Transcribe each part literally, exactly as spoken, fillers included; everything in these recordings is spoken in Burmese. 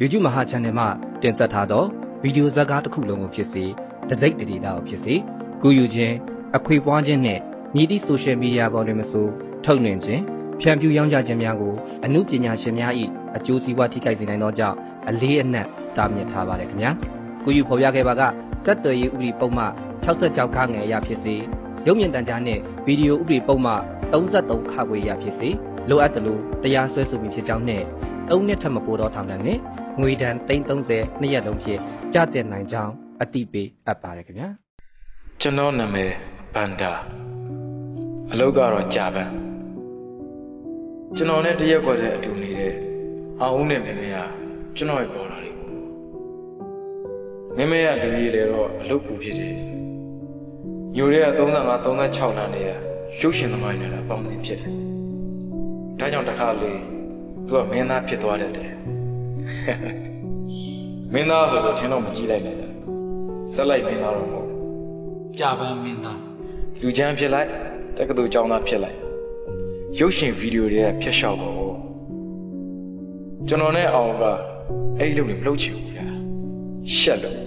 YouTube မဟာ channel မှာတင်ဆက်ထားသောဗီဒီယိုဇာတ်ကားတစ်ခုလုံးကိုဖြစ်စေတစိမ့်တည်တာကိုဖြစ်စေကူယူခြင်းအခွေပွားခြင်းနဲ့မြည်သည့် social media ပေါ်တွင်မဆိုထုတ်လွှင့်ခြင်းဖြန့်ဖြူးရောင်းချခြင်းများကိုအမှုပညာရှင်များ၏အကျိုးစီးပွားထိခိုက်စေနိုင်သောကြောင့်အလေးအနက်တားမြစ်ထားပါတယ်ခင်ဗျာကူယူဖော်ပြခဲ့ပါကစက်သွယ်ရေးဥပဒေပုံမှန်၆၆ခငယ်အရဖြစ်စေရုပ်မြင်သံကြားနှင့်ဗီဒီယိုဥပဒေပုံမှန်၃၃ခခွေအရဖြစ်စေလိုအပ်သလိုတရားစွဲဆိုပြီးဖြစ်ကြောင်းနှင့်သုံးနှစ်ထက်မပိုသောထောင်ဒဏ်နှင့်ငွေဒဏ်သိန်း၃၀နှစ်ရက်လုံးဖြင့်ကျတင်နိုင်ကြောင်းအတိပေးအပ်ပါတယ်ခင်ဗျာကျွန်တော်နာမည်ဘန္တာအလုပ်ကတော့ကြာပန်းကျွန်တော်နဲ့တရက်ကွက်တဲ့အတူနေတဲ့အောင်ဦးနဲ့မင်းမရကျွန်တော်ရဲ့ပေါ်လာလေးမင်းမရလူကြီးလေတော့အလုပ်ပူဖြစ်တယ်ညိုတွေက၃၅ ၃၆လမ်းနေရရုပ်ရှင်သမိုင်းနဲ့အပေါင်းအသင်းဖြစ်တယ်ဒါကြောင့်တစ်ခါလေသူကမင်းသားဖြစ်သွားတတ်တယ်မင်းသားဆိုတော့ထင်းတော့မကြည့်လိုက်နဲ့ဆက်လိုက်မင်းသားတော့မဟုတ်ကြာပန်းမင်းသားလူချမ်းဖြစ်လိုက်တက္ကသိုလ်ကျောင်းသားဖြစ်လိုက်ရုပ်ရှင်ဗီဒီယိုတွေကဖျက်လျှောက်တော့ကျွန်တော်နဲ့အောင်ကအဲ့ဒီလိုတွေမလုပ်ချင်ဘူးဗျာရှက်လို့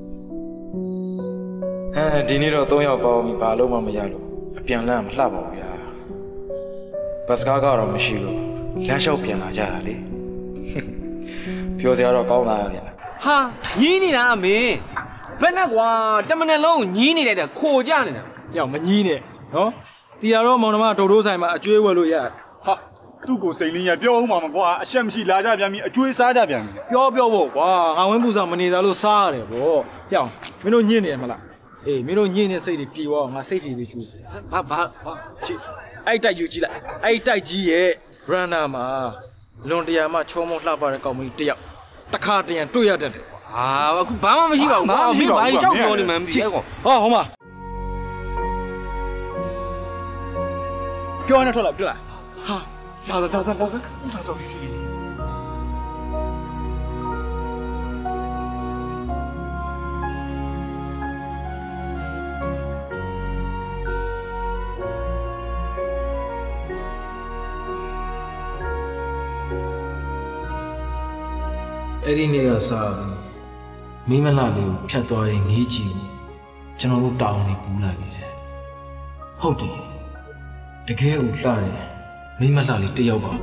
ဟမ်ဒီနေ့တော့၃ယောက်ပေါင်းပြီးဘာလို့မှမရလို့အပြန်လမ်းမလှပါဘူးဗျာဘတ်စကားကတော့မရှိလို့လမ်းလျှောက်ပြန်လာကြတာလေပြောစရာတော့ကောင်းတာဗျာဟာညီးနေတာအမေဘယ်နဲ့ကွာတမနယ်လုံးညီးနေလိုက်တာခိုကြနေတာပြောင်မညီးနဲ့နော်တီယာတော့မောင်နှမတော်တိုးဆိုင်မှာအကျွေးဝယ်လို့ရဟာသူ့ကိုစိန်လင်းရပြောအောင်ပါမကွာအဆက်မရှိလာကြပြန်ပြီအကျွေးစားကြပြန်ပြီပြောပြောဖို့ကွာငါဝင်းပူဆောင်မနေတာလို့စားရတယ်ဗောပြောင်မင်းတို့ညင့်နေရမလားအေးမင်းတို့ညင့်နေစိတ်တွေပြေသွားအောင်ငါစိတ်တွေပဲကျူဘာဘာဘာချစ်အဲ့တိုက်ယူကြည့်လိုက်အဲ့တိုက်ကြီးရဲ့ရန်နာမှာလွန်တရာမှချောမုံလှပတဲ့ကောင်မကြီးတယောက်တခါတရံတွေ့ရတတ်တယ်ဟာအခုဘာမှမရှိပါဘူးကွာမင်းဘာကြောက်ပြောနေမှန်းမသိဘူးကွာဟောဟောမှာပြောနေထွက်လာတွေ့လားဟာလာလာလာလာလာဦးစားတော့ပြီအဲ့ဒီနေ့ကစားမင်းမလာလေးကိုဖြတ်သွားရင်ငေးကြည့်ဘူးကျွန်တော်တို့တောင်းနေပူးလာခဲ့တယ်ဟုတ်တယ်တကယ်ကိုလှတယ်မင်းမလှလေးတယောက်ပါဟဲ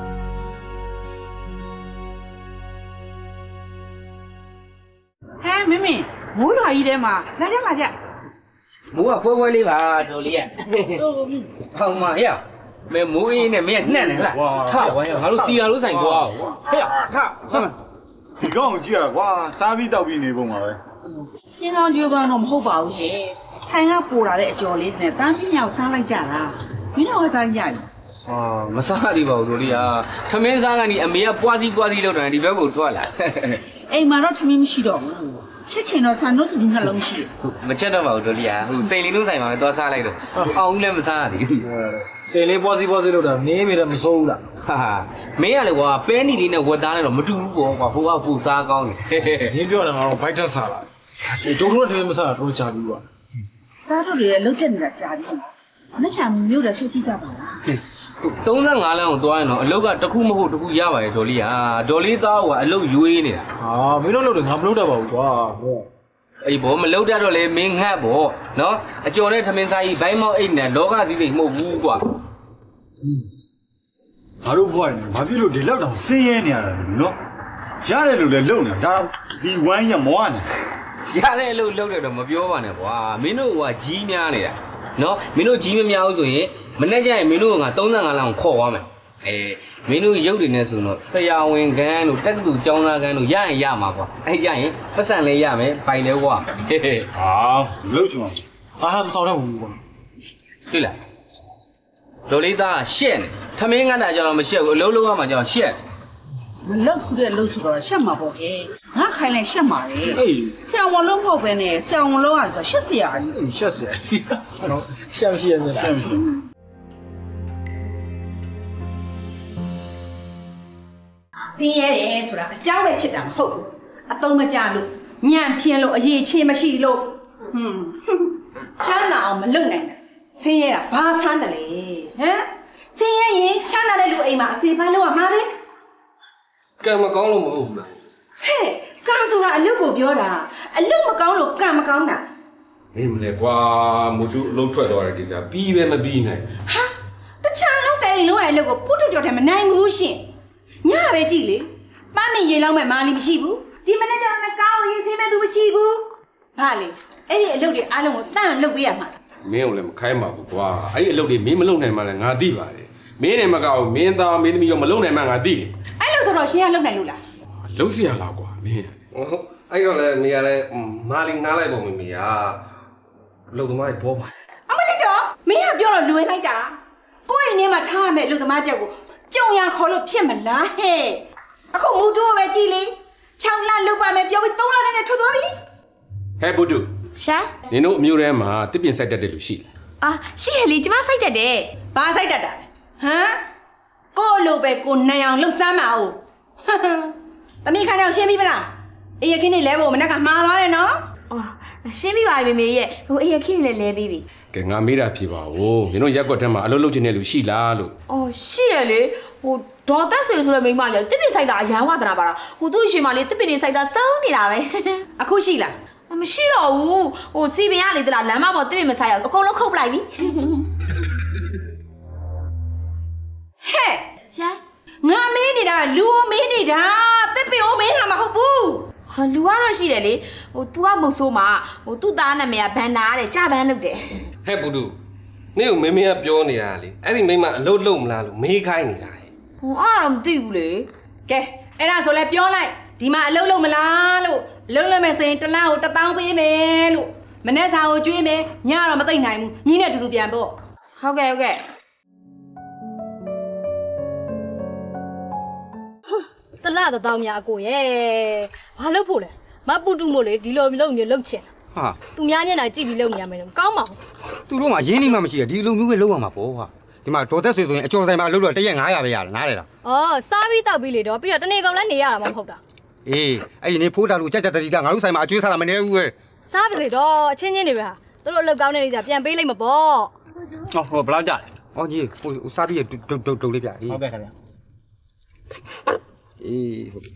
မင်းမင်းမိုးရွာကြီးထဲမှာလာကြလာကြမိုးကဖွဲဖွဲလေးပါတော်လေးရဲ့ဟောင်းမဟဲ့မဲမိုးအေးနဲ့မင်းနှက်နေလားထဝိုင်းငါတို့တီလာလို့ဆိုင်ကွာဟဲ့ထဟုတ်ဒီကောင်ကိုကြည့်ရကွာစားပြီးတောက်ပြီးနေပုံပါပဲရှင်းကောင်းကြိုးကောင်းတော့မဟုတ်ပါဘူးဟဲ့ဆိုင်ကပိုလာတဲ့အကျော်လေးနဲ့တန်းပြင်းရောက်စားလိုက်ကြတာမင်းတို့ကစားကြပြီဟာမစားသေးပါဘူးတို့လေးဟာထမင်းစားကနေအမေကပွားစီးပွားစီးလောက်တယ်ဒီဘက်ကိုထွက်လာအိမ်မှာတော့ထမင်းမရှိတော့ဘူးချက်ချင်တော့ဆန်တို့စုနှလုံးရှိတယ်မချက်တော့ပါဘူးတို့လေးဟာဟိုစိန်လေးတို့ဆိုင်မှာပဲသွားစားလိုက်တော့အောင်ဦးလည်းမစားရသေးဘူးစိန်လေးပွားစီးပွားစီးလောက်တာမင်းမေတော့မစိုးဘူးလားဟာမင်းကလေကွာပဲနီလေးနဲ့ဝက်သားနဲ့တော့မတူဘူးပေါ့ကွာဟိုကပူစားကောင်းတယ်မင်းပြောတယ်ငါတော့ဘိုက်တက်စားလာတို့တို့ထမင်းမစားတော့ကြာပြီကွာသားတို့တွေလှုပ်ဖြစ်နေတာကြာပြီနှစ်ဖြာမျိုးတော့ချက်ကြည့်ကြပါလား၃၅လမ်းကိုသွားရင်တော့အလုတ်ကတစ်ခုမဟုတ်တစ်ခုရပါတယ်ဒေါ်လေးဟာဒေါ်လေးသားကအလုတ်ရွေးနေတာဟာမင်းတို့လုပ်တယ်ငါမလုပ်တတ်ပါဘူးကွာဟုတ်အေးဘောမလုပ်တတ်တော့လေမင်းငတ်ပေါ့နော်အကျော်နဲ့ထမင်းစားကြီးဘိုင်းမောက်အိတ်နဲ့လောကစည်းစိမ်မဟုတ်ဘူးကွာငါတို့ဘွားနေဘာဖြစ်လို့ဒီလောက်တောင်ဆင်းရဲနေရတာလဲနော်ရတယ်လို့လည်းလုံနေတာဒါဒီဝိုင်းရမောနေရတယ်လို့လုံတယ်တော့မပြောပါနဲ့ကွာမင်းတို့ကကြီးများနေတာနော်မင်းတို့ကြီးမများဘူးဆိုရင်မနေ့ကျရင်မင်းတို့ကငါ၃၅လမ်းကိုခေါ်သွားမယ်အေးမင်းတို့ရုပ်တွေနဲ့ဆိုတော့ဆရာဝန်ခန်းတို့တက္ကသိုလ်ကျောင်းသားခန်းတို့ရရင်ရမှာကွာအဲ့ရရင်ပတ်စံလေးရမယ်ဘိုင်လဲကွာဟေးဟေးဟာလှုပ်ချင်ပါအာမဆောင်တော့ဘူးကွာတွေ့လားဒေါ်လေးသားရှက်နေထမင်းငတ်တာကြောင့်မရှက်ဘူးအလုံးလုံးကမှကြောင့်ရှက်မလောက်ခုတဲ့လှုပ်ဆိုတော့ရှက်မှာပေါ့ဟဲ့ငါခိုင်းလဲရှက်မှာလေအေးဆရာဝန်လုံးမဟုတ်ပဲနဲ့ဆရာဝန်လုံးကဆိုရှက်เสียကြီးရှက်เสียကြီးနော်ရှက်ရှိရတယ်ရှက်ရှိစင်းရဲတယ်ဆိုတာအကြောင်းပဲဖြစ်တာမဟုတ်ဘူးအတုံးမကြလို့ညံ့ပြင်းလို့အရေးချင်းမရှိလို့ဟွန်းချမ်းသာအောင်မလုပ်နိုင်တာစင်းရဲတာဘာဆန်းတယ်လေဟမ်စင်းရဲရင်ချမ်းသာတဲ့လူအိမ်မှာအစီပန်းလို့ရမှာပဲကံမကောင်းလို့မဟုတ်ဘူးလားအလုပ်ကိုပြောတာအလုပ်မကောင်းလို့ကံမကောင်းတာမင်းမလဲကွာမတူအလုံးထွက်သွားတဲ့ကိစ္စပြီးပဲမပြီးနိုင်ဟာတခြားလောက်တဲ့အလုံးရဲ့အလုပ်ကိုပုတ်ထုတ်ကြော်တယ်မနိုင်ဘူးရှင်ညပဲကြည့်လေပန်းမင်ရေလောက်မဲ့မာလီမရှိဘူးဒီမနေ့ကျတော့ကားကိုရေးဆေးမဲ့သူမရှိဘူးဘာလဲအဲ့ဒီအလုပ်တွေအားလုံးကိုတန့်လုပ်ပေးရမှာမင်းကိုလည်းမခိုင်းပါဘူးကွာအဲ့ဒီအလုပ်တွေမင်းမလုပ်နိုင်မှလည်းငါသိပါတယ်မင်းနဲ့မကောက်မင်းသားမင်းသမီးရောမလုပ်နိုင်မှငါသိတယ်အဲ့လိုဆိုတော့ရှင်ကလုပ်နိုင်လို့လားလုပ်စီရလားကွာမင်းဟုတ်အဲ့တော့လည်းနေရာလဲမာလီနားလိုက်ပုံမမေอ่ะအလုပ်သမားတွေပေါ်ပါတယ်အမလေးတော့မင်းကပြောတော့လွယ်လိုက်တာကိုယ့်အိမ်ထဲမှာထားရမယ့်အလုပ်သမားတက်ကိုကြုံရခေါ်လို့ဖြစ်မလားဟဲ့အခုမူတိုးပဲကြည်လေ၆လလုပ်ပါမယ်ပြောပြီး၃လနဲ့ထွက်သွားပြီဟဲ့ဘုဒ္ဓရှာနင်တို့အမျိုးထဲမှာတစ်ပြင်ဆိုင်တက်တယ်လို့ရှိလားအာရှိရလေကျမစိုက်တက်တယ်ဘာစိုက်တက်တာဟမ်ကို့လိုပဲကိုနိုင်အောင်လှုပ်စမ်းမအောင်သမီးခါတော့ရှင်းပြီမလားအေးရခင်းနေလဲဖို့မနက်ကမှားသွားတယ်နော်အော်ရှင်းပြီပါမေမေရဲ့ဟိုအေးရခင်းနေလဲပြီးပြီကဲငါမေးတာဖြေပါဦးမင်းတို့ရက်ကွက်ထဲမှာအလုပ်လုပ်ချင်တဲ့လူရှိလားလို့အော်ရှိတယ်လေဟိုဒေါ်သက်ဆွေဆိုတဲ့မိန်းမကြီးတစ်ပင်ဆိုင်တာအရန်ဝါသနာပါတာဟိုသူ့အရှင်မလေးတစ်ပင်နေဆိုင်တာစုံနေတာပဲအခုရှိလားမရှိတော့ဘူးဟိုစီပင်ရလေတလားလမ်းမပေါ်တစ်ပင်မဆိုင်ရအကုန်လုံးခုတ်ပလိုက်ပြီဟဲ့ရှာငါမင်းနေတာလူမင်းနေတာတစ်ပင်မင်းတာမဟုတ်ဘူးဟာလူကတော့ရှိတယ်လေဟို तू ကမုတ်ဆိုးမှာဟိုသူ့သားနာမည်ကဘန်နာတဲ့ကြပန်းလုပ်တယ်ဟဲ့ဘုဒ္ဓနင့်ကိုမင်းမင်းကပြောနေတာလေအဲ့ဒီမိန်းမအလုပ်လုပ်မလားလို့မေးခိုင်းနေတာဟိုအဲ့တော့မသိဘူးလေကဲအဲ့ဒါဆိုလဲပြောလိုက်ဒီမှာအလုပ်လုပ်မလားလို့အလုပ်လုပ်မယ်ဆိုရင်တစ်လကိုတစ်သောင်းပေးမယ်လို့မနေ့စာကိုကျွေးမယ်ညတော့မသိနိုင်ဘူးညီနဲ့တူတူပြန်ပေါ့ဟုတ်ကဲ့ဟုတ်ကဲ့တလားတသောင်းများအကိုရဲ့ဘာလုပ်ဖို့လဲမပူတူမို့လေဒီလိုလုပ်မျိုးလုပ်ချင်ဟာသူများမျက်နှာကြည့်ပြီးလုပ်နေရမယ်လို့ကောင်းပါဘူးသူတို့မှရင်းနှီးမှမရှိရဒီလိုမျိုးပဲလုပ်ရမှာပေါ့ဟာဒီမှာဒေါ်သက်ဆွေဆိုရင်အကျော်ဆိုင်မှာလုပ်တော့တရက်ငါးရာပဲရတာနားလေလားအော်စားပြီးတောက်ပြီးလေတော့ပြီးတော့တနေ့ကောင်လည်းနေရတာမှမဟုတ်တာအေးအဲ့ဒီနေဖိုးတာလူကြက်ကြက်တစီတာငါတို့ဆိုင်မှာအကျွေးစားတာမနေဘူးပဲစားပါစေတော့အချင်းချင်းတွေပဲဟာသူတို့အလုပ်ကောင်းတဲ့နေကြပြန်ပေးလိုက်မှာပေါ့ဟောဟိုဘယ်လောက်ကြလဲအော်ကြီးဟိုစားပြီးဒုတ်ဒုတ်ဒုတ်လေးပြအေးဟုတ်ကဲ့ခင်ဗျာအေးဟုတ်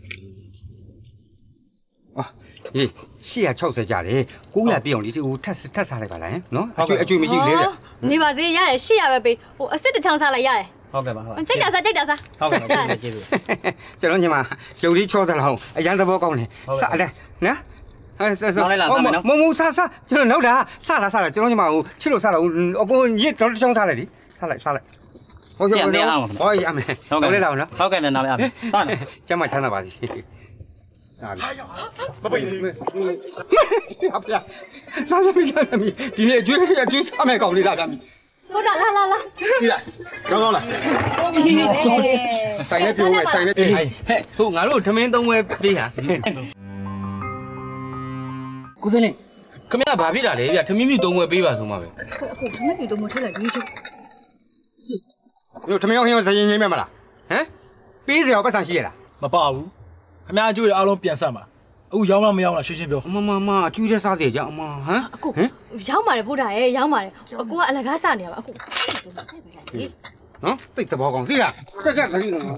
အာအေးရှေ့က၆၀ကျတယ်၉ရာပြည့်အောင်ဒီဟိုထက်ထက်စားလိုက်ပါလားနော်အကျွေးအကျွေးမရှိဘူးလေနေပါစေရတယ်၈ရာပဲပေးဟိုအစ်စ်တစ်ချောင်းစားလိုက်ရတယ်ဟုတ်ကဲ့ပါဟုတ်ကြိတ်တာစားကြိတ်တာစားဟုတ်ကဲ့ဟုတ်ကဲ့ကျေးဇူးကျွန်တော်ညီမရုပ်လေးချောသလောက်အရန်သဘောကောင်းတယ်စအဲ့နော်အဲဆောင်းလိုက်လားမမနော်မမဆာဆာကျွန်တော်နောက်တာစလာစလာကျွန်တော်ညီမကိုချစ်လို့စလာအကိုရစ်တော့တစ်ချောင်းစားလိုက်လေစားလိုက်စားလိုက်ဟုတ်ကဲ့ဟုတ်ကဲ့ဟောရမယ်ဟုတ်ကဲ့လားနော်ဟုတ်ကဲ့နားမရမယ်ဟုတ်ကျမချမ်းသာပါစီအားမပိတ်ဘူးအဖေလာမီလာမီဒီနေ့အကျွေးအကျွေးစားမယ်ကောင်းလေးလာမီဟုတ်တာလာလာလာကြည့်လိုက်ကောင်းကောင်းလားဆိုင်နဲ့ပြောမယ်ဆိုင်နဲ့ဟဲ့ဟိုငါတို့ထမင်းသုံးဝဲပေးဟာကိုစင်းလေးခမရဘာဖြစ်တာလဲဗျထမင်းမြူသုံးဝဲပေးပါဆုံးပါပဲအခုထမင်းမြူသုံးဝဲထည့်လိုက်ပြီးတို့ထမင်းရောခင်းရောစရင်ငိမ့်မယ်မလားဟမ်ပေးစရာပတ်စံရှိရလားမပါဘူးခမရအကျွေးတွေအားလုံးပြန်ဆက်မှာအခုရောင်းမမရောင်းလားရှင်းရှင်းပြောမမမအကျွေးတဲ့စားစီကြအမဟမ်အခုရောင်းပါတယ်ဗုဒ္ဓရဲ့ရောင်းပါတယ်အကူကအလကားစနေပါအခုနော်တိတ်တဘောကောင်သိလားတက်တက်ခရီးနော်ငါ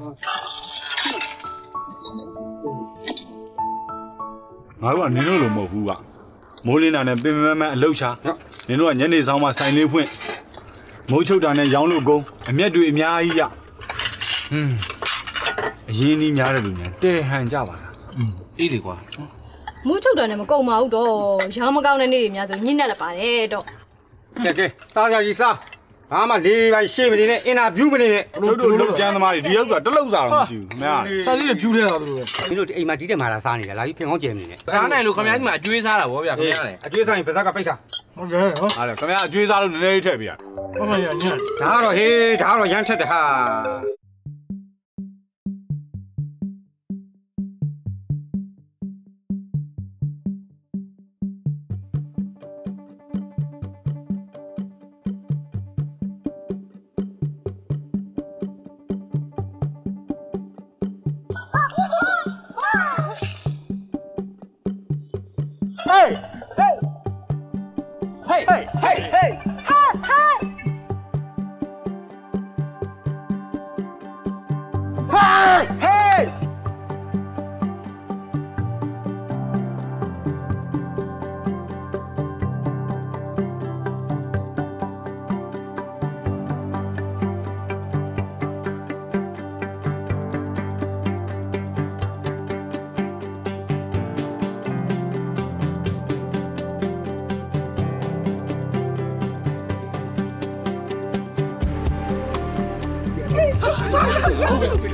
တို့ကနင်တို့လိုမဟုတ်ဘူးကမိုးလင်းတာနဲ့ပင်မမန်းအလုတ်ချနင်တို့ကညနေဆောင်မှဆိုင်လေးဖွင့်မိုးချုပ်တာနဲ့ရောင်းလို့ကုန်အမျက်တွေအများကြီးရဟွန်းအရင်ကြီးများတယ်လူများတဲဟန်ကြပါလားอืมအေးလေကွာမိုးချုပ်တာနဲ့မကုန်ပါဘူးတော့ရောင်းမကောင်းတဲ့နေ့တွေများဆိုညှင်းနဲ့လည်းပါတယ်တော့ကဲကဲစားကြကြီးစားဘာမှလေးပိုင်းရှေ့မနေနဲ့အင်တာဗျူးမနေနဲ့တို့တို့လုံကျန်းသမားတွေဒီရောက်ကတလုတ်စားတော့မရှိဘူးခင်ဗျာစားစီးတွေဖြူးထဲတာတို့ပဲမင်းတို့အိမ်မှာဒီတဲ့မှာလာစားနေတယ်လာပြီးဖင်ကောင်းကျဲနေတယ်စားနိုင်လို့ခင်ဗျားဒီမှာအကျွေးစားတာဗောဗျာခင်ဗျားလေအကျွေးစားရင်ပါးစပ်ကပိတ်တာဟုတ်တယ်ဟောဟာလေခင်ဗျားအကျွေးစားလို့နည်းနည်းလေးထည့်ပေးရဟုတ်ပါရဲ့ညဒါကတော့ဟေးဒါကတော့ရမ်းထက်တယ်ဟာ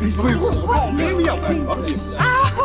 没没有。啊！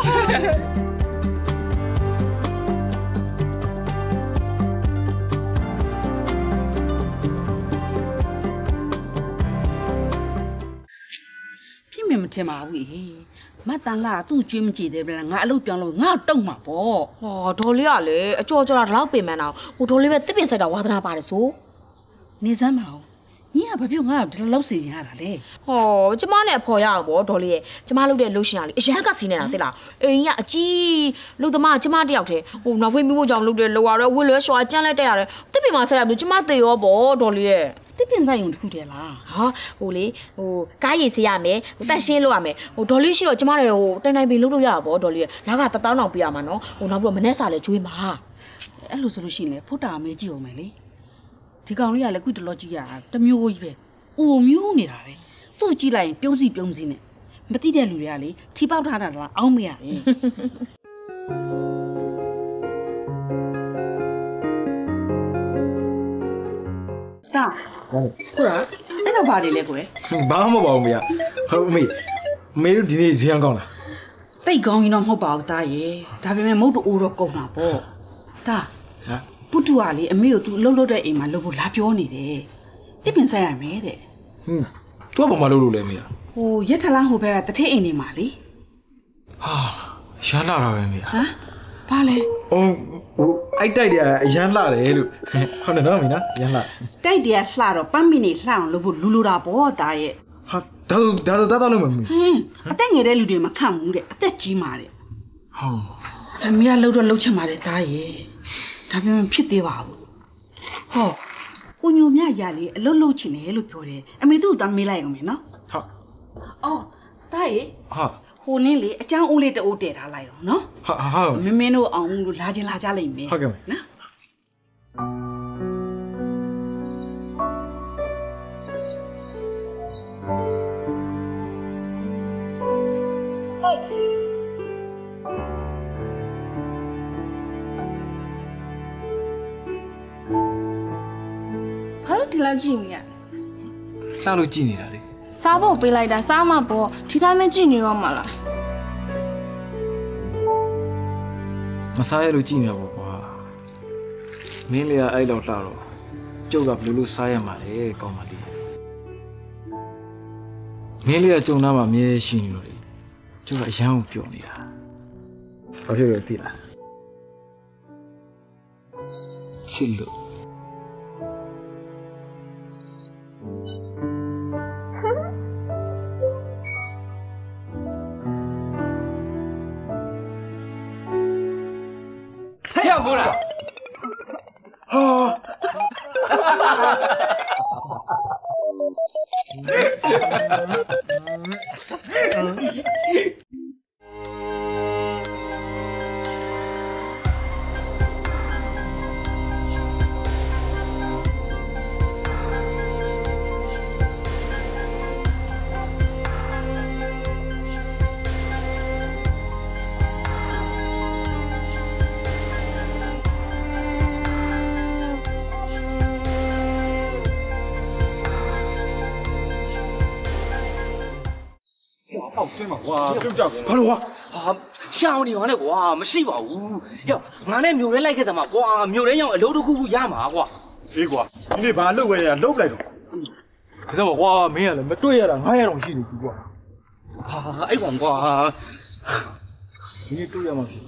偏偏唔聽嘛喂，乜但啦都專唔記得啦，我老表咯，我懂嘛啵。 哦，道理啊嘞，做做啦老白咩嗱，我道理ပဲ特別細到話得哪把的數。 你怎嘛？你也不比我老實人啦嘞。 哦，即媽呢婆呀，我道理，即媽老啲老先啊，一下個時呢對啦，哎呀，知老得嘛，即媽啲有嘅，我那會咪我講老啲老話咧，會來說講嚟對啊咧，特別嘛細入即媽對我啵道理。 特別在用土的啦。 哈，我嘞，我假意是呀咩，我但先路呀咩，我道理是咯，即媽咧，我在那邊路路呀啵道理，那個特當啷不要嘛喏，我那不沒那啥嘞追嘛。 အဲ့လိုဆိုလို့ရှိရင်လေဖုတ်တာမဲကြည့်အောင်မယ်လေဒီကောင်လေးကလည်းခုတလောကြည့်ရတာတမျိုးကြီးပဲအိုမျိုးနေတာပဲသူ့ကြည့်လိုက်ရင်ပြုံးစီပြုံးစီနဲ့မသိတဲ့လူတွေကလေထီပေါက်ထားတာလားအောင်းမရတယ်တာဟုတ်လားအဲ့တော့ဘာတွေလဲကွယ်ဘာမှမပါဘူးမရဟုတ်မေမေတို့ဒီနေ့ဈေးအောင်ကောင်းလားတိတ်ကောင်းရင်တော့မဟုတ်ပါဘူးတာရေဒါပေမဲ့မုတ်တူအိုးတော့ကုန်တာပေါ့တာဟမ်ပုတူကလေအမေကို तू လှုပ်လှုပ်တဲ့အိမ်မှာလှုပ်ဖို့လာပြောနေတယ်တစ်ပင်ဆက်ရမယ်တဲ့ဟွန်း तू ကဘာမှလှုပ်လို့လဲမေဟိုရက်ထလန်းဟိုဘက်ကတထည့်အိမ်နေမှာလေဟာရှားလာတာပဲမေဟမ်ဘာလဲအော်ဟိုအိုက်တိုက်တယ်အရန်လှတယ်လို့ဟုတ်တယ်နော်မေနော်အရန်လှတိုက်တယ်လှတော့ပန်းမီနေလှအောင်လှုပ်ဖို့လူလူတာပေါ့တာရဲ့ဟာဒါဆိုဒါဆိုတတ်တော့လို့မမေဟင်းအသက်ငယ်တဲ့လူတွေမခံဘူးတဲ့အသက်ကြီးမှာတဲ့ဟောအမေကလှုပ်တော့လှုပ်ချင်ပါတယ်တာရဲ့ဒါပေမဲ့ဖြစ်သေးပါဘူးဟောကိုညိုမြရလေအလုတ်လုတ်ချင်တယ်လို့ပြောတယ်အမေသူ့ကိုတမ်းမေးလိုက်အောင်မယ်နော်ဟုတ်အော်တာရဲ့ဟာဟိုနင်းလေအချောင်းအိုးလေးတအိုးတည်ထားလိုက်အောင်နော်ဟာဟာမင်းမင်းတို့အောင်လို့လာချင်းလာကြလိမ့်မယ်ဟုတ်ကဲ့နော်ဒီလောက်ကြည့်နေရလှလို့ကြည့်နေတာလေစားဖို့ပေးလိုက်တာစားမှပေါ့ဒီတိုင်းပဲကြည့်နေတော့မှလားမစားရလို့ကြည့်နေပါကွာမင်းလေးကအဲ့လောက်လှတော့ကျုပ်ကဘယ်လိုလုပ်စားရမှာလဲကောင်းပါလိမ့်မင်းလေးကကြုံသားမှာအမြဲရှိနေလို့လေကျုပ်ကအရန်ကိုပြောနေတာဘာဖြစ်လဲသိလားချစ်လို့要不然， 啊！ 好酸嘛！哇，对不起， ဘာလို့ကွာဟာရှောင်းနေပါနဲ့ကွာမရှိပါဘူးဟဲ့ငါနဲ့မျိုးရဲလိုက်ခဲ့သမှာကွာမျိုးရဲရောက်အလုပ်တစ်ခုခုရမှာကွာအေးကွာဒီနေ့ဘာလုပ်ရရလုပ်လိုက်တော့ဒါဆိုကွာမင်းကလည်းမတွေ့ရတာငါးရတော့ရှိနေပြီကွာဟာအဲ့ကောင်ကွာဒီနေ့တွေ့ရမှာဖြစ်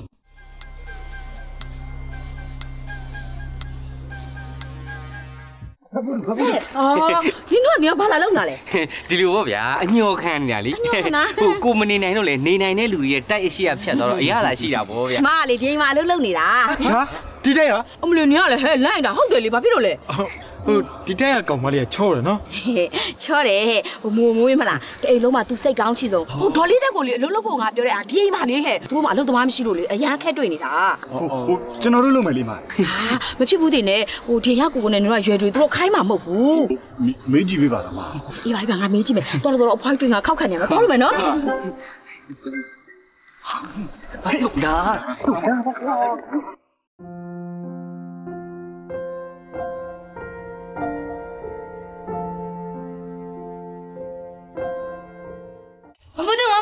ဘာဘူးဘာဘူးအာနင်တို့ကနေဘာလာလောက်လာလဲဒီလိုပေါ့ဗျာအညောခံနေတာလေဟိုကိုမနေနိုင်တော့လေနေနိုင်တဲ့လူတွေရဲ့တိုက်အရှိရဖြတ်တော့အရသာရှိတာပေါ့ဗျာမလေဒီအိမ်မှာအလုပ်လုပ်နေတာဟာဒီတိုက်ဟာအမလို့နင်ကလည်းဟဲ့လိုက်တာဟုတ်တယ်လေဘာဖြစ်လို့လဲဟိုဒီတိုက်ကကောင်မလေးကချောတယ်နော်ချောတယ်ဟိုမိုးမိုးမလားတအိမ်လုံးမှာ तू စိတ်ကောင်းချီဆုံးဟိုဒေါ်လေးတက်ကိုလေအလုပ်လုပ်ဖို့ငါပြောတဲ့အာဒီအိမ်မှာလေဟဲ့သူ့မှာအလုပ်သမားမရှိလို့လေအရန်ခက်တွေ့နေတာဟိုဟိုကျွန်တော်တို့လုပ်မယ်လေမဟာမဖြစ်ဘူးတင်နဲ့ဟိုထေရကိုကိုနဲ့တို့ကရွယ်တွေသူတို့ခိုင်းမှာမဟုတ်ဘူးမေးကြည့်ပေးပါလားမအေးပါပါငါမေးကြည့်မယ်တော်တော်အဖွားတွေ့ငါခောက်ခံနေမှာတော်လို့မယ်နော်ဒါဒါ不对吗？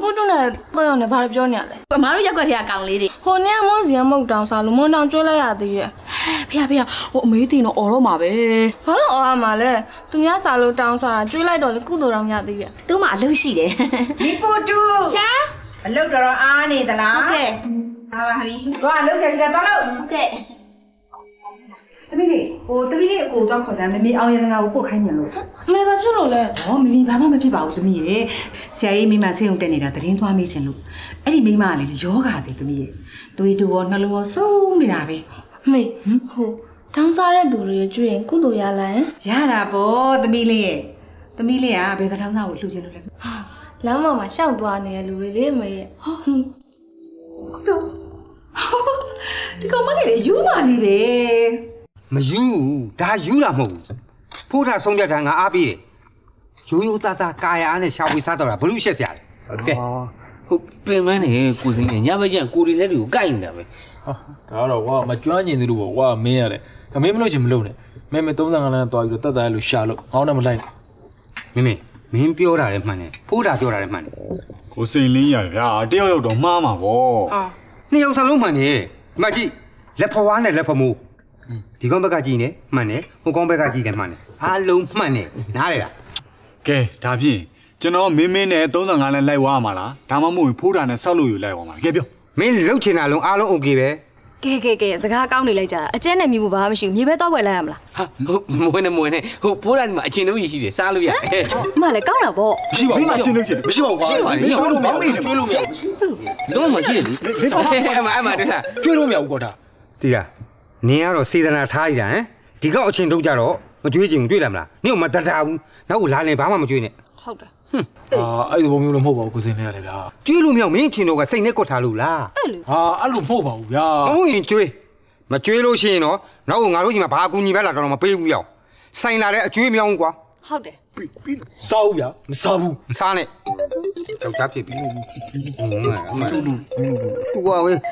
ပုတ်တုနဲ့တော့ရောနဲ့ဘာပြောနေရလဲအမားတို့ရက်ွက်ထဲကကောင်လေးတွေဟိုနေ့ကမွန်စီကမုတ်တောင်စားလို့မွန်တောင်ကျွေးလိုက်ရသေးရဲ့ဖေဖေဟိုအမေးတင်တော့အော်တော့မှာပဲဘာလို့အော်ရမှာလဲသူများစားလို့တောင်စားတာကျွေးလိုက်တော့လေကုသိုလ်တော်ရသေးရဲ့သူတို့မှအလုပ်ရှိတယ်ဒီပိုတူရှာအလုပ်တော်တော်အားနေသလားဟုတ်ကဲ့အားပါပြီကိုကအလုပ်ဆက်ရှိတာတော့လို့ဟုတ်ကဲ့တမီးလေးဟိုတမီးလေးအကိုတော့ခေါ်စမ်းမမေအောင်ရတနာကိုပို့ခိုင်းညံလို့အမေဘာဖြစ်လို့လဲဟောမမေဘာမှမဖြစ်ပါဘူးတမီးရေဆရာကြီးမိမဆေးုံတက်နေတာသတင်းသွားမေးချင်လို့အဲ့ဒီမိမကလေယောဂါသေးတမီးရေသွေးတူရောနှလုံးရောဆုံးနေတာပဲအမေဟိုတောင်စားတဲ့သူတွေကျွေးရင်ကုသိုလ်ရလာရင်ရတာပေါ့တမီးလေးရေတမီးလေးကဘယ်တောင်စားကိုလှူချင်လို့လဲလမ်းပေါ်မှာရှောက်သွားနေတဲ့လူတွေလေအမေရဲ့ဟုတ်တော့ဒီကောင်မလေးလေယူပါလိပဲမယူဒါယူတာမဟုတ်ဘူးဖိုးထားဆုံးဖြတ်တာငါအားပေးတယ်ရိုးရိုးသားသားကာယာအားနဲ့ရှာဖွေစားတော့တာဘလို့ရှက်စရာလဲဟုတ်ကဲ့ဟုတ်ပင်မန်းနေကိုစင်းညဘက်ကျန်ကိုရီလက်တွေကိုကိုက်နေတာပဲဟာဒါတော့ကွာမကျွမ်းကျင်သေးလို့ပေါ့ကွာမင်းရတယ်အမေမလို့ချင်မလို့နဲ့မဲမဲသုံးဆယ်ငါးလမ်းသွားပြီးတော့တတ်တာလို့ရှာလို့အောင်းနဲ့မလိုက်နဲ့မင်းမင်းပြောတာလည်းမှန်တယ်ဖိုးထားပြောတာလည်းမှန်တယ်ကိုစိန်လင်းရဗျာတယောက်ယောက်တော့မှားမှာပေါ့အာနှစ်ယောက်စလုံးမှန်တယ်ဒီမှာကြည့်လက်ဖွားနဲ့လက်ဖမိုးဒီကောင်ဘက်ကကြည့်နေမှန်တယ်ဟိုကောင်ဘက်ကကြည့်တယ်မှန်တယ်အားလုံးမှန်တယ်နားလေလားကဲဒါဖြင့်ကျွန်တော်မင်းမင်းနဲ့သုံးဆယ်ငါးလမ်းလိုက်သွားမှာလားဒါမှမဟုတ်ဖိုးတာနဲ့ဆောက်လို့ယူလိုက်သွားမှာကဲပြောမင်းလှုပ်ချင်တာလုံးအားလုံးโอเคပဲကဲကဲကဲစကားကောင်းနေလိုက်ကြအကျဲနဲ့မြည်ဖို့ဘာမှမရှိဘူးမြေပဲတော့ဝယ်လိုက်ရမလားဟာဟုတ်မွေးနေမွေးနေဟိုဖိုးတာဒီမှာအချင်းတို့ကြီးရှိတယ်စားလို့ရအမလည်းကောင်းတာပေါ့မရှိပါဘူးမချင်းလို့ရှိတယ်မရှိပါဘူးကွာရှိပါလေကျွေးလို့မရဘူးကျွေးလို့မရဘူးလုံးမရှိလေအမအမတည်းလားကျွေးလို့မရဘူးကွာဒါတီးလားနင်ကတော့စေတနာထားရတာဟမ်ဒီကောက်အချင်းထုတ်ကြတော့မကြွေးချင်ဘူးတွေ့လားမလားနင်ကမတတ်တာဘူးနောက်ကိုလာရင်ဘာမှမကြွေးနဲ့ဟုတ်တယ်ဟွန်းအာအဲ့ဒီဘုံမျိုးလို့မဟုတ်ပါဘူးကိုစင်းနေရတယ်ဗျာကျွေးလို့မရမင်းအချင်းတို့ကစိတ်နဲ့ကွက်ထားလို့လားအဲ့လေဟာအဲ့လိုမဟုတ်ပါဘူးဗျာဟုတ်ရင်ကျွေးမကျွေးလို့ရှိရင်တော့နောက်ကငါတို့ကြီးမှာဘာအကူညီပဲလာတော့မပေးဘူးရောက်ဆိုင်လာတဲ့အကျွေးမြောင်းကွာဟုတ်တယ်စားဦးဗျာမစားဘူးမစားနဲ့ယောက်ျားဖြစ်ပြီအမအမတူကွာဝေး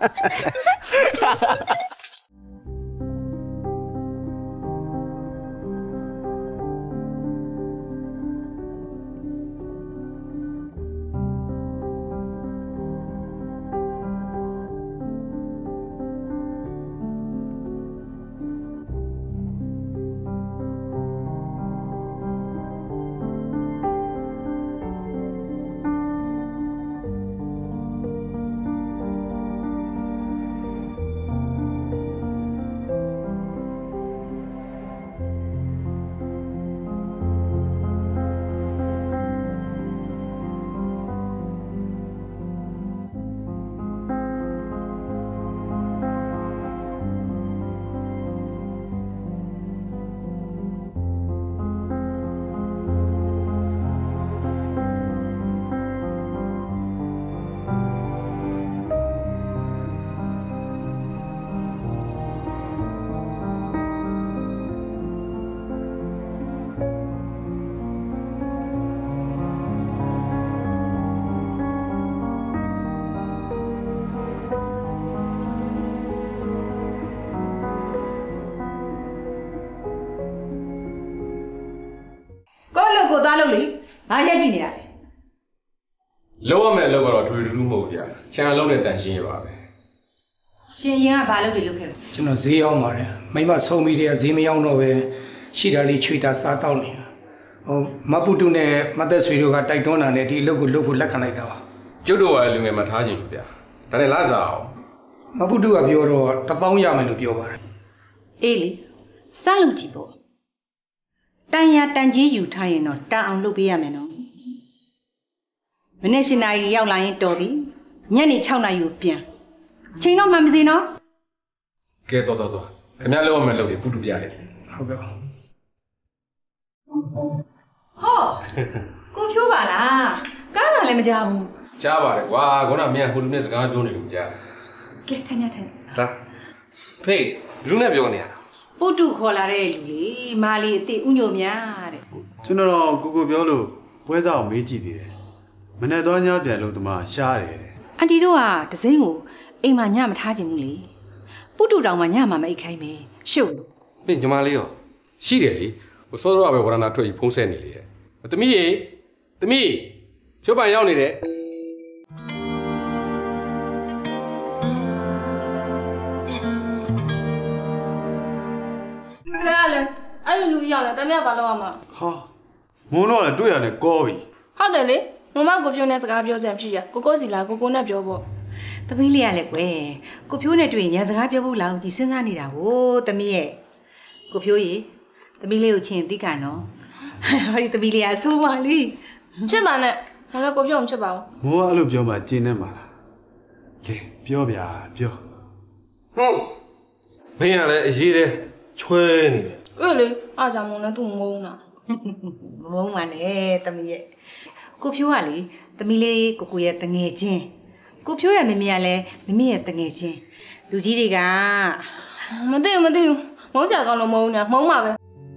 ကိုသွားလို့လေဘာရက်ကြည့်နေတာလဲလုံးဝမဲ့အလုပ်ကတော့ထွေထူးမဟုတ်ဗျာချန်အလုပ်နဲ့တန်ရှင်းရပါပဲရှင်ရင်ကဘာလုပ်တွေလုပ်ခဲ့လဲကျွန်တော်ဈေးရောက်ပါတယ်မိမဆုံးပြီးတည်းကဈေးမရောက်တော့ပဲရှိတာလေးချွေတာစားတောက်နေတာဟိုမပုတုနဲ့မသက်ဆွေတို့ကတိုက်တွန်းတာနဲ့ဒီအလုပ်ကိုလုပ်ဖို့လက်ခံလိုက်တာပါကျွတ်တော်ကလူငယ်မှာထားခြင်းဗျာဒါနဲ့လာစားအောင်မပုတုကပြောတော့တပေါင်းရမယ်လို့ပြောပါတယ်အေးလေစလုပ်ကြည့်ပေါ့တန်ရတန်ကြီးယူထားရင်တော့တန်အောင်လုပ်ပေးရမယ်နော်မနေ့ရှင်နာရီရောက်လာရင်တော်ပြီညနေ၆နာရီကိုပြန်ချိန်တော့မှမစင်းနော်ကဲတော်တော်တော်ခင်ဗျားလုံးဝမဲ့လုပ်တယ်ပုတုပြရတယ်ဟုတ်ကဲ့ဟောကိုဖြိုးပါလားကားလာလည်းမကြဘူးကြားပါတယ်ကွာခုနကမင်းကဟိုလူနဲ့စကားပြောနေလို့ကြားကဲထိုင်ရထိုင်လာဖေးလူနဲ့ပြောနေရတာပုတုခေါ်လာတဲ့လူလေမာလီအတိဥညိုများတဲ့ကျွန်တော်တော့ကိုကိုပြောလို့ပွဲစားကိုမေးကြည့်သေးတယ်မနေ့တော့ညပြန်လို့တမရှားတယ်အန်တီတို့ကဒစိမ့်ကိုအိမ်မှာညမထားခြင်းဘူးလေပုတုတောင်မှညမှာမအိတ်ခိုင်းမယ်ရှုပ်လို့မင်းညီမလေးရောရှိတယ်လေဟိုစောစောကပဲဝရဏထွက်ပြီးဖုံးဆက်နေလေရဲ့သမီးရေသမီးဖြုတ်ပန်ရောက်နေတယ်အဲ့လူရောက်တယ်တမရဘာလို့ရမှာဟာမုံတော့လည်းတွေ့ရတယ်ကောပြီဟုတ်တယ်လေမမကိုပြောနေစကားပြောစရာဖြစ်ရကိုကိုစီလာကိုကိုနဲ့ပြောဖို့သမီးလေးရလေကွယ်ကိုဖြိုးနဲ့တွေ့ရင်ညာစကားပြောဖို့လောက်ဒီစဉ်းစားနေတာကိုသမီးရဲ့ကိုဖြိုးရေသမီးလေးကိုချင်းသိကနော်ဟောဒီသမီးလေးကအဆိုးပါလိဖြစ်ပါနဲ့မလည်းကိုဖြိုးမဖြစ်ပါဘူးမုံကအဲ့လိုပြောမှကျင်းနေမှာလားလေပြောဗျာပြောဟုတ်မင်းကလည်းအရေးတယ်ချွဲနေတယ်အဲ့လေအားကြောင့်မလည်းသူ့မုန်းတာမုန်းပါနဲ့သမီးရဲ့ကိုဖြိုးကလေသမီးလေးကိုကိုရဲ့တငယ်ချင်းကိုဖြိုးရဲ့မမေကလည်းမမေရဲ့တငယ်ချင်းလူကြီးတွေကမသိဘူးမသိဘူးမုန်းကြကောင်းလို့မုန်းနေမုန်းပါပဲ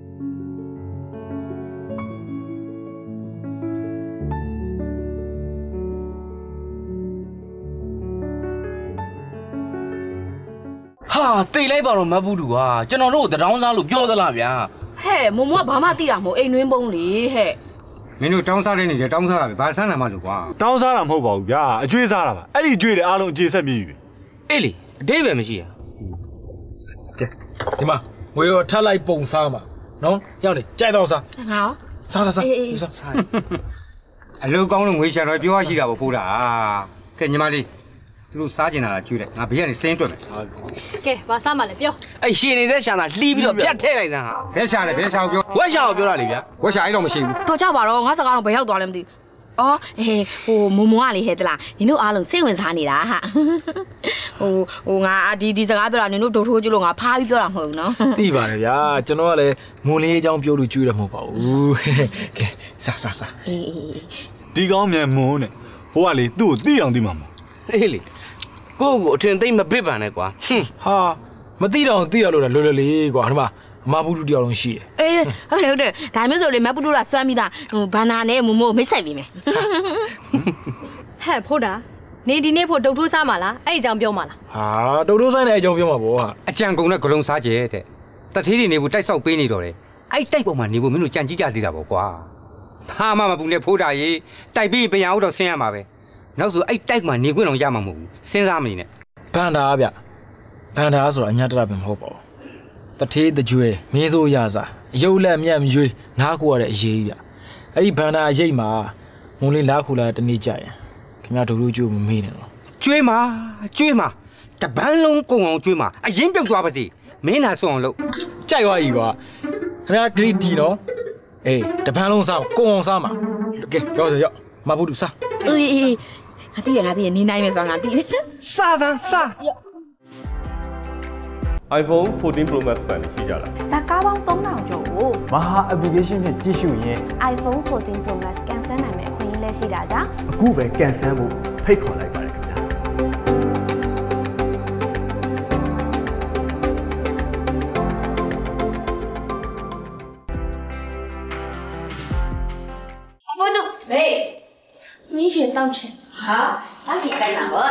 ဟာတိတ်လိုက်ပါတော့မဘူးတူဟာကျွန်တော်တို့တရောင်းစားလို့ပြောသလားဗျာဟဲ့မမကဘာမှသိတာမဟုတ်အိမ်နှင်းပုံးလေဟဲ့မင်းတို့တောင်းစားတဲ့နေကြတောင်းစားတာပဲဘာဆန်းလာမှလို့ကွာတောင်းစားတာမဟုတ်ပါဘူးဗျာအကျွေးစားတာပါအဲ့ဒီကျွေးတဲ့အားလုံးအကျေဆက်မြည်ပြီအေးလေအတိတ်ပဲမရှိရကဲဒီမှာငွေရောထပ်လိုက်ပုံစားမှာနော်ရောက်နေကြိုက်တော့စားငါစားစားစားစားစားအလုပ်ကောင်းလို့ငွေရှာတော့ပြောရရှိတာပေါ့ဖိုးတာကဲညီမလေးသူတို့စားကျင်တာလားကျွေးတယ်ငါဘေးကနေစင်းတွက်မယ်ကဲဘာစားမှလဲပြောအဲ့ရှင်နေတဲ့ရှာတာလှီးပြီးတော့ပြတ်ထဲလိုက်စမ်းဟာဘဲရှာတယ်ဘဲရှာကိုပြောဝက်ရှာကိုပြောတာလေဗျာဝက်ရှာအဲ့တော့မရှိဘူးတော့ကြပါတော့ငါစကားတော့ဘယ်ရောက်သွားလဲမသိဘူးအော်ဟေးဟိုမုံမွားလေးဟဲ့တလားနင်တို့အားလုံးစိတ်ဝင်စားနေတာဟာဟိုဟိုငါဒီဒီစကားပြောတာနင်တို့ဒုတ်ထိုးကြည့်လို့ငါဖားပြီးပြောတာမဟုတ်ဘူးနော်သိပါတယ်ဗျာကျွန်တော်ကလည်းမွန်လေးအကြောင်းပြောလို့ကျွေးတယ်မဟုတ်ပါဘူးကဲစားစားစားအေးအေးဒီကောင်းမြန်မုံနဲ့ဟိုကလေသူ့ကိုသိအောင်သိမှာမဟုတ်အေးလေကိုကိုအထင်သိမ့်မပစ်ပါနဲ့ကွာဟွန်းဟာမသိတော့သိရလို့လားလွယ်လွယ်လေးကွာဒီမှာအမဘူးတူတယောက်လုံးရှိတယ်အေးဟုတ်တယ်ဟုတ်တယ်ဒါမျိုးဆိုလေမပူတူတာစွမ်းပြီးသားဟိုဘန္နာနဲ့မမို့မိတ်ဆက်ပြီးမယ်ဟဲ့ဖိုးတာနေဒီနေ့ဖို့ဒုတ်ထိုးစားမှာလားအဲ့အကြောင်းပြောမှာလားဟာတုတ်တိုးဆိုင်တဲ့အကြောင်းပြောမှာပေါ့ဟာအကြံကုန်နဲ့ဂလုံးစားကျဲတဲ့တထေးတွေနေဘူးတိုက်ဆောက်ပေးနေတော့တယ်အဲ့တိုက်ပေါ်မှာနေဖို့မင်းတို့ကြံကြည့်ကြသေးတာပေါ့ကွာဟာမမဘူးနဲ့ဖိုးတာရေးတိုက်ပြီးပြန်အောင်တော့ဆင်းရမှာပဲနောက်ဆိုအဲ့တိုက်မှာနေခွင့်တော့ရမှာမဟုတ်ဘူးစဉ်းစားမနေနဲ့ဘန်ဒါဗျဘန်ဒါဆိုတာအညာတရပဲမဟုတ်ပါဘူးတထေးတကြွယ်မင်းစိုးရစားအယုတ်လက်မြတ်မြွေးနားခိုရတဲ့အရေးကြီးဗျအဲ့ဒီဘန်ဒါရိတ်မှာမုံလေးလားခိုလာတနေ့ကြရင်ခင်ဗျားတို့တို့ကြိုးမမေးနဲ့တော့ကျွေးမှာကျွေးမှာတပန်းလုံးကုံအောင်ကျွေးမှာအရင်ပြုတ်သွားပါစေမင်းနာဆွအောင်လို့ကြိုက်သွားပြီကွာခင်ဗျားဂရိတီနော်အေးတပန်းလုံးစားကုံအောင်စားမှာကဲရောက်စရောက်မဘူးတူစားအေးအေးငါသိရငါသိရနေနိုင်မယ်ဆိုတာငါသိတယ်စားစားစား iPhone fourteen Pro Max 版ရှိကြလားဇာကားပေါင်းသုံးထောင်ကျော်ကိုမဟာ application ဖြင့်ကြည့်ရှုရင် iPhone fourteen Pro Max ကန်ဆယ်နိုင်မယ့်အခွင့်အရေးလည်းရှိတာကြောင့်အခုပဲကန်ဆယ်ဖို့ဖိတ်ခေါ်လိုက်ပါတယ်ခင်ဗျာဘုဒ္ဓမေမင်းရှင်တောက်ချင်ဟာတောက်ချင်တိုင်းမှာပေါ့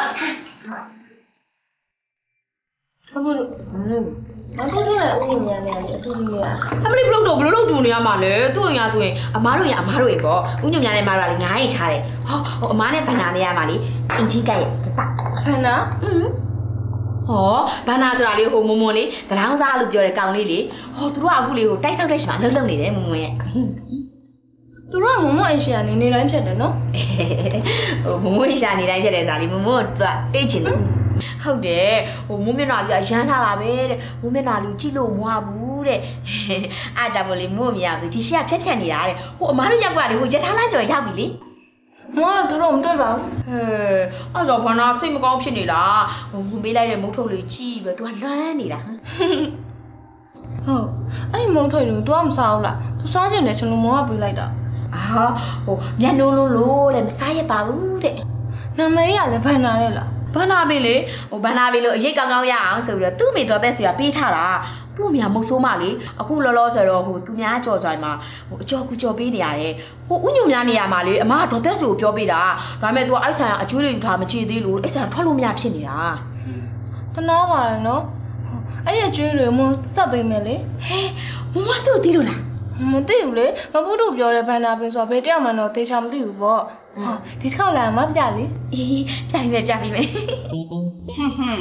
ဘုဒ္ဓမတူတူနဲ့ဦးညံနေတယ်အတူတူရအမလေးဘလို့တော့ဘလို့လို့တူနေရမှာလဲသူ့ရင်ရသူ့ရင်အမားတို့ရအမားတို့ရပေါ့ဦးညုံညာနဲ့မားတို့ကလေငါးရင်ချားတယ်ဟောဟိုအမားနဲ့ဘန္နာနဲ့ရမှာလေအင်ကြီးကရဲ့တတဘန္နာอืมဟောဘန္နာဆိုတာလေဟိုမုံမုံလေးတရောင်းစားလို့ပြောတဲ့ကောင်လေးလေဟောသူတို့ကအခုလေဟိုတိုက်ဆောက်တဲ့ရှင်မှာလှုပ်လှုပ်နေတယ်မုံမုံရဲ့သူတို့ကမမအိမ်ရှာနေနေတိုင်းဖြစ်တယ်နော်ဟိုမမွေးရှာနေတိုင်းဖြစ်တယ်စားလीမမွန်းကသူကတိတ်ချင်တယ်ဟုတ်တယ်ဟိုမွန်းမျက်နှာလေးကရမ်းထားတာပဲတဲ့မွန်းမျက်နှာလေးကြည့်လို့မဝဘူးတဲ့အားကြောင့်မလို့မွန်းမရဆိုဒီရှက်ဖြက်ဖြက်နေတာတဲ့ဟိုအမားတို့ရောက်ပါတယ်ဟိုရထားလမ်းကျော်ရောက်ပြီလေမမတို့တော့မတွေ့ပါဘူးဟဲ့အဲ့တော့ဘာနာစိတ်မကောင်းဖြစ်နေတာဟိုဝင်ပေးလိုက်တဲ့မုတ်ထုတ်လေးကြည့်ပဲသူကလွမ်းနေတာဟုတ်အဲ့မုံထွက်လို့ तू ကမစားဘူးလား तू စားကျင်တယ်ကျွန်တော်မောကပေးလိုက်တာအာဟိုမျက်နှိုးလုံးလို့လည်းမစားရပါဘူးတဲ့နာမည်ရလည်းဘန်နာတဲ့လားဘန္နာပြီလေဟိုဘန္နာပြီလို့အရေးကောင်းကောင်းရအောင်ဆိုပြီးတော့သူ့မိတော်သက်ဆွေကပေးထားတာသူ့အမေကမုတ်ဆိုးမလေအခုလောလောဆိုတော့ဟိုသူများကြော်ဆိုင်မှာဟိုအကျော်ကူကြော်ပေးနေရတယ်ဟိုဥညုံများနေရမှာလေအမကဒေါ်သက်ဆွေကိုပြောပေးတာဒါပေမဲ့ तू အိုက်ဆိုင်ကအကျွေးတွေယူထားမကြည့်သေးလို့အိုက်ဆိုင်ထွက်လို့မရဖြစ်နေတာတနာပါရနော်အဲ့ဒီအကျွေးတွေမဆက်ပေးမယ်လေဟဲမမတို့သိလို့လားမသိဘူးလေမဖို့တို့ပြောတဲ့ဘန်နာပင်ဆိုတော့ဘယ်တယောက်မှတော့သေချာမသိဘူးပေါ့ဟောဒီတစ်ခေါက်လာမပြလေအေးပြပြီပဲပြပြီပဲဟွန်းဟွန်း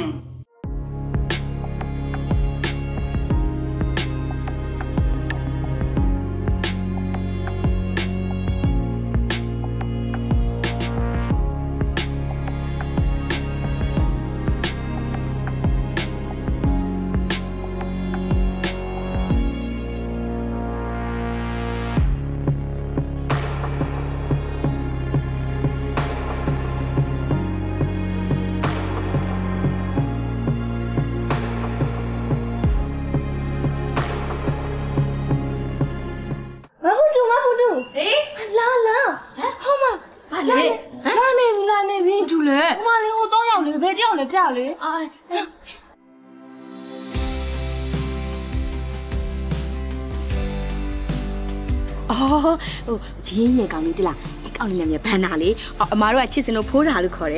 မယ်ပြလေအာအော်ဟိုဂျင်းနဲ့ကောင်လေးတလားအကောင်လေးလည်းမြဘန်နာလေအမားတို့ကချစ်စင်တို့ဖိုးတာလို့ခေါ်တယ်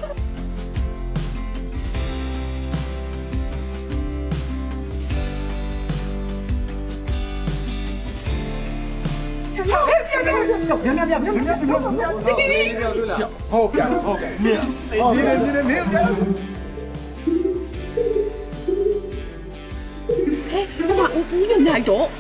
ဟုတ်ပြန်ဟုတ်ပြန်နေနေနေနေဟဲ့ဘာမှဦးဦးနေနိုင်တော့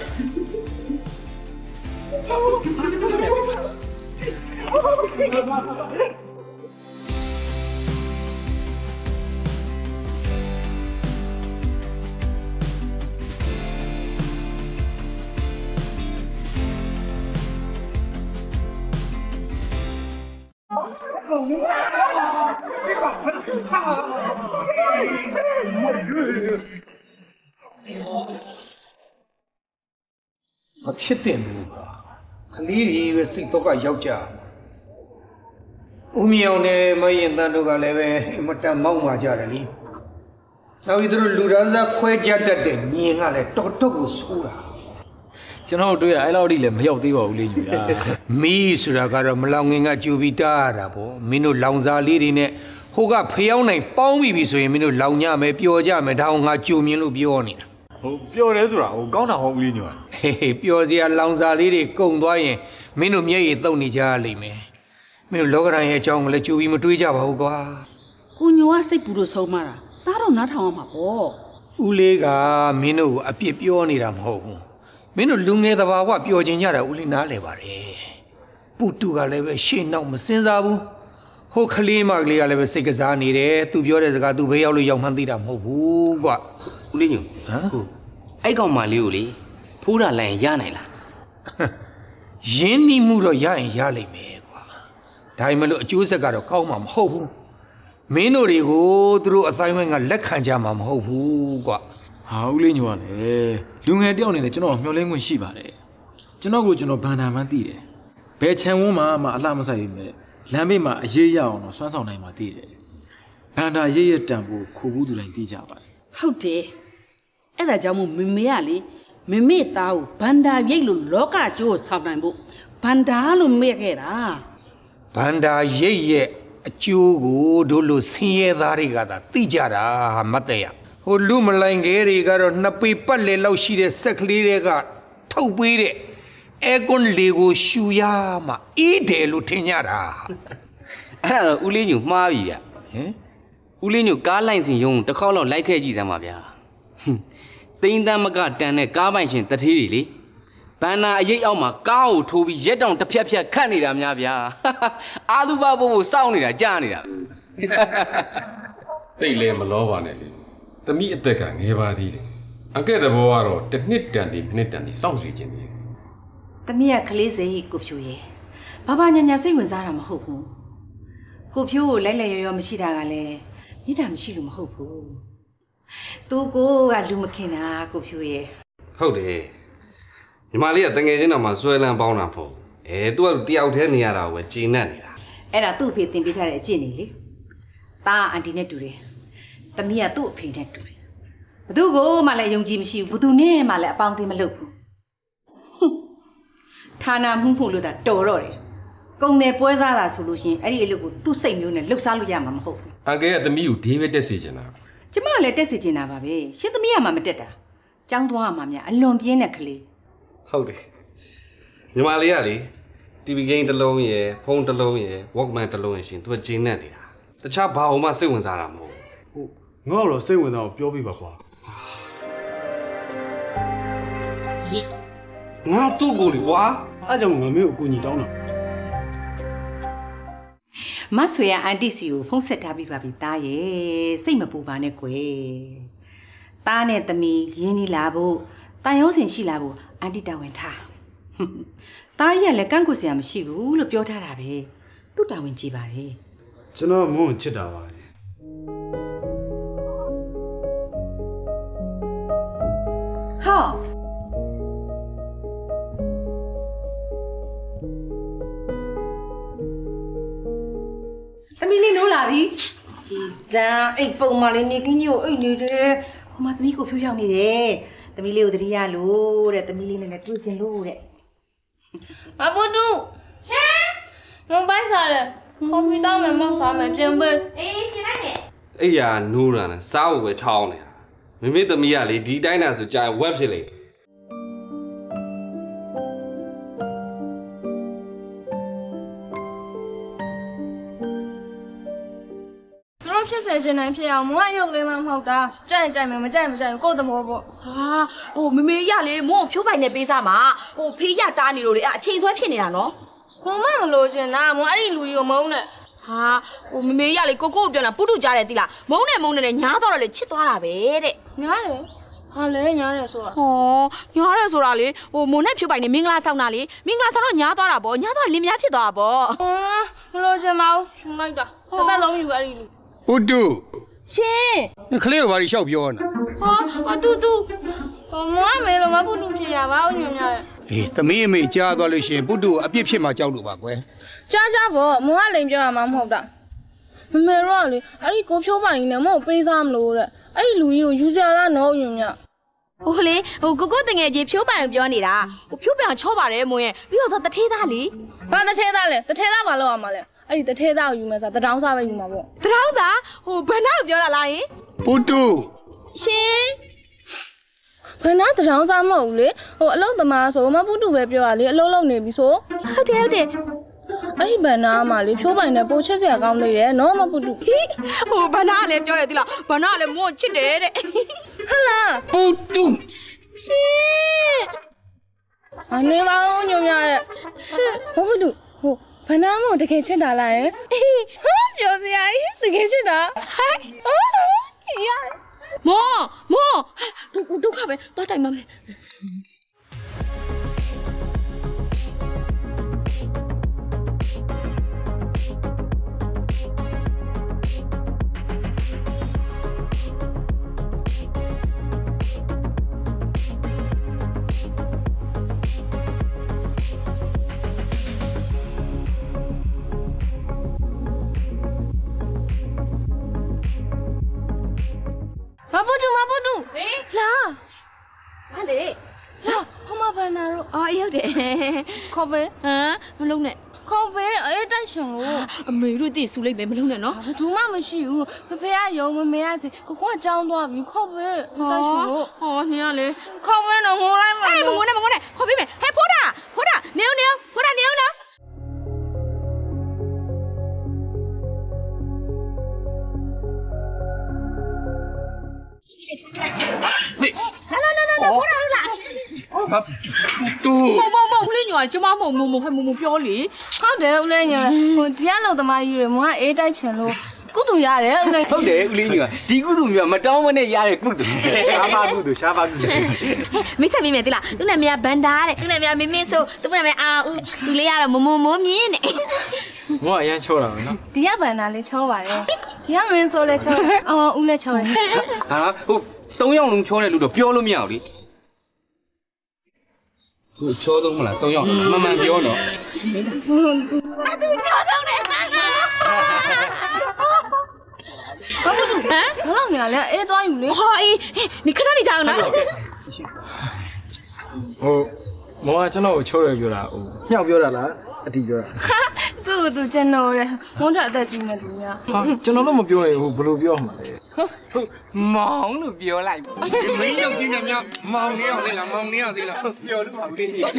မဖြစ်တဲ့ဘူးပါကလေးတွေပဲစိတ်တော့ကယောက်ျားဦးမြောင်နဲ့မရင်တန်းတို့ကလည်းပဲအမတန်မောက်မာကြတယ်လीနောက်ပြီးတို့လူဒန်းစားခွဲကြတတ်တဲ့ညင်ကလည်းတော်တော်ကိုဆိုးတာကျွန်တော်တွေ့ရအဲ့လောက်ထိလည်းမရောက်သေးပါဘူးလေညီလားမီးဆိုတာကတော့မလောင်ငင်ကကြိုပြီးတားရတာပေါ့မင်းတို့လောင်စာလေးတွေနဲ့ဟိုကဖျောင်းနိုင်ပေါင်းပြီးပြီဆိုရင်မင်းတို့လောင်ညမယ်ပျော်ကြမယ်ဒါအောင်ငါကြိုမြင်လို့ပြောနေတာဟိုပျော်တယ်ဆိုတာဟိုကောင်းတာဟောဦးလေးညွန့်ဟေးပျော်စရာလောင်စာလေးတွေကုန်သွားရင်မင်းတို့မျက်ရည်တုပ်နေကြရလိမ့်မယ်မင်းတို့လောကရန်ရဲ့အကြောင်းကိုလည်းကြိုပြီးမတွေးကြပါဘူးကွာကိုညိုကစိတ်ပူလို့ဆုံးမတာဒါတော့နားထောင်ရမှာပေါ့ဦးလေးကမင်းတို့ကိုအပြစ်ပြောနေတာမဟုတ်ဘူးမင်းတို့လူငယ်သဘာဝပျော်ခြင်းကြတာဦးလေးနားလဲပါတယ်ပူတူကလည်းပဲရှေ့နောက်မစင်စားဘူးဟိုကလေးမကလေးကလည်းပဲစိတ်ကစားနေတယ်သူပြောတဲ့စကားသူဘေးရောက်လို့ရောက်မှန်းသိတာမဟုတ်ဘူးကွာဦးလေးညိုဟမ်ဟုတ်အဲ့ကောင်မလေးကိုလေဖိုးတာလိုက်ရင်ရနိုင်လားရင်းနှီးမှုတော့ရရင်ရလိမ့်မယ်ကွာဒါမှမဟုတ်အကျိုးဆက်ကတော့ကောင်းမှာမဟုတ်ဘူးမင်းတို့တွေကိုသူတို့အတိုင်းဝိုင်းကလက်ခံကြမှာမဟုတ်ဘူးကွာဟာဦးလေးညိုကလည်းလူငယ်တယောက်နေနဲ့ကျွန်တော်မျှော်လင့်ခွင့်ရှိပါတယ်ကျွန်တော်ကိုကျွန်တော်ဘန်နာမှန်းသိတယ်ဘယ်ချန်ဝန်းမှာမှအလှမဆိုင်ဘူးလေလမ်းဘေးမှာအရေးရအောင်တော့စွမ်းဆောင်နိုင်မှာသိတယ်ဘန်နာရေးရတန်ဖို့ခိုးဘူးသူတိုင်းသိကြပါတယ်ဟုတ်တယ်အဲ့ဒါကြောင့်မို့မမေကလေမမေသားကိုဘန်ဒါရိတ်လို့လောကကျိုးဆောင်နိုင်ဖို့ဘန်ဒါလို့မေ့ခဲ့တာဘန်ဒါရိတ်ရဲ့အကျိုးကိုတို့လိုဆင်းရဲသားတွေကသာသိကြတာမတ်တဲ့ရဟိုလူမလိုင်ခဲတွေကတော့နှစ်ပေပတ်လေလောက်ရှိတဲ့ဆက်ကလေးတွေကထုတ်ပေးတဲ့အဲကွန်လေကိုရှူရမှအီးတယ်လို့ထင်ကြတာအဲ့ဒါတော့ဦးလေးညိုမှားပြီဗျဟမ်ဦးလေးညိုကားလိုက်စင်ရုံတစ်ခေါက်လောက်လိုက်ခဲ့ကြည့်စမ်းပါဗျာဟင်းသိန်းတန်းမကတန်တဲ့ကားပိုင်ရှင်တထေးတွေလေဘန်နာအရေးအောက်မှာကားကိုထိုးပြီးရက်တောင်တစ်ဖြက်ဖြက်ခတ်နေတာများဗျာအာလူဘဘို့ဘို့စောင့်နေတာကြားနေတာတိတ်လဲမလောပါနဲ့လေသမီးအသက်ကငယ်ပါသေးတယ်အကဲ့သဘောကတော့တစ်နှစ်တန်ဒီမိနစ်တန်ဒီစောင့်စီခြင်းတယ်သမီးကကလေးစိတ်ကိုဖြူရဲ့ဘာဘာညာညာစိတ်ဝင်စားတာမဟုတ်ဘူးကိုဖြူကိုလိုက်လိုက်ရောရောမရှိတာကလည်းမိတာမရှိလို့မဟုတ်ဘူးသူကိုကလူမခင်တာကိုဖြူရဲ့ဟုတ်တယ်ညီမလေးကတငယ်ချင်းတော်မှာဆွဲလန်းပေါင်းတာပေါ့အဲသူကတယောက်တည်းနေရတာကိုပဲဂျင်းနဲ့နေတာအဲ့ဒါသူ့အဖေတင်ပေးထားတဲ့အကျင့်နေလေတာအန်တီနဲ့တူတယ်သမီးကသူ့အဖေနဲ့တူတယ်ဘသူကိုမှလည်းယုံကြည်မရှိဘူးဘသူနဲ့မှလည်းအပေါင်းအသင်းမလုပ်ဘူးဌာနမှုဖို့လို့တာတော်တော့တယ်ကုံတယ်ပွဲစားတာဆိုလို့ရှိရင်အဲ့ဒီအလုပ်ကိုသူ့စိတ်မျိုးနဲ့လှုပ်ရှားလို့ရမှာမဟုတ်ဘူးအကဲကသမီးကိုဒေးပဲတက်စီချင်တာကျမကလည်းတက်စီချင်တာပါပဲရှင်းသမီးကမှမတက်တာចောင်းသွားမှများအလွန်ပြင်းတဲ့ကလေးဟုတ်တယ်ညီမလေးကလေ တီ ဗီ game တစ်လုံးရယ်ဖုန်းတစ်လုံးရယ် Walkman တစ်လုံးရယ်ရှင်သူကဂျင်းနဲ့နေတာတခြားဘာမှစိတ်ဝင်စားတာမဟုတ်ဘူးငါ့တော့စိတ်ဝင်စားအောင်ပြောပြပါကွာငါတူကိုလေကွာအဲ့ကြောင့်ငါမင်းကိုအကူအညီတောင်းတာမဆွေရအန်တီစီကိုဖုန်းဆက်ထားပြီးပါပြီတားရဲ့စိတ်မပူပါနဲ့ကွယ်တားနဲ့သမီးရင်းနှီးလာဖို့တန်ရုံးစင်ရှိလာဖို့အန်တီတာဝန်ထားတားရဲ့လည်းကန့်ကွက်စရာမရှိဘူးလို့ပြောထားတာပဲသူ့တာဝန်ကြည့်ပါလေကျွန်တော်မုန်းချစ်တာပါလေဟာသမီးလေးနိုးလာပြီကြီးစမ်းအိတ်ပုံမှလေးနေကင်းကြီးကိုအိတ်နေတယ်ဟိုမှာသမီးကိုဖြိုးရောက်နေတယ်သမီးလေးကိုတတိယလို့တဲ့သမီးလေးနဲ့လည်းတွေ့ချင်လို့တဲ့မပူတူရှင်မပိုက်စားတယ်ခေါ်ပြီးတော့မယ်မောက်စားမယ်ပြင်ပေးအေးပြင်လိုက်မယ်အေးရနိုးတာနဲ့စားဖို့ပဲထောင်းနေတာမိမိသမီးကလေဒီတိုင်းတာဆိုကြာဝက်ဖြစ်လေဖြစ်စေချင်တိုင်းဖြစ်အောင်မွန်းအယုတ်လေးမှမဟုတ်တာကြိုက်ကြိုက်မယ်မကြိုက်မကြိုက်ကိုယ်သဘောပေါ့ဟာဟိုမမေရလေမွန်းဖြိုးပိုင်နဲ့ပေးစားမှာဟိုဖေးရတားနေလို့လေအချိန်ဆွဲဖြစ်နေတာနော်မမမလို့ရှင်လားမွန်းအဲ့ဒီလူကြီးကိုမုန်းနဲ့ဟာဟိုမမေရလေကိုကိုကိုပြောတာပုတုကြားတယ်တိလားမုန်းနဲ့မုန်းနဲ့ညားတော့လေချစ်သွားတာပဲတဲ့ညားတယ်ဟာလေညားတယ်ဆိုတာဟောညားတယ်ဆိုတာလေဟိုမွန်းနဲ့ဖြိုးပိုင်နဲ့မင်္ဂလာဆောင်တာလေမင်္ဂလာဆောင်တော့ညားသွားတာပေါ့ညားသွားလင်းများဖြစ်သွားတာပေါ့ဟောမလို့ရှင်မအောင်ရှင်လိုက်တာတစ်သက်လုံးယူအဲ့ဒီလူပုတုရှင်ခလေးကဘာလို့ရှောက်ပြောနေတာဟာတူတူဟိုမွားမေလို့မပုတုဖြစ်ရပါဦးညွန့်များရဲ့အေးသမီးအမေကြားသွားလို့ရှင်ပုတုအပြစ်ဖြစ်မှကြောက်လို့ပါကွယ်ကြားကြားပေါ့မွားလိန်ပြောတာမှမဟုတ်တာမမေတော့လေအဲ့ဒီကိုဖြိုးပိုင်နေမို့ပေးစားမလို့တဲ့အဲ့ဒီလူကြီးကိုယူစရာလားနော်ညွန့်များဟိုလေဟိုကိုကိုတငယ်ကြီးဖြိုးပိုင်ကိုပြောနေတာဟိုဖြိုးပိုင်ချောပါတယ်မွန်းရဲ့ပြီးတော့တထဲသားလေဘာတထဲသားလဲတထဲသားဘာလို့အောင်မလဲအဲ့ဒီတထဲသားကိုယူမယ်ဆိုတတောင်းစားပဲယူမှာပေါ့တတောင်းစားဟိုဘဏ္ဍာကိုပြောတာလားယင်ပုတုရှင်ဘဏ္ဍာတတောင်းစားမဟုတ်ဘူးလေဟိုအလုံးသမားဆိုမပုတုပဲပြောတာလေအလုံးလုံးနေပြီဆိုဟုတ်တယ်ဟုတ်တယ်အဲ့ဒီဘဏ္ဍာမှာလေဖြိုးပိုင်နဲ့ပိုချစ်စရာကောင်းနေတယ်နော်မပုတုဟိဟိုဘဏ္ဍာလည်းပြောတယ်တိလားဘဏ္ဍာလည်းမွန်းချစ်တယ်တဲ့ဟလာပုတုရှင်အနေပါဦးညိုမြရဲ့မပုတုဟိုဘဏ္ဍာမို့တကယ်ချစ်တာလားယင်ဟာပြောစရာကြီးတကယ်ချစ်တာဟဲ့အော်ကြီးရမောမောဒုက္ခဒုက္ခပဲတော့တိုင်မမယ်မပုတုမပုတုလာဟာလေလာဟိုမဘနာရောအော်အေးဟုတ်တယ်ခေါ်ပဲဟမ်မလုံးနဲ့ခေါ်ပဲအေးတိုက်ရှင်လို့အမေတို့သိဆူလိုက်မယ်မလုံးနဲ့နော်ဘာသူမှမရှိဘူးမဖေကယုံမမေကစီကိုကကြောင်းသွားပြီခေါ်ပဲတိုက်ရှင်လို့ဟောနင်ကလေခေါ်ပဲတော့ငိုလိုက်မှာအေးမငိုနဲ့မငိုနဲ့ခေါ်ပေးမယ်ဟဲ့ဖိုးတာဖိုးတာနေဦးနေဦးဖိုးတာနေဦးနော်လာလာလာလာဖိုးတာလာဟာတူမမမဦးလေးညောကျမမမမဟဲ့မမပြောလေဟုတ်တယ်ဦးလေးညောဟိုဒီကလောက်သမားကြီးတွေမကအေးတိုက်ချင်လို့ကုသူရတယ်ဦးလေးဟုတ်တယ်ဦးလေးညောဒီကုသူမျိုးမတောင်းမနဲ့ရတဲ့ကုသူရှားပါကုသူရှားပါကုသူမိတ်ဆက်မိမယ်တိလားသူနာမည်ကဘန်ဒါတဲ့သူနာမည်ကမင်းမင်းဆိုသူနာမည်အာဦးသူလေးကတော့မမမိုးမြင်းတဲ့မောအရန်ချောတာပဲနော်ဒီကဘန်ဒါလေးချောပါတယ်ဒီကမင်းဆိုလဲချောအော်ဦးလဲချောတယ်ဟာဟုတ်သုံးယောက်လုံးချောတယ်လို့တော့ပြောလို့မရဘူးလေဟိုချောသုံးမလားသုံးယောက်မမှန်ပြောနော်အတူချောဆုံးတယ်ဘာလို့ဟမ်ဘာလို့နေရလဲအေးသွားယူလေဟောအေးနေခဏနေကြအောင်နော်ဟိုမောကကျွန်တော်ကိုချောရပြောတာဟိုမြောက်ပြောတာလားအတီပြောတာသူ့သူကျွန်တော်လေမုန်းထအသက်ကြီးနေသူများဟာကျွန်တော်တော့မပြောရင်ဟိုဘယ်လိုပြောမှာလဲဟုတ်မောင်လို့ပြောလိုက်မင်းတို့ကြီးနေများမောင်နေရသေးလားမောင်နေရသေးလားပြောလို့ပါဦးလေးနင်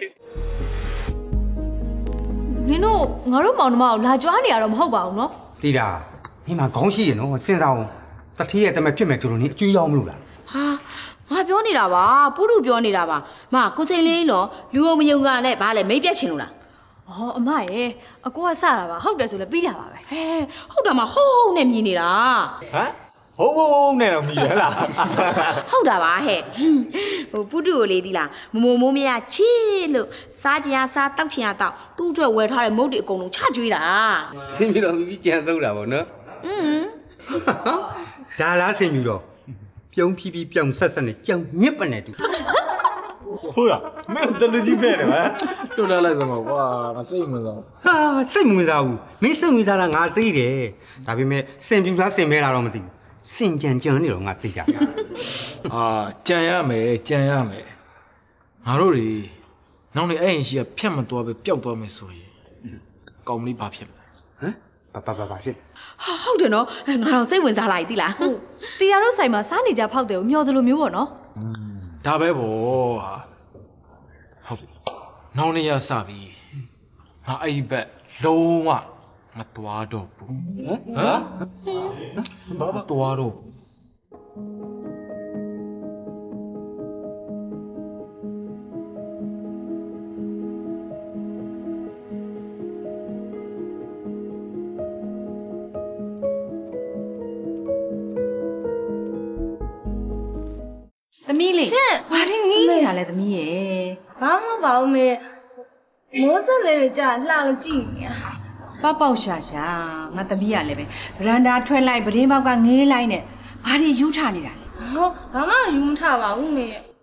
တို့ငါတို့မောင်နှမကိုလာကြွားနေရတော့မဟုတ်ပါဘူးနော်တီတာမိမခေါင်းရှိရနော်စဉ်းစားအောင်တထေးရဲ့တမက်ဖြစ်မယ်ပြောလို့နင်အကျွေးရောက်မလို့လားဟာငါပြောနေတာပါပုရုပြောနေတာပါမကိုစိန်လေးနော်လူအောင်မယုံကနဲ့ဘာလဲမိတ်ပြက်ချင်လို့လားအော်အမရဲ့အကိုကစတာပါဟုတ်တယ်ဆိုလည်းပြီးတာပါပဲဟဲဟုတ်တာမှဟုတ်ဟုတ်နဲ့မြည်နေတာဟမ်ဟုတ်ဟုတ်နဲ့တော့မြည်ရလားဟုတ်တာပါဟဲ့ဟိုပုတုကိုလေးသီးလားမမိုမိုးမရချီလို့စားကြရစားတောက်ချင်ရတောက်သူ့အတွက်ဝယ်ထားတဲ့မုတ်တွေအကုန်လုံးချကျွေးတာစင်ပြီးတော့ပြီးကြံစုပ်တာပေါ့နော်อืมဒါလားစင်ပြီးတော့ပြုံးဖြီးဖြီးပြောင်ဆက်ဆက်နဲ့ကြောင်ညစ်ပနဲ့တူဟုတ်လားမင်းတလူကြီးပဲလေဟမ်လွတ်လာလိုက်စမ်းပါကွာငါစိတ်မဝင်စားဟာစိတ်မဝင်စားဘူးမင်းစိတ်ဝင်စားတာငါသိတယ်ဒါပေမဲ့စင်ပြူလားစင်မဲလားတော့မသိဘူးစင်ကြံကြံနေတော့ငါသိကြတယ်အာကြံရမယ်ကြံရမယ်ငါတို့တွေနောက်နေအဲ့ရင်ရှိကဖြတ်မသွားပဲပျောက်သွားမယ်ဆိုရင်ကောင်းမလေးဘာဖြစ်မလဲဟမ်ဘာဘာဘာဖြစ်ဟုတ်တယ်နော်ငါတော့စိတ်ဝင်စားလာပြီတိလားဟုတ်တီယာတို့ဆိုင်မှာစားနေကြဖောက်တယ်ကိုမျောတယ်လို့မျိုးပေါ့နော်ဒါပဲပေါ့ဟာဟုတ်ပြီနောက်နေ့ရစပြီငါအဲ့ဒီဘက်လုံးဝမသွားတော့ဘူးဟမ်ဘာမသွားတော့သမီးလေးဘာတွေငေးနေတာလဲသမီးရဲ့ဘာမှမပါဘူးမေမိုးဆက်လေးတွေကြာလှလို့ကြည့်နေရပေါက်ပေါက်ရှာရှာငါသမီးရလည်းပဲဗရန်ဒါထွက်လိုက်ပရင်းပေါက်ကငေးလိုက်နဲ့ဘာတွေယူထားနေတာလဲဟောဘာမှယူမထားပါဘူးမေ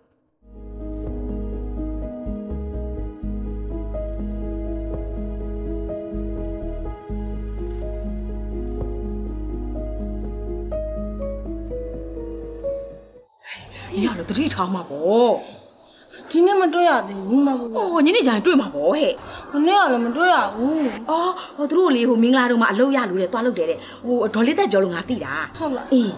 ရလို့တတိထားမှာပေါ့ဒီနေ့မတွေ့ရသေးဘူးမဟုတ်ဘူးဟိုညနေကျရင်တွေ့မှာပေါ့ဟဲ့မနေ့ကလည်းမတွေ့ရဘူးအော်ဟိုသူတို့လေဟိုမင်္ဂလာတို့မှာအလုပ်ရလို့တဲ့သွားလုပ်တယ်တဲ့ဟိုဒေါ်လေးတက်ပြောလို့ငါသိတာဟုတ်လားအေး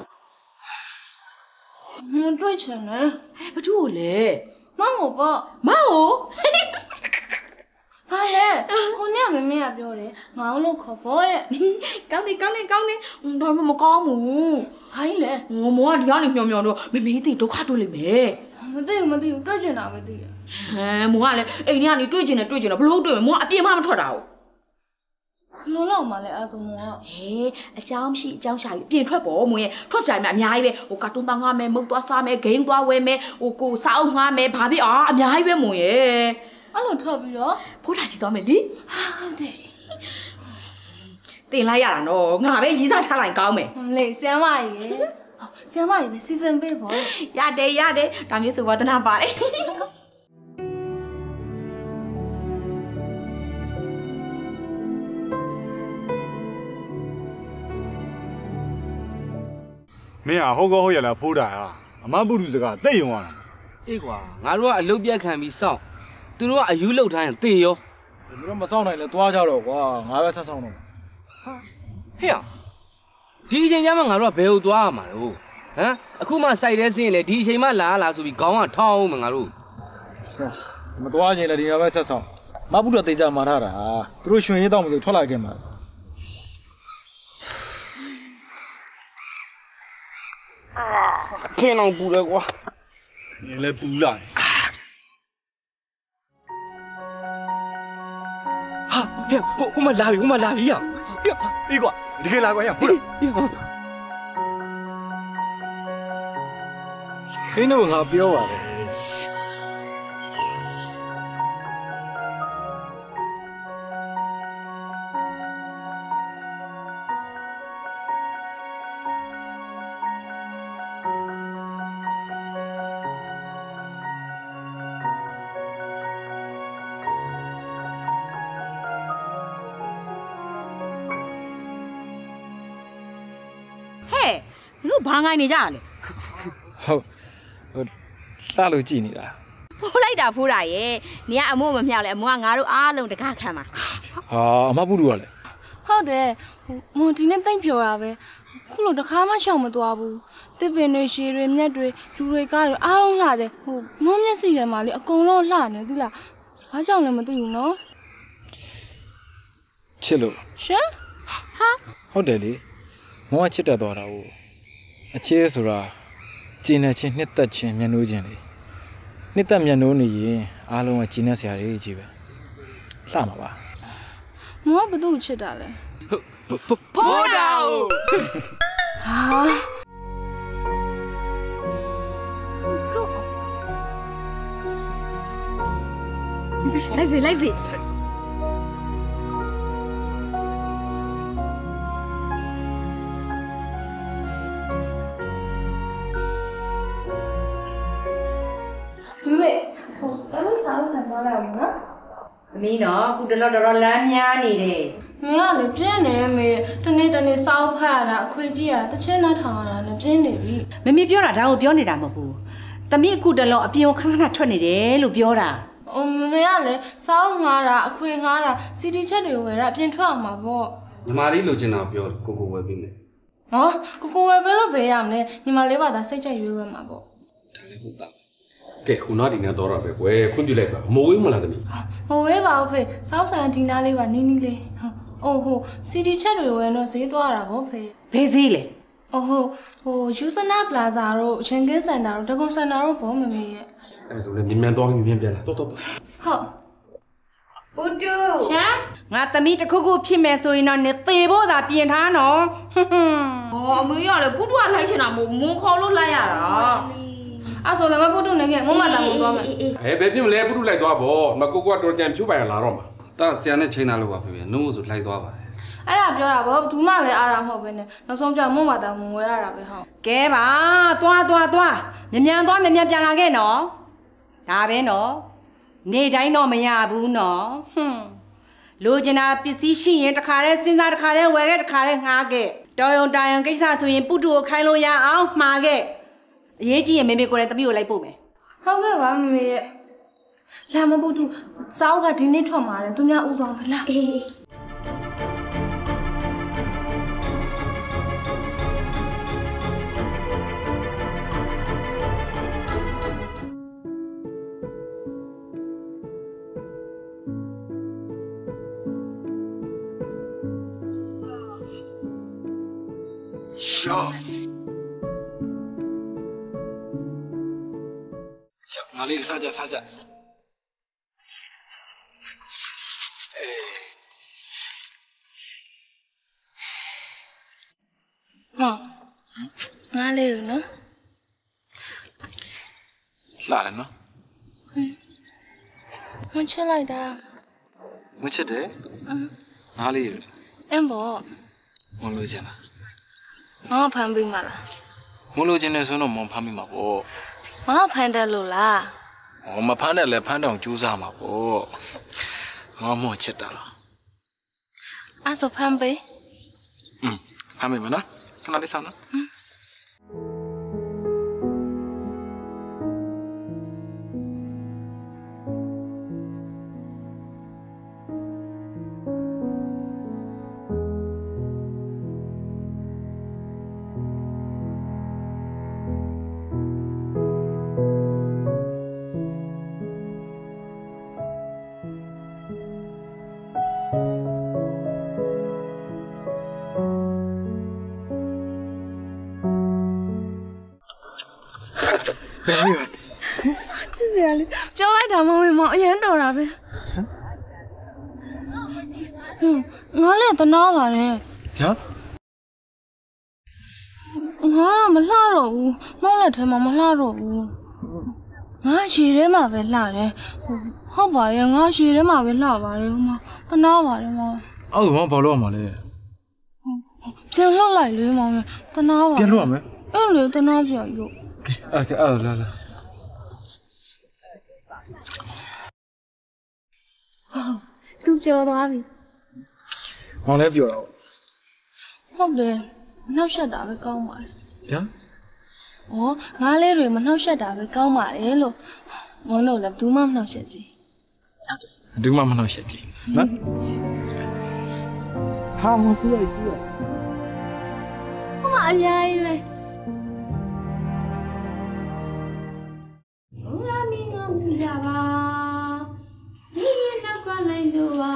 မတွေ့ချင်လဲဘသူ့ကိုလဲမောင်ကိုပေါ့မောင်ကိုဟာလေဟိုနေ့မမေကပြောတယ်ငါအောင်လို့ခေါ်ဖို့တဲ့ကောင်းနေကောင်းနေကောင်းနေဒါမှမကောင်းဘူးဟိုင်းလေဟိုမောကဒီကနေမျောမျောတော့မမေသိဒုက္ခတွေ့လိမ့်မယ်မသိဘူးမသိဘူးတွေ့ချင်တာပဲသိတယ်ဟမ်မောကလည်းအိမ်ထဲကနေတွေ့ကျင်တယ်တွေ့ကျင်တော့ဘလို့တွေ့မောအပြင်းမမထွက်တာဟုတ်လုံးလောက်မှလည်းအဆုံမောကဟေးအကြောင်းမရှိအကြောင်းရှာပြီးပြင်ထွက်ပေါ့မွေထွက်ကြမယ်အများကြီးပဲဟိုကာတွန်းတောင်းငှားမယ်မုတ်သွားစားမယ်ဂိမ်းသွားဝဲမယ်ဟိုကိုစားအောင်ငှားမယ်ဘာဖြစ်အာအများကြီးပဲမွေရဲ့အဲ့လိုထွက်ပြီးတော့ဖိုးတာကြီးသွားမယ်လေဟုတ်တယ်တင်လိုက်ရတာနော်ငါပဲရီးစားထားလိုက်ကောင်းမယ်လေဆမ်းမကြီးရေဆမ်းမကြီးပဲစီစဉ်ပေးပေါ့ရတယ်ရတယ်ဒါမျိုးဆိုဝဒနာပါတယ်မင်းကဟုတ်ကောဟုတ်ရလားဖိုးတာဟာအမပုရုစကားတိတ်ယုံရတာအေးကွာငါတို့ကအလုတ်ပြတ်ခံပြီးစောင့်သူတို့ကအယူလောက်ထားရင်သေရောသူတို့မဆောင်နိုင်လဲသွားကြတော့ကွာငါပဲဆက်ဆောင်တော့ဟဲ့ဒီအချိန်ကျမှငါတို့ကဘယ်ကိုသွားရမှာလို့ဟမ်အခုမှစိုက်တဲ့စင်းရင်လေဒီအချိန်မှလာလာဆိုပြီးခေါင်းကထောင်းအောင်မငါတို့မသွားရင်လည်းဒီမှာပဲဆက်ဆောင်မပုဒ်တေချာမာထားတာသူတို့ရွှင်ရေးတော့မလို့ထွက်လာခဲ့မှာဖင်းအောင်ပူတယ်ကွာနင်လည်းပူလာဟာဟဲ့ဟိုဟိုမှာလာပြီဟိုမှာလာပြီရအေးကွာတကယ်လာကွာရဟုတ်လားခင်းတော့ငါပြောပါတယ်တို့ဘာငိုင်းနေကြရလဲဟုတ်ဟိုလှလို့ကြည်နေတာဖိုးလိုက်တာဖိုးတာရဲ့နေကအမို့မမြောက်လဲအမို့ကငါတို့အားလုံးတကားခံပါဟာအမပုဒ်ကလည်းဟုတ်တယ်ဟိုမွန်တီနဲ့တိတ်ပြောတာပဲခုလိုတခါမှရှောင်မသွားဘူးတစ်ပင်တွေရှည်တွေမြက်တွေလူတွေကားတွေအားလုံးလှတယ်ဟိုမုံမျက်စိထဲမှာလေအကုန်လုံးလှနေသလားဘာကြောင့်လဲမသိဘူးနော်ချစ်လို့ရှင်ဟာဟုတ်တယ်လေမောကချစ်တတ်သွားတာကိုအချစ်ဆိုတာကျင်းနေချင်းနှစ်သက်ချင်းမျက်နှာချင်းလေနှစ်သက်မျက်နှာနေရင်အားလုံးကကျင်းနေစရာတွေကြီးပဲလှမှာပါမောကဘသူ့ချစ်တာလဲဖိုးတာဟာလိုက်စီလိုက်စီမေဟိုစားဆန်သွားလိုက်အောင်နော်အမီးနော်အခုတလောတော်တော်လမ်းများနေတယ်မင်းကလေပြင်းနေမေတနေ့တနေ့စောက်ဖတ်ရတာအခွေကြီးရတာတချင်းနဲ့ထောင်ရတာနဲ့ပြင်းနေပြီမမေပြောတာဒါကိုပြောနေတာမဟုတ်ဘူးတမီးအခုတလောအပြင်ကိုခဏခဏထွက်နေတယ်လို့ပြောတာအမမေကလေစောက်ငားတာအခွေငားတာစီတီချက်တွေဝယ်တာအပြင်ထွက်အောင်ပါပေါ့ညီမလေးလိုချင်တာပြောကိုကိုဝယ်ပေးမယ်ဟောကိုကိုဝယ်ပေးလို့ပေးရမလဲညီမလေးပါသာစိတ်ချက်ရွေးဝယ်မှာပေါ့ဒါလည်းဟုတ်တာကဲခုနောက်ဒီနေ့တော့ရပဲကွယ်ခွင့်ပြုလိုက်ပါမဝေးမလားသမီးမဝဲပါဘူးဖေစောက်ဆန်ဒီနားလေးပါနီးနီးလေးဟုတ်ဟိုစီတီချက်တွေဝယ်တော့ဈေးသွားတာဗောဖေဘယ်ဈေးလဲအိုးဟိုဟိုယူဆနာပလာဇာတို့ရှင်ကင်းစင်တာတို့ဒဂုံစင်တာတို့ဗောမမေရဲ့အဲ့ဆိုလည်းမြင်မြန်သွားပြီးမြင်ပြန်လာတော်တော်ဟုတ်ပူတူရှာငါသမီးတစ်ခုခုဖြစ်မယ်ဆိုရင်တော့နေသေဖို့သာပြင်ထားနော်ဟွန်းဟွန်း哦，没有了，不多来钱了，没没考虑来呀啦。 အဲ့ဆိုလည်းမပုတ်တုနေခဲ့မမတာမသွားမယ်ဟဲ့ဘယ်ဖြစ်မလဲပုထုလိုက်သွားပေါ့မကိုကတော့ကြံဖြူပိုင်လာတော့မှာတာဆရာနဲ့ချိန်တာလို့ပါဖေဖေနှုတ်ဆိုလိုက်သွားပါတယ်အဲ့ဒါပြောတာဗောဘူးမှလည်းအားရမဟုတ်ပဲနဲ့နောက်ဆုံးကျမမတာမဝဲရတာပဲဟုတ်ကဲပါသွားသွားသွားမြန်မြန်သွားမြန်မြန်ပြန်လာခဲ့နော်ဒါပဲနော်နေတိုင်းတော့မရဘူးနော်ဟွန်းလိုချင်တာပစ္စည်းရှိရင်တခါတည်းစဉ်းစားတခါတည်းဝယ်ခဲ့တခါတည်းငှားခဲ့တော်ရုံတာယံကိစ္စဆိုရင်ပုတူကိုခိုင်းလို့ရအောင်မှားခဲ့အရေးကြီးရင်မေမေကိုယ်တိုင်တပည့်ကိုလိုက်ပို့မယ်ဟုတ်ကဲ့ပါမမေရဲ့လာမပုတ်တုစောက်ကဒီနေ့ထွက်มาတယ်သူများဥသွားမယ်လာအေးရှော့ငါလေးစားကြစားကြအေးမောင်ငါလေးရနော်လှတယ်နော်မချစ်လိုက်တာမချစ်တယ်ငါလေးရအင်းဘောမလို့ချင်လားငါဖမ်းပေးမလားမလို့ချင်တယ်ဆိုတော့မဖမ်းမိမှာပေါ့ငါဖမ်းတယ်လို့လားဟောမဖမ်းတယ်လဲဖမ်းတောင်ကြိုးစားမှာပေါ့ငါမောချစ်တာလားအဲ့ဆိုဖမ်းပေးอืมဖမ်းမိမနော်ခဏလေးဆောင်နော်ချစ်စရာလေးပြောလိုက်တာမဟုတ်မောင်အရင်တော်တာပဲဟွန်းငါလည်းတနာပါတယ်ဗျာငါကမလှတော့ဘူးမောင်လက်ထဲမှာမလှတော့ဘူးငါရေထဲမှာပဲလှတယ်ဟုတ်ပါတယ်ငါရေထဲမှာပဲလှပါတယ်မောင်တနာပါတယ်မောင်အော်ဘာဘာလို့ရမှာလဲပြန်လှလိုက်လေမောင်တနာပါပြန်လို့ရမယ်အဲ့လေတနာပြရုပ်အဲ့ကဲအဲ့လာလာသူပြောသွားပြီမောင်လည်းပြောတော့ဟုတ်တယ်မနှောက်ရှက်တာပဲကောင်းပါလေဗျာဩငါလေးတွေမနှောက်ရှက်တာပဲကောင်းပါလေလို့မွန်းတို့လည်းဘူးမှမနှောက်ရှက်ကြည်ဒီမှမနှောက်ရှက်ကြည့်နော်ဟာမကူလိုက်ကူလိုက်ဟောအများကြီးပဲဦးလာမင်းကမူရပါဒီနောက်ကလိုက်လို့ပါ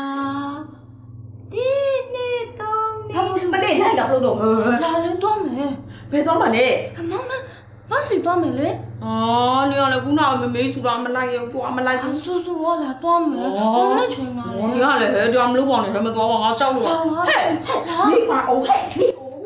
ဒီနေ့တော့နေမလေးလိုက်တော့လို့တော့လာလို့တော့မယ်ဘယ်သွားမှာလဲအမောင်းနဲ့မဆီတော့မယ်လေ哦，你要来姑娘没没说他们来有多，他们来。 叔叔我来多မယ်我们去哪里你看嘞，这俺们老帮的什么多帮俺少了。 嘿你把哦嘿你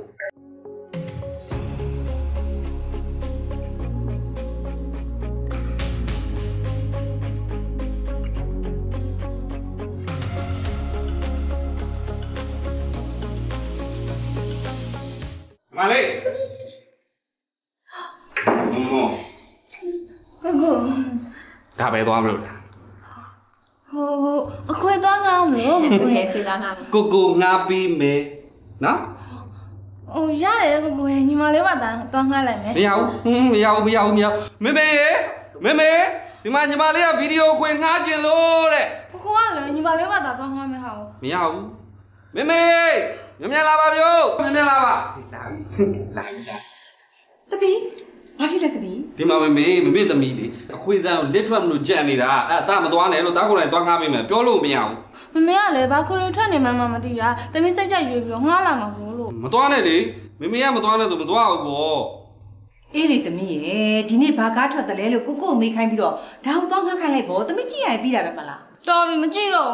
မလေးမမောဟုတ်ကောဒါပဲသွားမလို့လားဟိုဟိုအခွေသွားငါအောင်လို့မကိုရဲ့ခွေသွားငါကိုကိုငါပြီးမယ်နော်ဟိုရတယ်ကိုကိုရဲ့ညီမလေးပါတာသွားငှားလိုက်မယ်မရဘူးမရဘူးမရဘူးမရဘူးမေမေမေမေဒီမှာညီမလေးကဗီဒီယိုခွင်ငှားကျင်လို့တဲ့ကိုကိုကလည်းညီမလေးပါတာသွားငှားမယ်ဟာမရဘူးမေမေမြမြလာပါဗျို့မြမြလာပါလာလာလာတပီဘာဖြစ်လဲတပီဒီမှာမေမေမမေသမီးလေအခွေစံကိုလက်ထွက်မလို့ကြံ့နေတာအဲ့ဒါမသွားနဲ့လို့တားကိုယ်တိုင်သွားငှားပေးမယ်ပြောလို့မရဘူးမမေကလည်းဘာခွေထွက်နေမှမမသိတာတမီးစိတ်ကြရွေးပြီးတော့ငှားလာမှာဘူးလို့မသွားနဲ့လေမေမေကမသွားနဲ့ဆိုမသွားဘူးပေါ့အေးလေတမီးရဲ့ဒီနေ့ဘာကားထွက်တယ်လဲလို့ကိုကိုမေးခိုင်းပြီးတော့ဒါကိုသွားငှားခိုင်းလိုက်ပေါ့တမီးကြည့်ရပြီးတာပဲမလားတော်ပြီမကြည့်တော့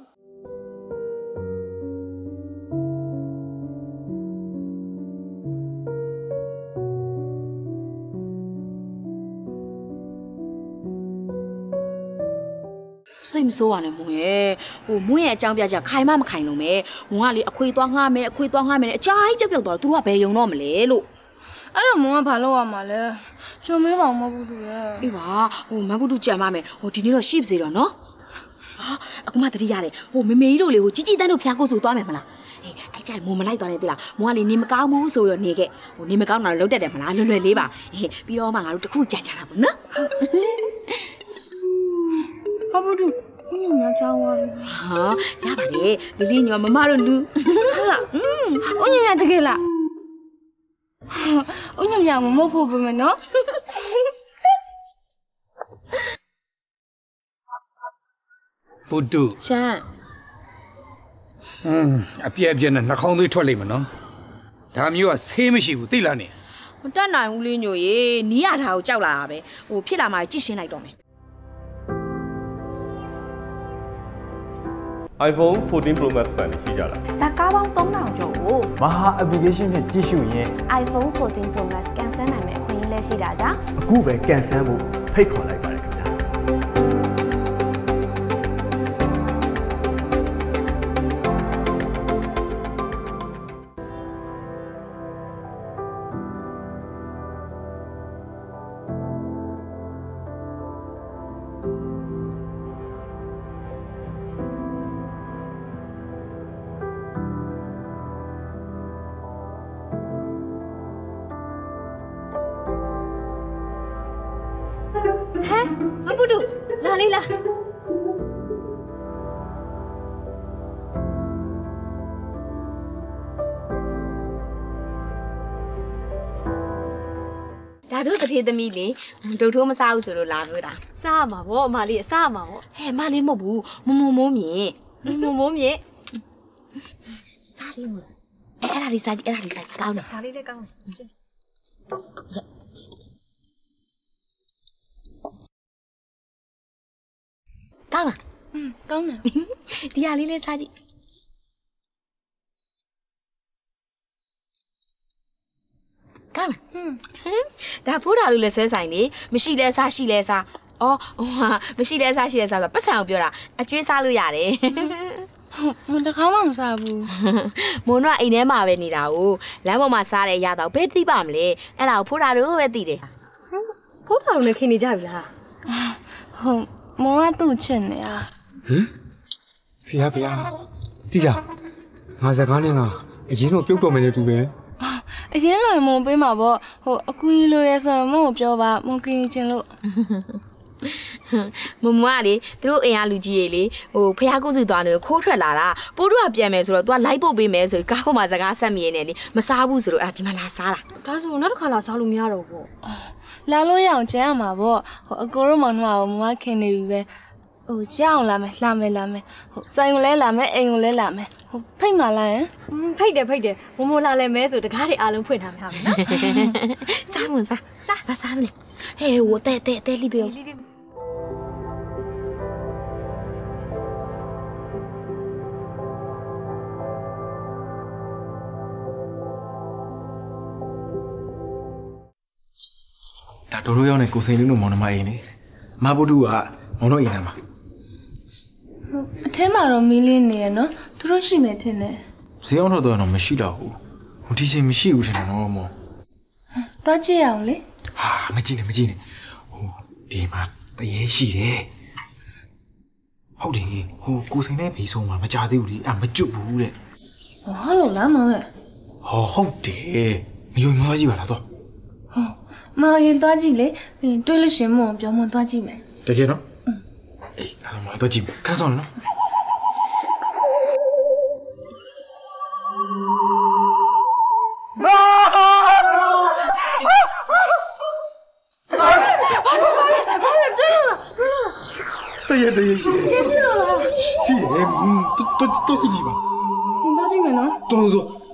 စိတ်မဆိုးပါနဲ့မွန်ရဲ့ဟိုမွန်ရဲ့အကြောင်းပြကြခိုင်မမခိုင်လို့မဲမွန်ကလေအခွေသွားငှားမယ်အခွေသွားငှားမယ်အကြာကြီးပြောက်ပြောက်သွားတော့သူတို့ကဘယ်ယုံတော့မလဲလို့အဲ့တော့မွန်ကဘာလုပ်ရမှာလဲချုံမေးပါမဟုတ်ဘူးလေအေးပါဟိုမကုတုကြံပါမယ်ဟိုဒီနေ့တော့ရှိပါစေတော့နော်ဟာအခုမှတတိရတယ်ဟိုမမေကြီးတို့လေဟိုជីជីတန်းတို့ဖျားကိုဆိုသွားမယ်မလားအေးအဲ့ကြိုင်မွန်မလိုက်သွားနဲ့တိလားမွန်ကလေနေမကောင်းဘူးဆိုတော့နေခဲ့ဟိုနေမကောင်းတာလုံးတက်တယ်မလားလွယ်လွယ်လေးပါအေးပြီးတော့မှငါတို့တခုကြံကြတာပေါ့နော်ဘာဘူးတူညညချောင်းသွားပြီဟာရပါတယ်လီလီညီမမမတို့လူဟုတ်လားอืมဦးညညတကယ်လားဦးညညမမဖို့ပဲမနော်ပုတုရှမ်းอืมအပြည့်အပြည့်နဲ့နှာခေါင်းသွေးထွက်လိမ့်မယ်နော်ဒါမျိုးကဆေးမရှိဘူးသိလားနေမတက်နိုင်ဘူးလေးညိုရေနီးရတာကိုကြောက်လာတာပဲဟိုဖြစ်လာမှကြည့်ရှင်းလိုက်တော့မယ် iPhone fourteen Pro Max 版ရှိကြလားဇာကားပေါင်းသုံးထောင်ကျော်ကိုမဟာ application ဖြင့်ကြည့်ရှုရင် iPhone fourteen Pro Max ကန်ဆယ်နိုင်မယ့်အခွင့်အရေးလည်းရှိတာကြောင့်အခုပဲကန်ဆယ်ဖို့ဖိတ်ခေါ်လိုက်ပါတယ်ခင်ဗျာဟဲ့မပူတူလာလေးလားဒါတို့တထေးသမီးလေဒုတ်ထိုးမစားဘူးဆိုလို့လာလို့တာစားမှာဗောအမလေးစားမှာဗောဟဲ့မလေးမဟုတ်ဘူးမုံမုံမိုးမြင့်မုံမိုးမြင့်စားလေးမလားအဲ့အဲ့ဒါလေးစားကြည့်အဲ့ဒါလေးစားကြည့်ကောင်းတယ်ဒါလေးလည်းကောင်းတယ်ကောင်းလားอืมကောင်းတယ်ဒီဟာလေးလေးစားကြည့်ကောင်းလားဟင်းဒါဖိုးတာလို့လည်းဆွဲဆိုင်နေမရှိလဲစားရှိလဲစားအော်ဟိုဟာမရှိလဲစားရှိလဲစားဆိုပတ်စံကိုပြောတာအကျွေးစားလို့ရတယ်မတခါမှမစားဘူးမွန်တော့အိမ်ထဲမှာပဲနေတာကိုလမ်းပေါ်မှာစားတဲ့ရတော့ဘယ်သိပါမလဲအဲ့ဒါကိုဖိုးတာတို့ပဲသိတယ်ဖိုးတာတို့နဲ့ခင်နေကြပြီလားဟုတ်မောင်ကသူ့ချစ်နေတာဟင်ဖေရဖေရတိလားငါစကားနဲ့ငါအရင်တော့ပြုတ်တော်မယ်လေသူပဲအရင်လိုမုံပေးမှာပေါ့ဟိုအကူကြီးလိုရဲဆိုမုံကိုပြောပါမုံကင်းချင်းလို့မမကလေသူတို့အိမ်ကလူကြီးတွေလေဟိုဖះကုစုသွားနေခိုးထွက်လာတာပိုးတို့ကပြန်မယ်ဆိုတော့ तू ကလိုက်ပို့ပေးမယ်ဆိုကားပေါ်မှာစကားဆက်မြင်နေလေမစားဘူးဆိုတော့အာဒီမှာလာစားတာဒါဆိုနောက်တစ်ခါလာစားလို့မရတော့ဘူးလာလို့ရအောင်ကျန်ရမှာပေါ့ဟိုအကိုတို့မောင်နှမကမမခင်နေပြီပဲဟိုရအောင်လာမယ်လာမယ်လာမယ်ဟိုဆိုင်ကိုလဲလာမယ်အိမ်ကိုလဲလာမယ်ဟိုဖိတ်မှလာရင်ဖိတ်တယ်ဖိတ်တယ်မမိုးလာလဲမဲဆိုတကားတွေအားလုံးဖွင့်ထားမှာနော်စားမစားစားမစားမလဲဟဲ့ဟိုတဲ့တဲ့တဲ့လိဘေဒါတို့တို့ရောက်နေကိုစိန်လေးတို့မောင်နှမအိမ်နေမဘုဒ္ဓကမောင်တို့အိမ်ထဲမှာအထဲမှာတော့မီးလင်းနေရနော်သူတို့ရှိမယ်ထင်တယ်ဈေးအောင်တော့တော့မရှိတော့ဘူးဟိုဒီချိန်မရှိဘူးထင်တယ်နော်မောင်သွားကြည့်အောင်လေဟာမကြည့်နဲ့မကြည့်နဲ့ဟိုဒီမှာတရေရှိတယ်ဟုတ်တယ်ဟိုကိုစိန်နဲ့ဖေးဆုံးမှာမကြသေးဘူးလေအမကျွတ်ဘူးတဲ့ဟာလို့လားမောင်ရဲ့ဟောဟုတ်တယ်မယုံမကြည့်ပါလားတော့ဟောမောင်ရင်သွားကြည့်လေတွေးလို့ရှင်မောင်ပြောမောင်သွားကြည့်မယ်တကယ်နော်အေးအဲ့တော့မောင်သွားကြည့်ခန်းဆောင်နော်对呀对呀，是。是了。是，嗯，多多多去几吧。 你到这边呢？ 多多多。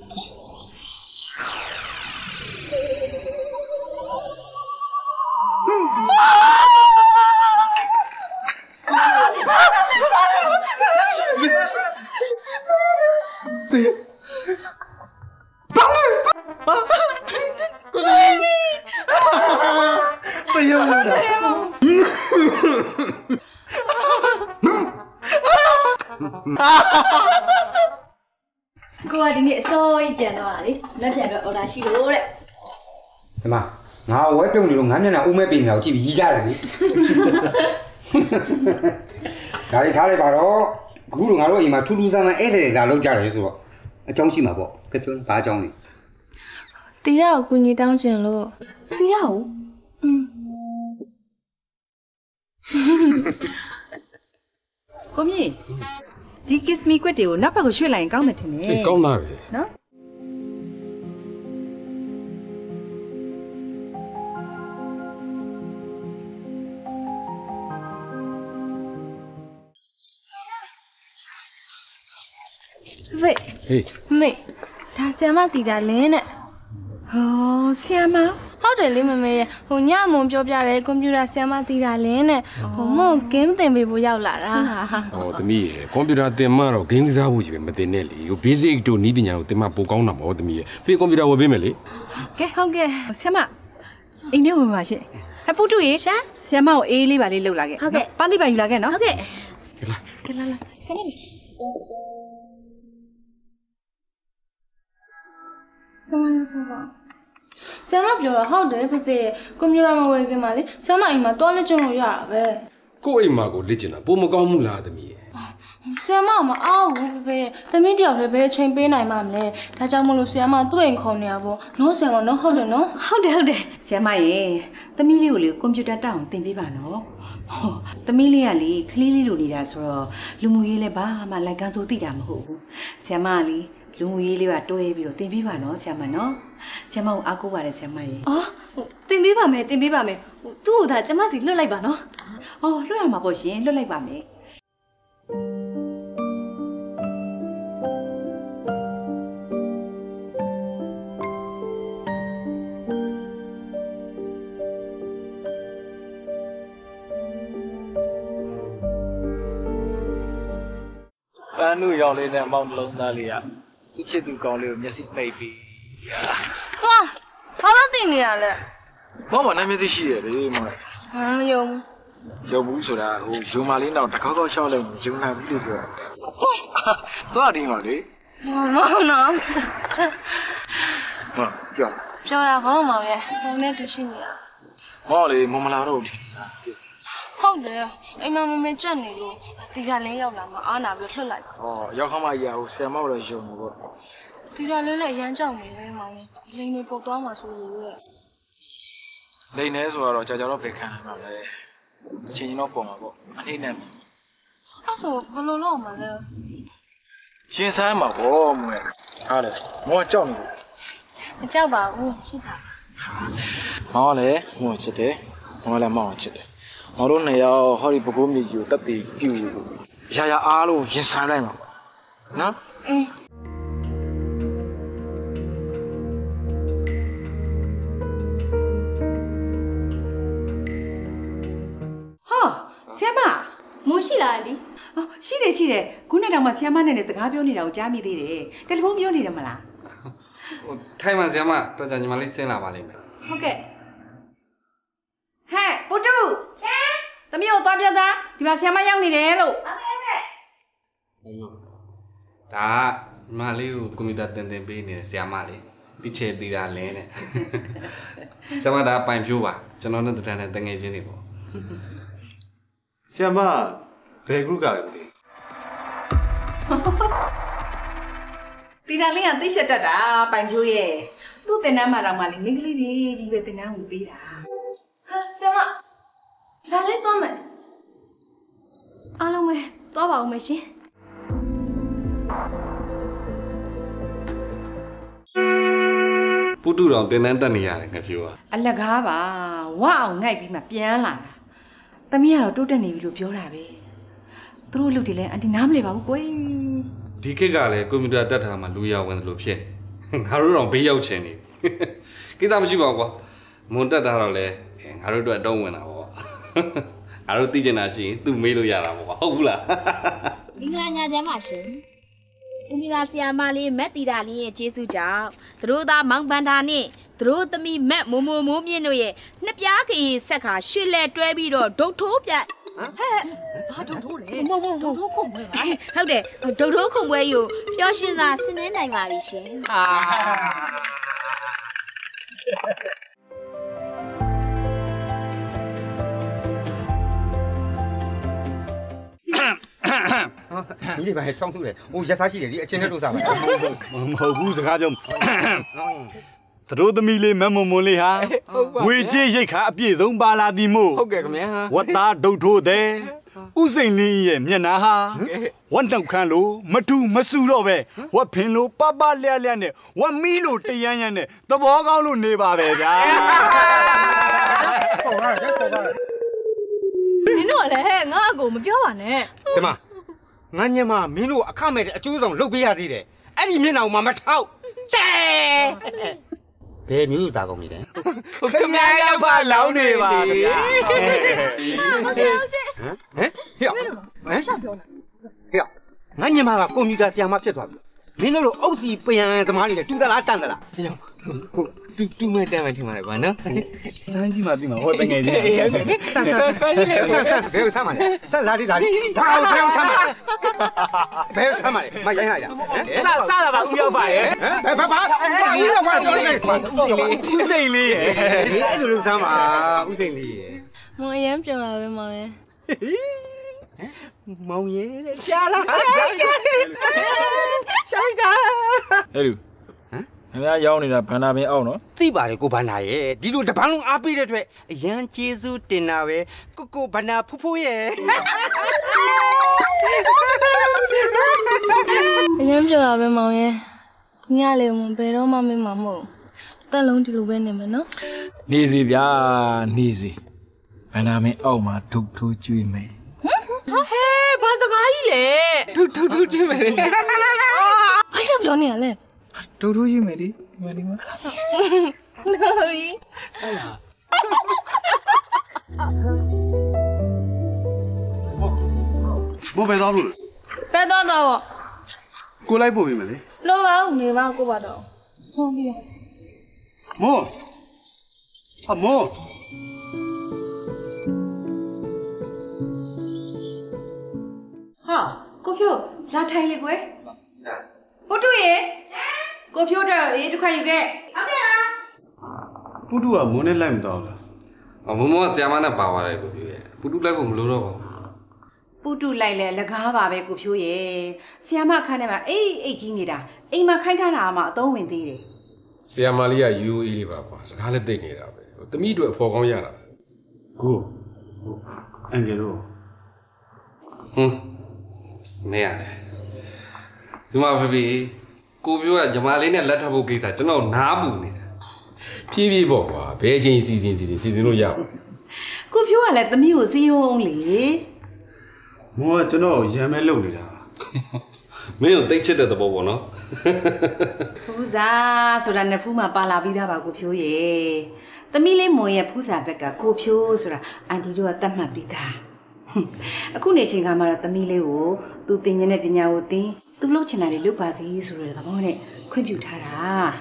对呀。帮我！啊！过来！对呀，我的。 ကိုကဒီနေ့အစိုးရပြန်တော့လေလက်ပြန်တော့အော်ဒါရှိလို့တဲ့ဒီမှာငါဝဲပြုံးနေလို့ငါမျက်နှာဦးမဲ့ပြင်နေတာကိုကြည့်ပြီးရီးကြတယ်လေဒါလေးထားလိုက်ပါတော့အခုတော့ငါတို့အိမ်မှာထူးထူးဆန်းဆန်းဧည့်သည်လာလောက်ကြတယ်ဆိုတော့အကြောင်းရှိမှာပေါ့ကပြောဘာအကြောင်းလဲတီရကိုကူညီတောင်းချင်လို့တီရကိုอืมကိုမြင့်ဒီ kiss me ကွက်တွေကိုနောက်ဘက်ကိုရွှေ့လိုက်ရင်ကောင်းမယ်ထင်တယ်။ကောင်းသားပဲ။နော်။ဖေဟေးမေဒါဆရာမတီတာလင်းနဲ့ဟောဆရာမဟုတ်တယ်လေမမေရဲ့ဟိုညမုံပြောပြတယ်ကွန်ပျူတာဆရာမတီတာလင်းနဲ့ဟိုမို့ game သင်ပေးဖို့ရောက်လာတာဟောသမီးရဲ့ကွန်ပျူတာသင်မှတော့ game ကစားဖို့ကြီးပဲမသင်နဲ့လေဟို basic တို့နီးပညာတို့သင်မှပိုကောင်းတာပေါ့သမီးရဲ့ဖေကွန်ပျူတာဝယ်ပေးမယ်လေကဲဟုတ်ကဲ့ဆရာမအိမ်ထဲဝင်ပါရှင့်အပူတူရေဆရာမကိုအေးလေးပါလေးလှုပ်လာခဲ့ဟုတ်ကဲ့ပန်းတိပါယူလာခဲ့နော်ဟုတ်ကဲ့ကဲလာကဲလာလာဆရာမဆရာမဆရာမပြောတာဟုတ်တယ်ဖေဖေကွန်ပျူတာမဝယ်ခင်မှာလေဆရာမအိမ်မှာတွားလက်ကျုံလို့ရတာပဲကို့အိမ်မှာကိုလက်ကျင်တာပိုမကောင်းဘူးလားသမီးရဲ့ဆရာမမအားဘူးဖေဖေသမီးတယောက်တည်းပဲချိန်ပေးနိုင်မှမလဲဒါကြောင့်မလို့ဆရာမသူ့အိမ်ခေါ်နေရပေါ့နော်ဆရာမနော်ဟုတ်တယ်နော်ဟုတ်တယ်ဟုတ်တယ်ဆရာမရေသမီးလေးကိုလေကွန်ပျူတာတက်အောင်သင်ပေးပါနော်ဟောသမီးလေးကလေခလေးလေးလိုနေတာဆိုတော့လူမှုရေးလည်းဘာမှလိုက်ကန်းစိုးသိတာမဟုတ်ဘူးဆရာမကလေလူမှုရေးလေးကတွဲပြီးတော့သင်ပေးပါနော်ဆရာမနော်ဆရာမကိုအားကိုးပါတယ်ဆရာမရေအော်သင်ပေးပါမယ်သင်ပေးပါမယ်ဟိုသူ့ကိုဒါကျမစီလွတ်လိုက်ပါနော်အော်လွတ်ရမှာပေါ့ရှင်လွတ်လိုက်ပါမယ်ပန်းတို့ရောင်လေးနဲ့အမောင်းလုံးသားလေးကသူ့ချစ်သူကောင်းလေးကိုမျက်စိပိတ်ပြီးဟာဘာလို့တင်နေရလဲမောင်မနိုင်မျက်စိရှိရလေမောင်ဟာမယုံယုံဘူးဆိုတာဟိုယူမာလေးတော့တကောက်ကောက်ရှောက်လိုက်ယူနိုင်ဘူးလို့ပြောသွားဒီမှာလေမောင်နော်ဟောပြောပြောတာဘောမောင်ရဲ့ဘုံနဲ့တူရှိနေတာမောင်လေမမလာတော့ဘူးဟုတ်တယ်အိမ်မမမေကြက်နေလို့တီရလင်းရောက်လာမှအားနာပြီးလှုပ်လိုက်ဩရောက်ခမကြီးဟိုဆယ်မောက်တော့ယုံဘူးပေါ့တီရလင်းလည်းရမ်းကြောက်နေတယ်မောင်လိန်တွေပုတ်သွားမှဆိုလို့တဲ့လိန်နေဆိုတော့ကြာကြာတော့ပဲခံရမှာပဲအချိန်ကြီးတော့ပုံမှာပေါ့အနှိမ့်နဲ့အဲ့ဆိုဘယ်လိုလုပ်မှာလဲရှင်ဆိုင်မှာပေါ့မွေဟာလေမောကြောက်နေတယ်မကြောက်ပါဘူးချစ်တာမောလည်းမောချစ်တယ်မောလည်းမောချစ်တယ်မောတို့နှစ်ယောက်ဟောဒီပကိုးမြေကြီးကိုတက်တည်ပြူရာရာအားလုံးရင်ဆိုင်လိုက်မှာပေါ့နော်အင်းဆရာမမိုးရှိလားဒီအော်ရှိတယ်ရှိတယ်ခုနဲ့တောင်မှဆရာမနဲ့လည်းစကားပြောနေတာကိုကြားမိသေးတယ်တယ်လီဖုန်းပြောနေတယ်မလားဟိုထိုင်မှဆရာမတော့ကြာညီမလေးဆင်းလာပါလိမ့်မယ်ဟုတ်ကဲ့ဟဲ့ပူတူရှင်သမီးကိုသွားပြောသားဒီမှာဆရာမရောက်နေတယ်လို့ဟုတ်ကဲ့ဟုတ်ကဲ့ဒါညီမလေးကိုကွန်ပျူတာသင်သင်ပေးနေတဲ့ဆရာမလေးတိချေတီတာလင်းနဲ့ဆရာမဒါပိုင်ဖြိုးပါကျွန်တော်နဲ့တတန်းနဲ့တငယ်ချင်းတွေပေါ့ဆီယမဘယ် group ကလဲမသိတီတာလေးကသိရှက်တတ်တာပိုင်ဖြိုးရဲ့သူ့တင်တန်းမှာတော့မှလေမိန်းကလေးတွေကြီးပဲတင်တန်းကိုပေးတာဟာဆရာမဒါလေးတော့မယ်အားလုံးပဲသွားပါဦးမယ်ရှင်ပုတုတော်တင်တန်းတက်နေရတယ်ငါပြောอ่ะအလကားပါဝအောင်ငိုက်ပြီးမှပြန်လာတာသမီးကတော့တိုးတက်နေပြီလို့ပြောတာပဲသူတို့လူတွေလည်းအန်တီနားမလဲပါဘူးကွယ်ဒီခေတ်ကလည်းကွန်ပျူတာတက်ထားမှလူရဝင်တယ်လို့ဖြစ်ငါတို့တော့ဘေးရောက်ချင်နေကိစ္စမရှိပါဘူးကွာမွန်တက်တာတော့လေငါတို့တို့အတော့ဝင်တာပေါ့ငါတို့သိချင်တာရှိရင်သူ့မေးလို့ရတာပေါ့ဟုတ်ဘူးလားမင်္ဂလာညချမ်းပါရှင်ဦးမီလာဆီယာမလေးမက်တီတာလေးရဲ့ကျေးဇူးကြောင့်သူတို့သားမောင်ပန်တာနဲ့သူတို့သမီးမက်မိုမိုမိုးမြင့်တို့ရဲ့နှစ်ပြားခရီးဆက်ခါရွှေလဲတွဲပြီးတော့ဒုတ်ထိုးပြဟဲ့ဘာဒုတ်ထိုးလဲမဟုတ်ဘူးဒုတ်ထိုးခုံပွဲပါဟုတ်တယ်ဒုတ်ထိုးခုံပွဲယူပျော်ရွှင်စွာဆင်နွှဲနိုင်ပါပြီရှင်အာဒီလေးပါချောင်းထုတယ်ဟိုရက်စားရှိတယ်ဒီအချင်းနဲ့လို့စားပါမဟုတ်ဘူးစကားပြောသူတို့သမီးလေးမမမွန်လေးဟာဝေကြေးရိတ်ခါအပြည့်ဆုံးပါလာသည်မို့ဟုတ်ကဲ့ခင်ဗျာဝတ်သားဒုတ်ထိုးတဲ့ဥစိန်လင်းရဲ့မျက်နှာဟာဝတ်တောက်ခန်းလို့မထူမဆူတော့ပဲဝတ်ဖင်လို့ပပလျက်လျက်နဲ့ဝတ်မီးလို့တရမ်းရမ်းနဲ့သဘောကောင်းလို့နေပါပဲဗျာဟုတ်လားဟုတ်ပါနင်တို့ကလည်းငါအကိုမပြောပါနဲ့ဒီမှာငါညမမင်းတို့အခမဲ့တဲ့အကျိုးဆောင်လုပ်ပေးရသေးတယ်အဲ့ဒီမျက်နှာကိုမှမထောက်တဲဘယ်မျိုးသားကောင်းနေလဲခင်ဗျားရောက်ပါလောင်းနေပါဗျာဟမ်ဟမ်ဟဲ့ဟမ်ရှောက်ပြောနေဟဲ့ငါညမကကွန်ပျူတာဆရာမဖြစ်သွားပြီမင်းတို့လိုအုပ်စီပယံသမားတွေလည်းတူသလားတန်သလားဟဲ့ကိုတူတူမဲ့တန်မယ်ထင်ပါတယ်ကွာနော်စမ်းကြည့်မှသိမှာဟောတကယ်ကြီးဆန်းဆန်းဆန်းဆန်းဆန်းဘယ်ဆန်းမလဲဆန်းလာဒီလာဒီဒါအောင်ဆန်းဆန်းမဘယ်ဆန်းမလဲမရိုင်းရကြဆဆလာပါဦးရောက်ပါရဲ့ဟမ်ဘာဘာဦးရောက်ပါဦးစိန်လေးဦးစိန်လေးရဲ့အဲ့လိုလိုဆန်းပါဦးစိန်လေးရဲ့မောင်အရင်ပြောလာပဲမောင်ရဲ့မောင်ရဲ့ရှားလာရှားတာဟဲ့လူခင်ဗျားရောက်နေတာဘန္နာပင်အောက်နော်သိပါတယ်ကိုဘန္နာရဲ့ဒီလိုတပန်းလုံးအားပေးတဲ့အတွက်အရန်ကျေးဇူးတင်တာပဲကိုကိုဘန္နာဖူးဖူးရဲ့အရင်ပြောတာပဲမောင်ရဲ့ဒီညလေးဝင်ဘယ်တော့မှမင်းမမဟုတ်တက်လုံးဒီလိုပဲနေမယ်နော်နေစီဗျာနေစီဘန္နာပင်အောက်မှာဒုတ်ထိုးကျွေးမယ်ဟာဟဲဘာစကားကြီးလဲဒုတ်ထိုးကျွေးမယ်ဘာရှောက်ပြောနေရလဲဒုတ်ထိုးကျွေးမယ်ဒီဒီမှာဒီမှာနော်ကြီးဆက်လာမောဘယ်သွားလို့ပဲတော့တော့ကိုလိုက်ပို့ပေးမယ်လေလောပါဦးနေပါကိုပါတော့ဟုတ်ပြီမောအမောဟာကိုဖြိုးလာထိုင်လေကွယ်ဟုတ်တူရဲ့ကိုဖြိုးတော့အေးတစ်ခါယူခဲ့ဟုတ်ကဲ့ပါပုတုကမွန်းနဲ့လိုက်မတော့လားအမမောဆရာမနဲ့ပါသွားတယ်ကိုပြောရဲ့ပုတုလိုက်ဖို့မလိုတော့ပါဘူးပုတုလိုက်လဲလကားပါပဲကိုဖြိုးရဲ့ဆရာမခန်းထဲမှာအေးအိတ်ကြီးနေတာအိမ်မှာခိုင်းထားတာမှအသုံးဝင်သေးတယ်ဆရာမလေးက ယူ အို အေး လေးပါကွာစကားလည်းသိနေတာပဲတမိတို့အဖော်ကောင်းရတာကိုအန်ဂျယ်လိုဟွန်းမဲရတယ်ဒီမှာဖေဖေကိုပြောကညီမလေးနဲ့လက်ထပ်ဖို့ကိစ္စကျွန်တော်နားပူနေတယ်ဖြည်းဖြည်းပေါ့ကွာဘယ်ချိန်စီစဉ်စီစဉ်စီစဉ်လို့ရပါကိုဖြိုးကလည်းသမီးကိုစီးအောင်လေမောကကျွန်တော်ရံမဲလုပ်နေတာမင်းကိုတိတ်ချစ်တဲ့သဘောပေါ့နော်ဖူးစာဆိုတာနှစ်ဖူးမှာပါလာပြီးသားပါကိုဖြိုးရဲ့သမီးလေးမွန်ရဲ့ဖူးစာဘက်ကကိုဖြိုးဆိုတာအန်တီတို့ကတတ်မှတ်ပြီးသားအခုနေချိန်ကမှတော့သမီးလေးကိုသူသင်နေတဲ့ပညာကိုသင်သူလုပ်ချင်တာတွေလုပ်ပါစီဆိုတဲ့သဘောနဲ့ခွင့်ပြုထားတာ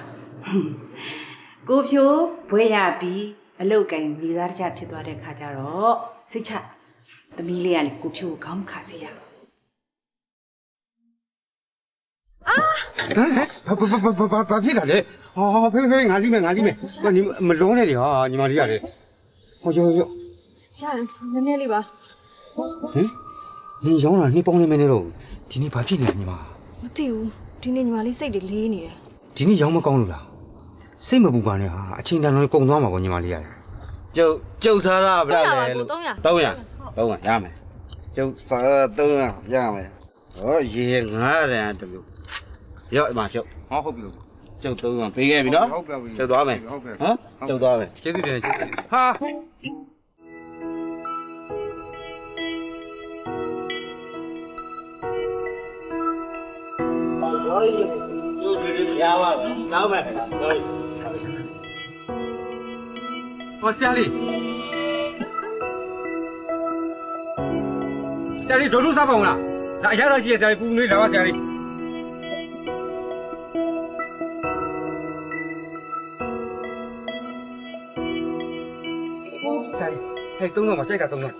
ကိုဖြိုးဘွဲရပြီးအလုတ်ကင်မိသားတခြားဖြစ်သွားတဲ့ခါကျတော့စိတ်ချသမီးလေးကလည်းကိုဖြိုးကိုခေါင်းမခါစေရအာဘာဘာဘာဘာဘာဖြစ်တာလဲဟောဖေးဖေးငါလိမယ်ငါလိမယ်ဘာမလုံးနဲ့လေဟာညီမလေးရတယ်ဟောရောရောရှာနည်းနည်းလေးပါဟမ်你ရောင်းတာနှစ်ပေါင်းနေမနေတော့ဒီနေ့ဘာဖြစ်နေလဲညီမမသိဘူးဒီနေ့ညီမလေးစိတ်တွေလေးနေတယ်ဒီနေ့ရောင်းမကောင်းလို့လားစိတ်မပူပါနဲ့ဟာအချိန်တန်တော့ကုန်သွားမှာပေါ့ညီမလေးရတယ်ကျုပ်ကျုပ်စားရဗလားလေလို့သုံးရာသုံးရာသုံးရာရမယ်ကျုပ်စားရသုံးရာရမယ်ဟောရေငါးရန်တမျိုးရော့မှာကျုပ်ဟောဟုတ်ပြီလို့ကျုပ်သုံးရာပေးခဲ့ပြီနော်ဟုတ်ပြီကျုပ်သွားမယ်ဟုတ်ကဲ့ဟမ်ကျုပ်သွားမယ်ကျေးဇူးတင်ကျေးဇူးဟာရပါပြီ။နောက်မယ်။ဟောဆရာလေးဆရာလေးဒုထုစားပါဦးလား။ဒါအရသာရှိရဆရာလေးပူနေလာပါဆရာလေး။ဆရာလေးဆရာသုံးတော့မကြိုက်တာသုံးတော့။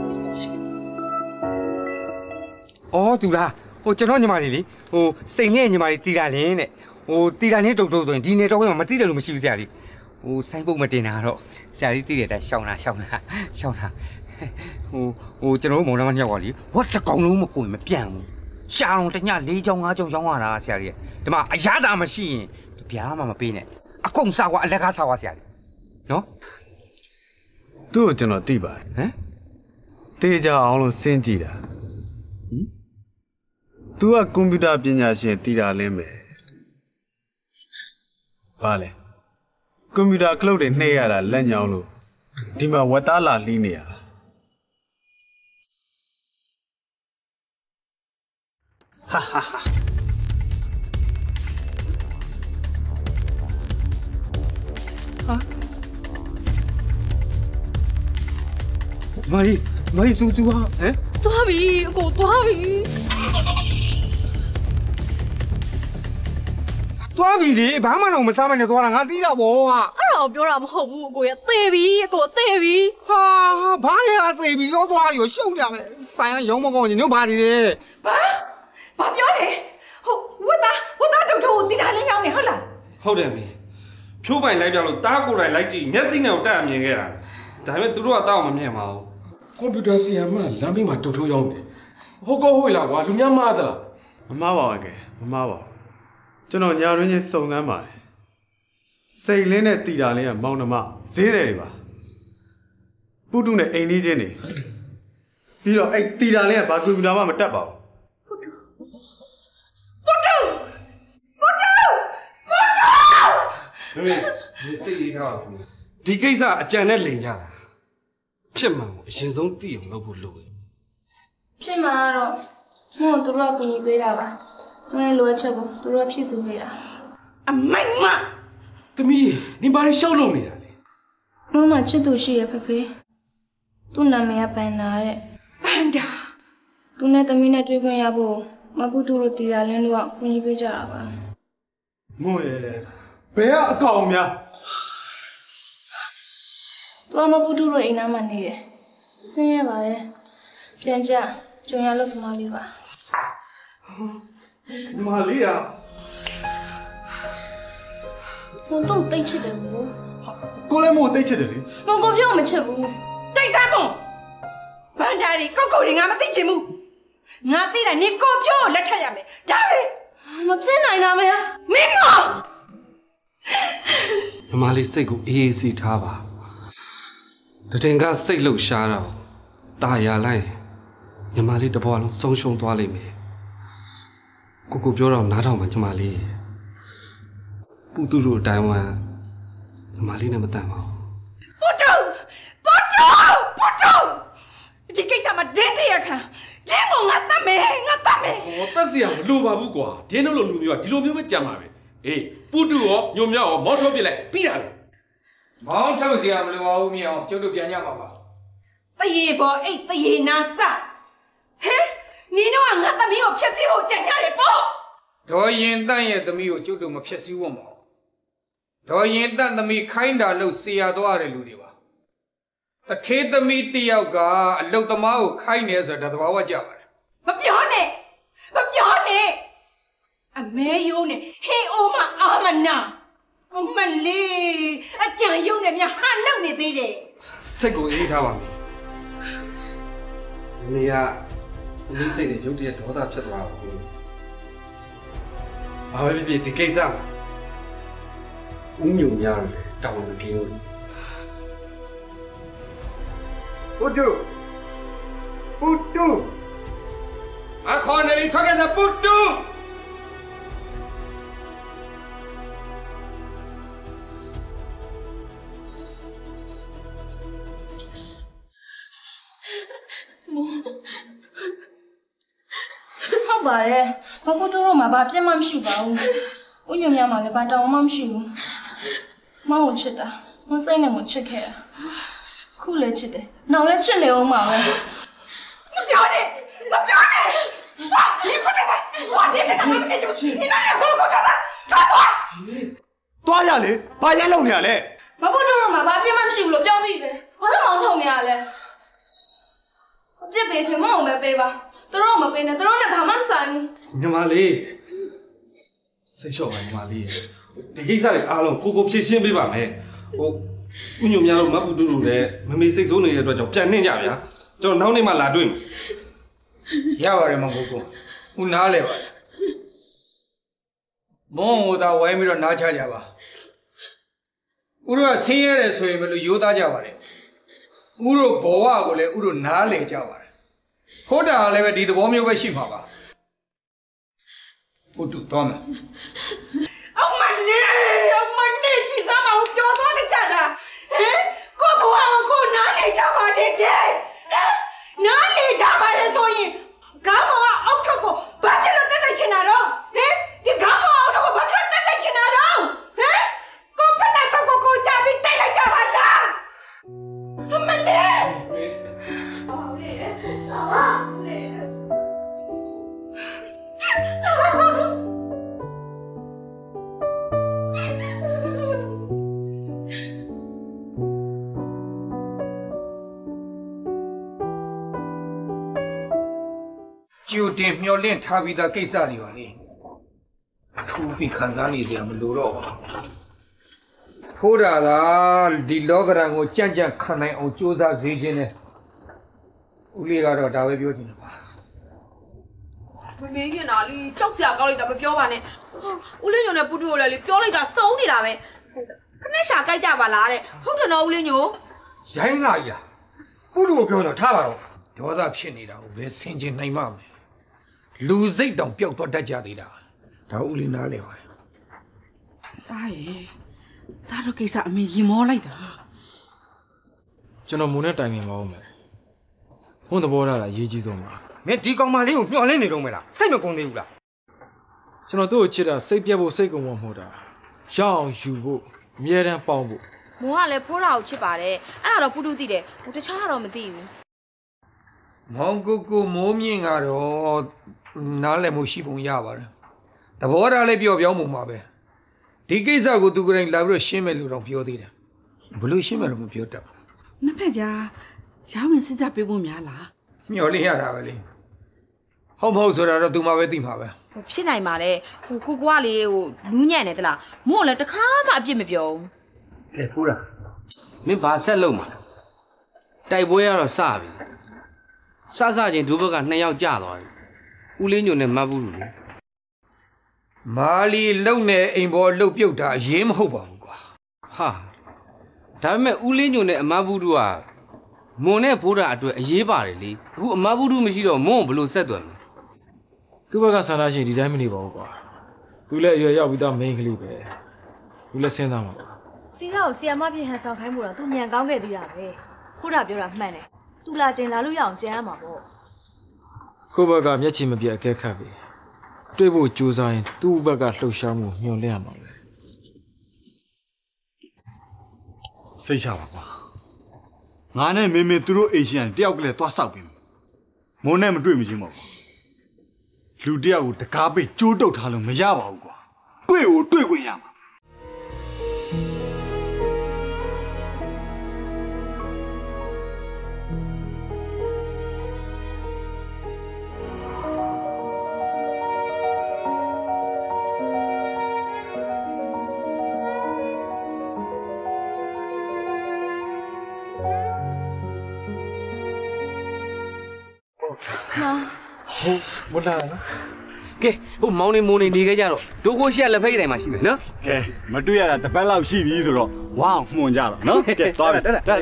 အော်သူလားဟိုကျွန်တော်ညီမလေးလေဟိုစိန်နဲ့ညီမလေးတီတာလင်းတဲ့ဟိုတီတာနဲ့တုတ်တုတ်ဆိုရင်ဒီနေတော့ကမသိတယ်လို့မရှိဘူးဆရာလေးဟိုစိုင်းပုတ်မတင်တာတော့ဆရာလေးသိတဲ့အတိုင်းရှောင်းတာရှောင်းတာရှောင်းတာဟိုဟိုကျွန်တော်တို့မောင်နှမနှစ်ယောက်ကလေဟောတကောင်လုံးမကိုမပြန့်ဘူးရှာအောင်တည၄ချောင်း၅ချောင်းရှောင်းရတာဆရာလေးဒီမှာအရသာမရှိရင်တပြားမှမပေးနဲ့အကုန်စားကွာအလက်ကားစားကွာဆရာလေးနော်သူ့ကိုကျွန်တော်သိပါတယ်ဟမ်တေးကြအောင်လို့စဉ်းကြည့်တာဟင်သူကကွန်ပျူတာပညာရှင်တီတာလင်းမယ်ဘာလဲကွန်ပျူတာကလုတ်တွေနှိပ်ရတာလက်ညောင်းလို့ဒီမှာဝက်သားလာလှီးနေရတာဟာဟာဟာဟာမာရီမာရီ तू तू ဟာဟမ်သွားပြီအကိုသွားပြီသွားပြီလေဘာမှတော့မစားမနဲ့သွားတာငါသိတာဗောဟာအဲ့ဒါပြောတာမဟုတ်ဘူးအကိုရသေပြီအကိုသေပြီဟာဘာလဲအသေပြီတော့သွားရောရှုံကြမယ်ဆိုင်ကရုံးမကောင်းရင်တို့ဘာနေလဲဘာဘာပြောလဲဟုတ်ဝတ်သားဝတ်သားတုတ်ထိုးတီတာလင်းရောက်နေဟုတ်လားဟုတ်တယ်မီးဖြိုးပိုင်လိုက်ပြောလို့တားကိုယ်တိုင်လိုက်ကြည့်မျက်စိနဲ့တက်အမြင်ခဲ့တာဒါပေမဲ့သူတို့ကတောက်မမြင်ပါဘူးကွန်ပျူတာဆီယမ်မလမ်းဘေးမှာတုတ်ထိုးရောက်နေဟုတ်ကောဟုတ်လားကွာလူများမှားသလားမမှားပါဘူးကဲမမှားပါဘူးကျွန်တော်ညာရင်းချင်းစုံစမ်းပါတယ်စိတ်လင်းနဲ့တီတာလင်းကမောင်နှမဈေးတယ်တွေပါပုတုနဲ့အိမ်လေးချင်းတွေပြီးတော့အဲ့တီတာလင်းကဘာကွန်ပျူတာမှမတက်ပါဘူးပုတုပုတုပုတုမင်းဒီစိတ်လေးထားပါဘူးဒီကိစ္စအကြံနဲ့လိန်ကြတာဖြစ်မှန်ကိုအရင်ဆုံးသိအောင်လုပ်ဖို့လိုတယ်ဖြစ်မှန်ကတော့မို့သူတို့ကကူညီပေးတာပါမင်းလိုအပ်ချက်ကိုသူတို့ဖြစ်စေပေးတာအမိုက်မသမီးနင်ဘာလို့ရှောက်လုံနေတာလဲမမချစ်သူရှိရဖေဖေသူ့နာမည်ကပန်နာတဲ့ပန်ဒါသူနဲ့သမီးနဲ့တွေ့ခွင့်ရဖို့မပုတူတို့တီတာလင်းတို့ကကူညီပေးကြတာပါမို့ရဲ့ဘယ်ကအကောင်များသူကမပုတူတို့အိမ်သားမှာနေတယ်ဆင်းရဲပါတယ်ပြန်ကြကြုံရလို့သမားလေးပါမာလီယာဖုန်းတော့တိတ်ချစ်တယ်ဘူးကိုလည်းမို့တိတ်ချစ်တယ်လေမကိုပြောမချစ်ဘူးတိတ်စားဖို့ဘန်ဒါရီကောက်ကောက်တွေငါမသိချင်ဘူးငါသိတယ်နေကိုဖြိုးလက်ထပ်ရမယ်ဒါပဲမဖြစ်နိုင်တာမရမင်းမညီမလေးစိတ်ကိုအေးအေးစီထားပါတတင်ကစိတ်လှုပ်ရှားတော့ตาရလိုက်ညီမလေးတဘွားလုံးဆုံးရှုံးသွားလိမ့်မယ်ကိုကိုပြောတော့နားထောင်ပါညီမလေးပူတူတို့အတိုင်းဝမ်ညီမလေးနဲ့မတန်ပါဘူးပုတုပုတုပုတုဒီကိစ္စမှာဒင်းတရခံဒင်းကငါတတ်မယ်ငါတတ်မယ်ဟောတက်စီရမလိုပါဘူးကွာဒင်းတို့လိုလူမျိုးကဒီလိုမျိုးပဲကြံပါပဲအေးပူတူရောညိုမြောက်ရောမောင်းထုတ်ပြလိုက်ပြီးတာလေမောင်းထုတ်စီရမလိုပါဘူးမြောင်ကျုပ်တို့ပြန်ကြပါပါတရေပေါ်အိတ်တရေနာစဟဲနင်တို့ကငါသမီးကိုဖျက်ဆီးဖို့ကြံရတယ်ပေါ့ဒေါ်ရင်တန့်ရဲ့သမီးကိုကျုပ်တို့မဖျက်ဆီးဝတ်မအောင်ဒေါ်ရင်တန့်သမီးခိုင်းတာလို့ဆေးရသွားတဲ့လူတွေပါအထေးသမီးတယောက်ကအလုတ်သမားကိုခိုင်းနေဆိုတာသဘာဝကြပါတယ်မပြောနဲ့မပြောနဲ့အမဲယိုးနဲ့ဟေးအိုမအာမနာအမလေးအကြံယုံနဲ့များဟန်လောက်နေသေးတယ်စိတ်ကိုအေးထားပါမယ်你呀，你စိတ်တွေရုပ်တရက်ဒေါသဖြစ်သွားတာကိုဘာပဲဖြစ်ဖြစ်ဒီကိစ္စမှာဦးညုံများတယ်တောင်းလို့ပြင်းလို့ဘုဒ္ဓဘုဒ္ဓအခါနေလီထွက်ခဲ့စဘုဒ္ဓဟုတ်ပါတယ်ဘကုတိုးတော့မှာဘာပြတ်မှမရှိပါဘူးဦးညွန့်များမှာလည်းဘာတောင်းမှမရှိဘူးမောင်ကိုချစ်တာမစိတ်နဲ့မချစ်ခဲ့တာခုလည်းချစ်တယ်နောက်လည်းချစ်နေအောင်ပါပဲမပြောနဲ့မပြောနဲ့သွားဒီခုတည်းသွားဒီကနေ့မချစ်ဘူးဒီနေ့ခုခုထားတာသွားသွားသွားရလေဘာရဲလုံနေရလဲဘကုတိုးတော့မှာဘာပြတ်မှမရှိဘူးလို့ပြောပြီးပဲဘာလို့မောင်ထုံနေရလဲအပြစ်ပေးချင်မောင်ပဲပေးပါသူတို့မပေးနဲ့သူတို့နဲ့ဘာမှမဆိုင်ဘူးညီမလေးစိတ်လျှော့ပါညီမလေးဒီကိစ္စတွေအားလုံးကိုကိုဖြေရှင်းပေးပါမယ်ဟိုဥညုံများတို့မပူတူတူလည်းမမေစိတ်ဆိုးနေတဲ့အတွက်ကြောင့်ပြန်နှင်းကြဗျာကျွန်တော်နောက်နေ့မှလာတွေ့မယ်ရပါတယ်မကိုကိုဦးနားလဲပါတယ်မုံဟိုသာဝိုင်းပြီးတော့နားချကြပါဦးတို့ကဆင်းရဲတယ်ဆိုရင်ဘယ်လိုရိုးသားကြပါလဲဦးတို့ဘဝကိုလည်းဦးတို့နားလဲကြပါတယ်ဟုတ်တာလည်းပဲဒီသဘောမျိုးပဲရှိမှာပါဘုတူတော်မယ်အောင်မလေးအောင်မလေးကြည့်သားမအောင်ပြောသွားလိုက်ကြတာဟင်ကိုဘဝကိုနားလေကြပါတယ်တဲ့နားလေကြပါတယ်ဆိုရင်ခေါင်းမအောက်ထက်ကိုဘာဖြစ်လို့တက်တက်ချင်တာတော့ဟင်ဒီခေါင်းမအောက်ထက်ကိုဘာဖြစ်လို့တက်တက်ချင်တာတော့ဟင်ကိုဖနာဆောက်ကိုကိုရှာပြီးတိုက်လိုက်ကြပါလားအမလေးအောင်လေအောင်လေကျူတင်မျောလင့်ထားပြီးသားကိစ္စတွေပါလေအထူးပြီးခံစားနေစရာမလိုတော့ပါဖိုးတာသာဒီလောကရန်ကိုကြံ့ကြံ့ခံနိုင်အောင်ကြိုးစားစေခြင်းနဲ့ဦးလေးကတော့ဒါပဲပြောချင်တယ်ပါမမေးခင်တာလေကြောက်စရာကောင်းလိုက်တာမပြောပါနဲ့ဦးလေးညိုနဲ့ပူတူကိုလည်းလေပြောလိုက်တာစုံနေတာပဲခနဲ့ရှာကြိုက်ကြပါလားတဲ့ဟုတ်တယ်နော်ဦးလေးညိုရိုင်းလာကြီးလားပူတူကိုပြောတော့ထားပါတော့ဒေါသဖြစ်နေတာကိုဘယ်ဆင်ခြင်နိုင်မှမလဲလူစိတ်တောင်ပျောက်သွားတတ်ကြသေးတာဒါဦးလေးနားလေပါတားရေဒါတော့ကိစ္စအမေရင်မောလိုက်တာကျွန်တော်မုံနဲ့တိုင်ပင်ပါဦးမယ်ဘုန်းသဘောထားတာအရေးကြီးဆုံးပါမင်းဒီကောင်မလေးကိုမျှော်လင့်နေတော့မလားစိတ်မကုန်သေးဘူးလားကျွန်တော်သူ့ကိုချစ်တာစိတ်ပြတ်ဖို့စိတ်ကုန်ဖို့မဟုတ်တာရအောင်ယူဖို့အမြဲတမ်းပေါင်းဖို့မောကလည်းဖိုးတာကိုချစ်ပါတယ်အဲ့ဒါတော့ပူတူသိတယ်ဟိုတခြားတော့မသိဘူးမောင်ကိုကိုမိုးမြင့်ကတော့နားလည်မှုရှိပုံရပါတယ်သဘောထားလည်းပြောပြောင်းမှုမှာပဲဒီကိစ္စကိုသူကိုယ်တိုင်လာပြီးတော့ရှင်းမယ်လို့တော့ပြောသေးတယ်ဘလို့ရှင်းမယ်လို့မပြောတတ်ဘူးနှစ်ဖက်ကြားဂျောင်းဝင်စစ်ကြပေးဖို့များလားမျော်လင့်ရတာပဲလေဟုတ်မဟုတ်ဆိုတာတော့သူမှပဲသိမှာပဲဟိုဖြစ်နိုင်ပါတယ်ဟိုကိုကွာလေးဟိုနူးညံ့နေသလားမို့လည်းတခါကအပြစ်မပြောဘူးကဲဖိုးတာမင်းဘာဆက်လုပ်မှာတိုက်ပွဲကတော့စပြီစစချင်းဒုဘကနှစ်ယောက်ကြာသွားပြီဦးလေးညိုနဲ့မတ်ဘူးလူလေမာလီလုံနဲ့အိမ်ပေါ်လှုပ်ပြုတ်တာအရေးမဟုတ်ပါဘူးကွာဟာဒါပေမဲ့ဦးလေးညိုနဲ့အမတ်ဘူးတို့ကမွန်နဲ့ဘိုးတာအတွက်အရေးပါတယ်လေအခုအမတ်ဘူးတို့မရှိတော့မွန်ဘလို့ဆက်သွယ်မလဲသူ့ဘက်ကဆန္ဒရှိဒီတိုင်းမနေပါဘူးကွာသူလည်းအရွယ်ရောက်ပြီးသားမိန်းကလေးပဲသူလည်းစဉ်းစားမှာပါတီလာကိုဆီယမပြင်းဟန်ဆောင်ခိုင်းမှုတော့သူညံကောင်းခဲ့သေးတာပဲခိုးတာပြောတာမှန်တယ်သူလာကျင်လာလို့ရအောင်ကြံရမှာပေါ့ကိုယ့်ဘက်ကမျက်ခြေမပြတ်အကဲခတ်ပြီတွေ့ဖို့ကြိုးစားရင်သူ့ဘက်ကလှုပ်ရှားမှုညှော်လင့်ရမှာပဲစိတ်ချပါကွာငါနဲ့မေမေသူတို့အိမ်ရှင်တယောက်ကလေးသွားဆောက်ပြီမုံနဲ့မတွေ့မချင်းမဟုတ်လူတယောက်ကိုတကားပိတ်ကျိုးတုတ်ထားလို့မရပါဘူးကွာတွေ့ကိုတွေ့ခွင့်ရမှာဟုတ်မလာနော်ကဲဟိုမောင်နေမိုးနေနေခဲ့ကြတော့ဒိုးကိုရှိရလက်ဖက်ရည်တိုင်မှာရှိမယ်နော်ကဲမတွေ့ရတာတစ်ပတ်လောက်ရှိပြီဆိုတော့ဝါအောင်မှုန်ကြတော့နော်ကဲသွားပြီတက်တက်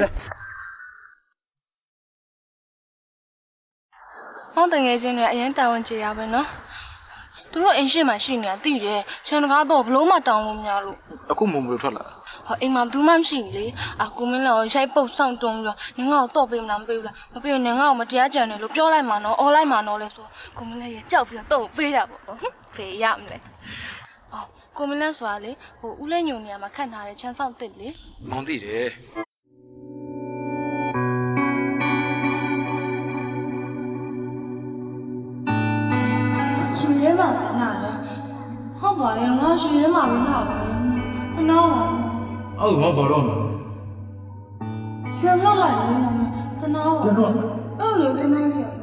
ဟောတငယ်ချင်းတွေအရင်တာဝန်ကျေရပါနော်သူတို့အင်ရှင်းမှာရှိနေတာသိတယ်ချန်တကားတော့ဘလို့မှတောင်းလို့မရလို့အခုမုံဘလို့ထွက်လာဟောအိမ်မှာဘူးမှမရှိလေအကူမင်းလည်းရိုက်ပုတ်ဆောင်တုံးပြီးတော့နင်ငါ့ကိုတော့ပေးမလားမပေးဘူးလားမပေးရင်နင်ငါ့ကိုမတရားကြံတယ်လို့ပြောလိုက်မှာနော်အော်လိုက်မှာနော်လဲဆိုကူမင်းလည်းကြောက်ပြီးတော့တော့ပေးတာပေါ့ဖေးရမလဲအော်ကူမင်းလည်းဆိုတာလေဟိုဦးလဲညုံနေရာမှာခန့်ထားတဲ့ချမ်းဆောင်တစ်လေမောင်သိတယ်ရှင်ရဲမှာပဲနားလေဟုတ်ပါလေငါရှင်ရဲမှာပဲနားပါတနာပါအဲ့ငါဘာလို့လဲပြန်လောက်လိုက်လေမမတနာပါပြန်တော့အဲ့လိုတနာရ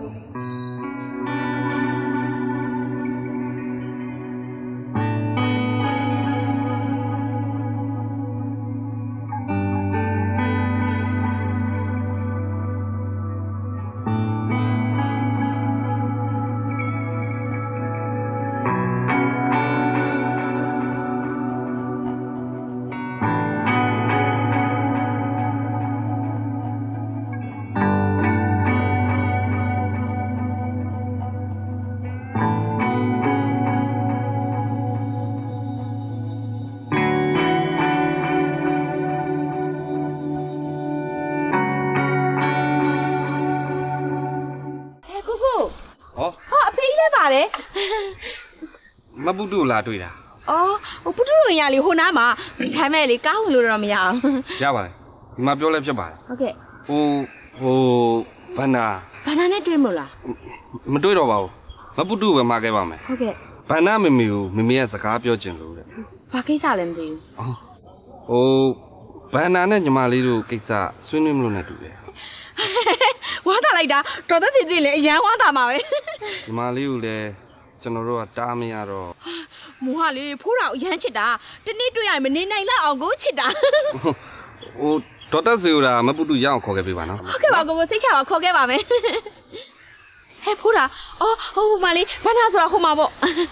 မပုတုလာတွေ့တာအော်ဟိုပုတုတို့ရလေဟိုနားမှာထိုင်မဲ့လေကားဝင်လို့တော့မရအောင်ရပါတယ်ဒီမှာပြောလဲဖြစ်ပါတယ်ဟုတ်ကဲ့ဟိုဟိုဘန္နာဘန္နာနဲ့တွေ့မို့လားမတွေ့တော့ပါဘူးမပုတုပဲမှာခဲ့ပါမယ်ဟုတ်ကဲ့ဘန္နာမေမေကိုမေမေကစကားပြောချင်လို့တဲ့ဘာကိစ္စလဲမသိဘူးဟိုဘန္နာနဲ့ညီမလေးတို့ကိစ္စဆွေးနွေးမလို့နဲ့တူတယ်ဝါတာလိုက်တာတော်သက်စီတွေ့လေအရန်ဝါတာမှာပဲညီမလေးကိုလည်းကျွန်တော်တို့ကတားမရတော့မိုးကလေဖိုးတော်အရန်ချစ်တာတနေ့တွေ့ရရင်မနေနိုင်လောက်အောင်ကိုချစ်တာဟိုဒေါက်တာစီရာမပုတုရအောင်ခေါ်ခဲ့ပေးပါနော်ဟုတ်ကဲ့ပါကိုကိုစိတ်ချပါခေါ်ခဲ့ပါမယ်ဟဲ့ဖိုးတော်အော်ဟိုမလေးဘာနာဆိုတာဟိုမှာပေါ့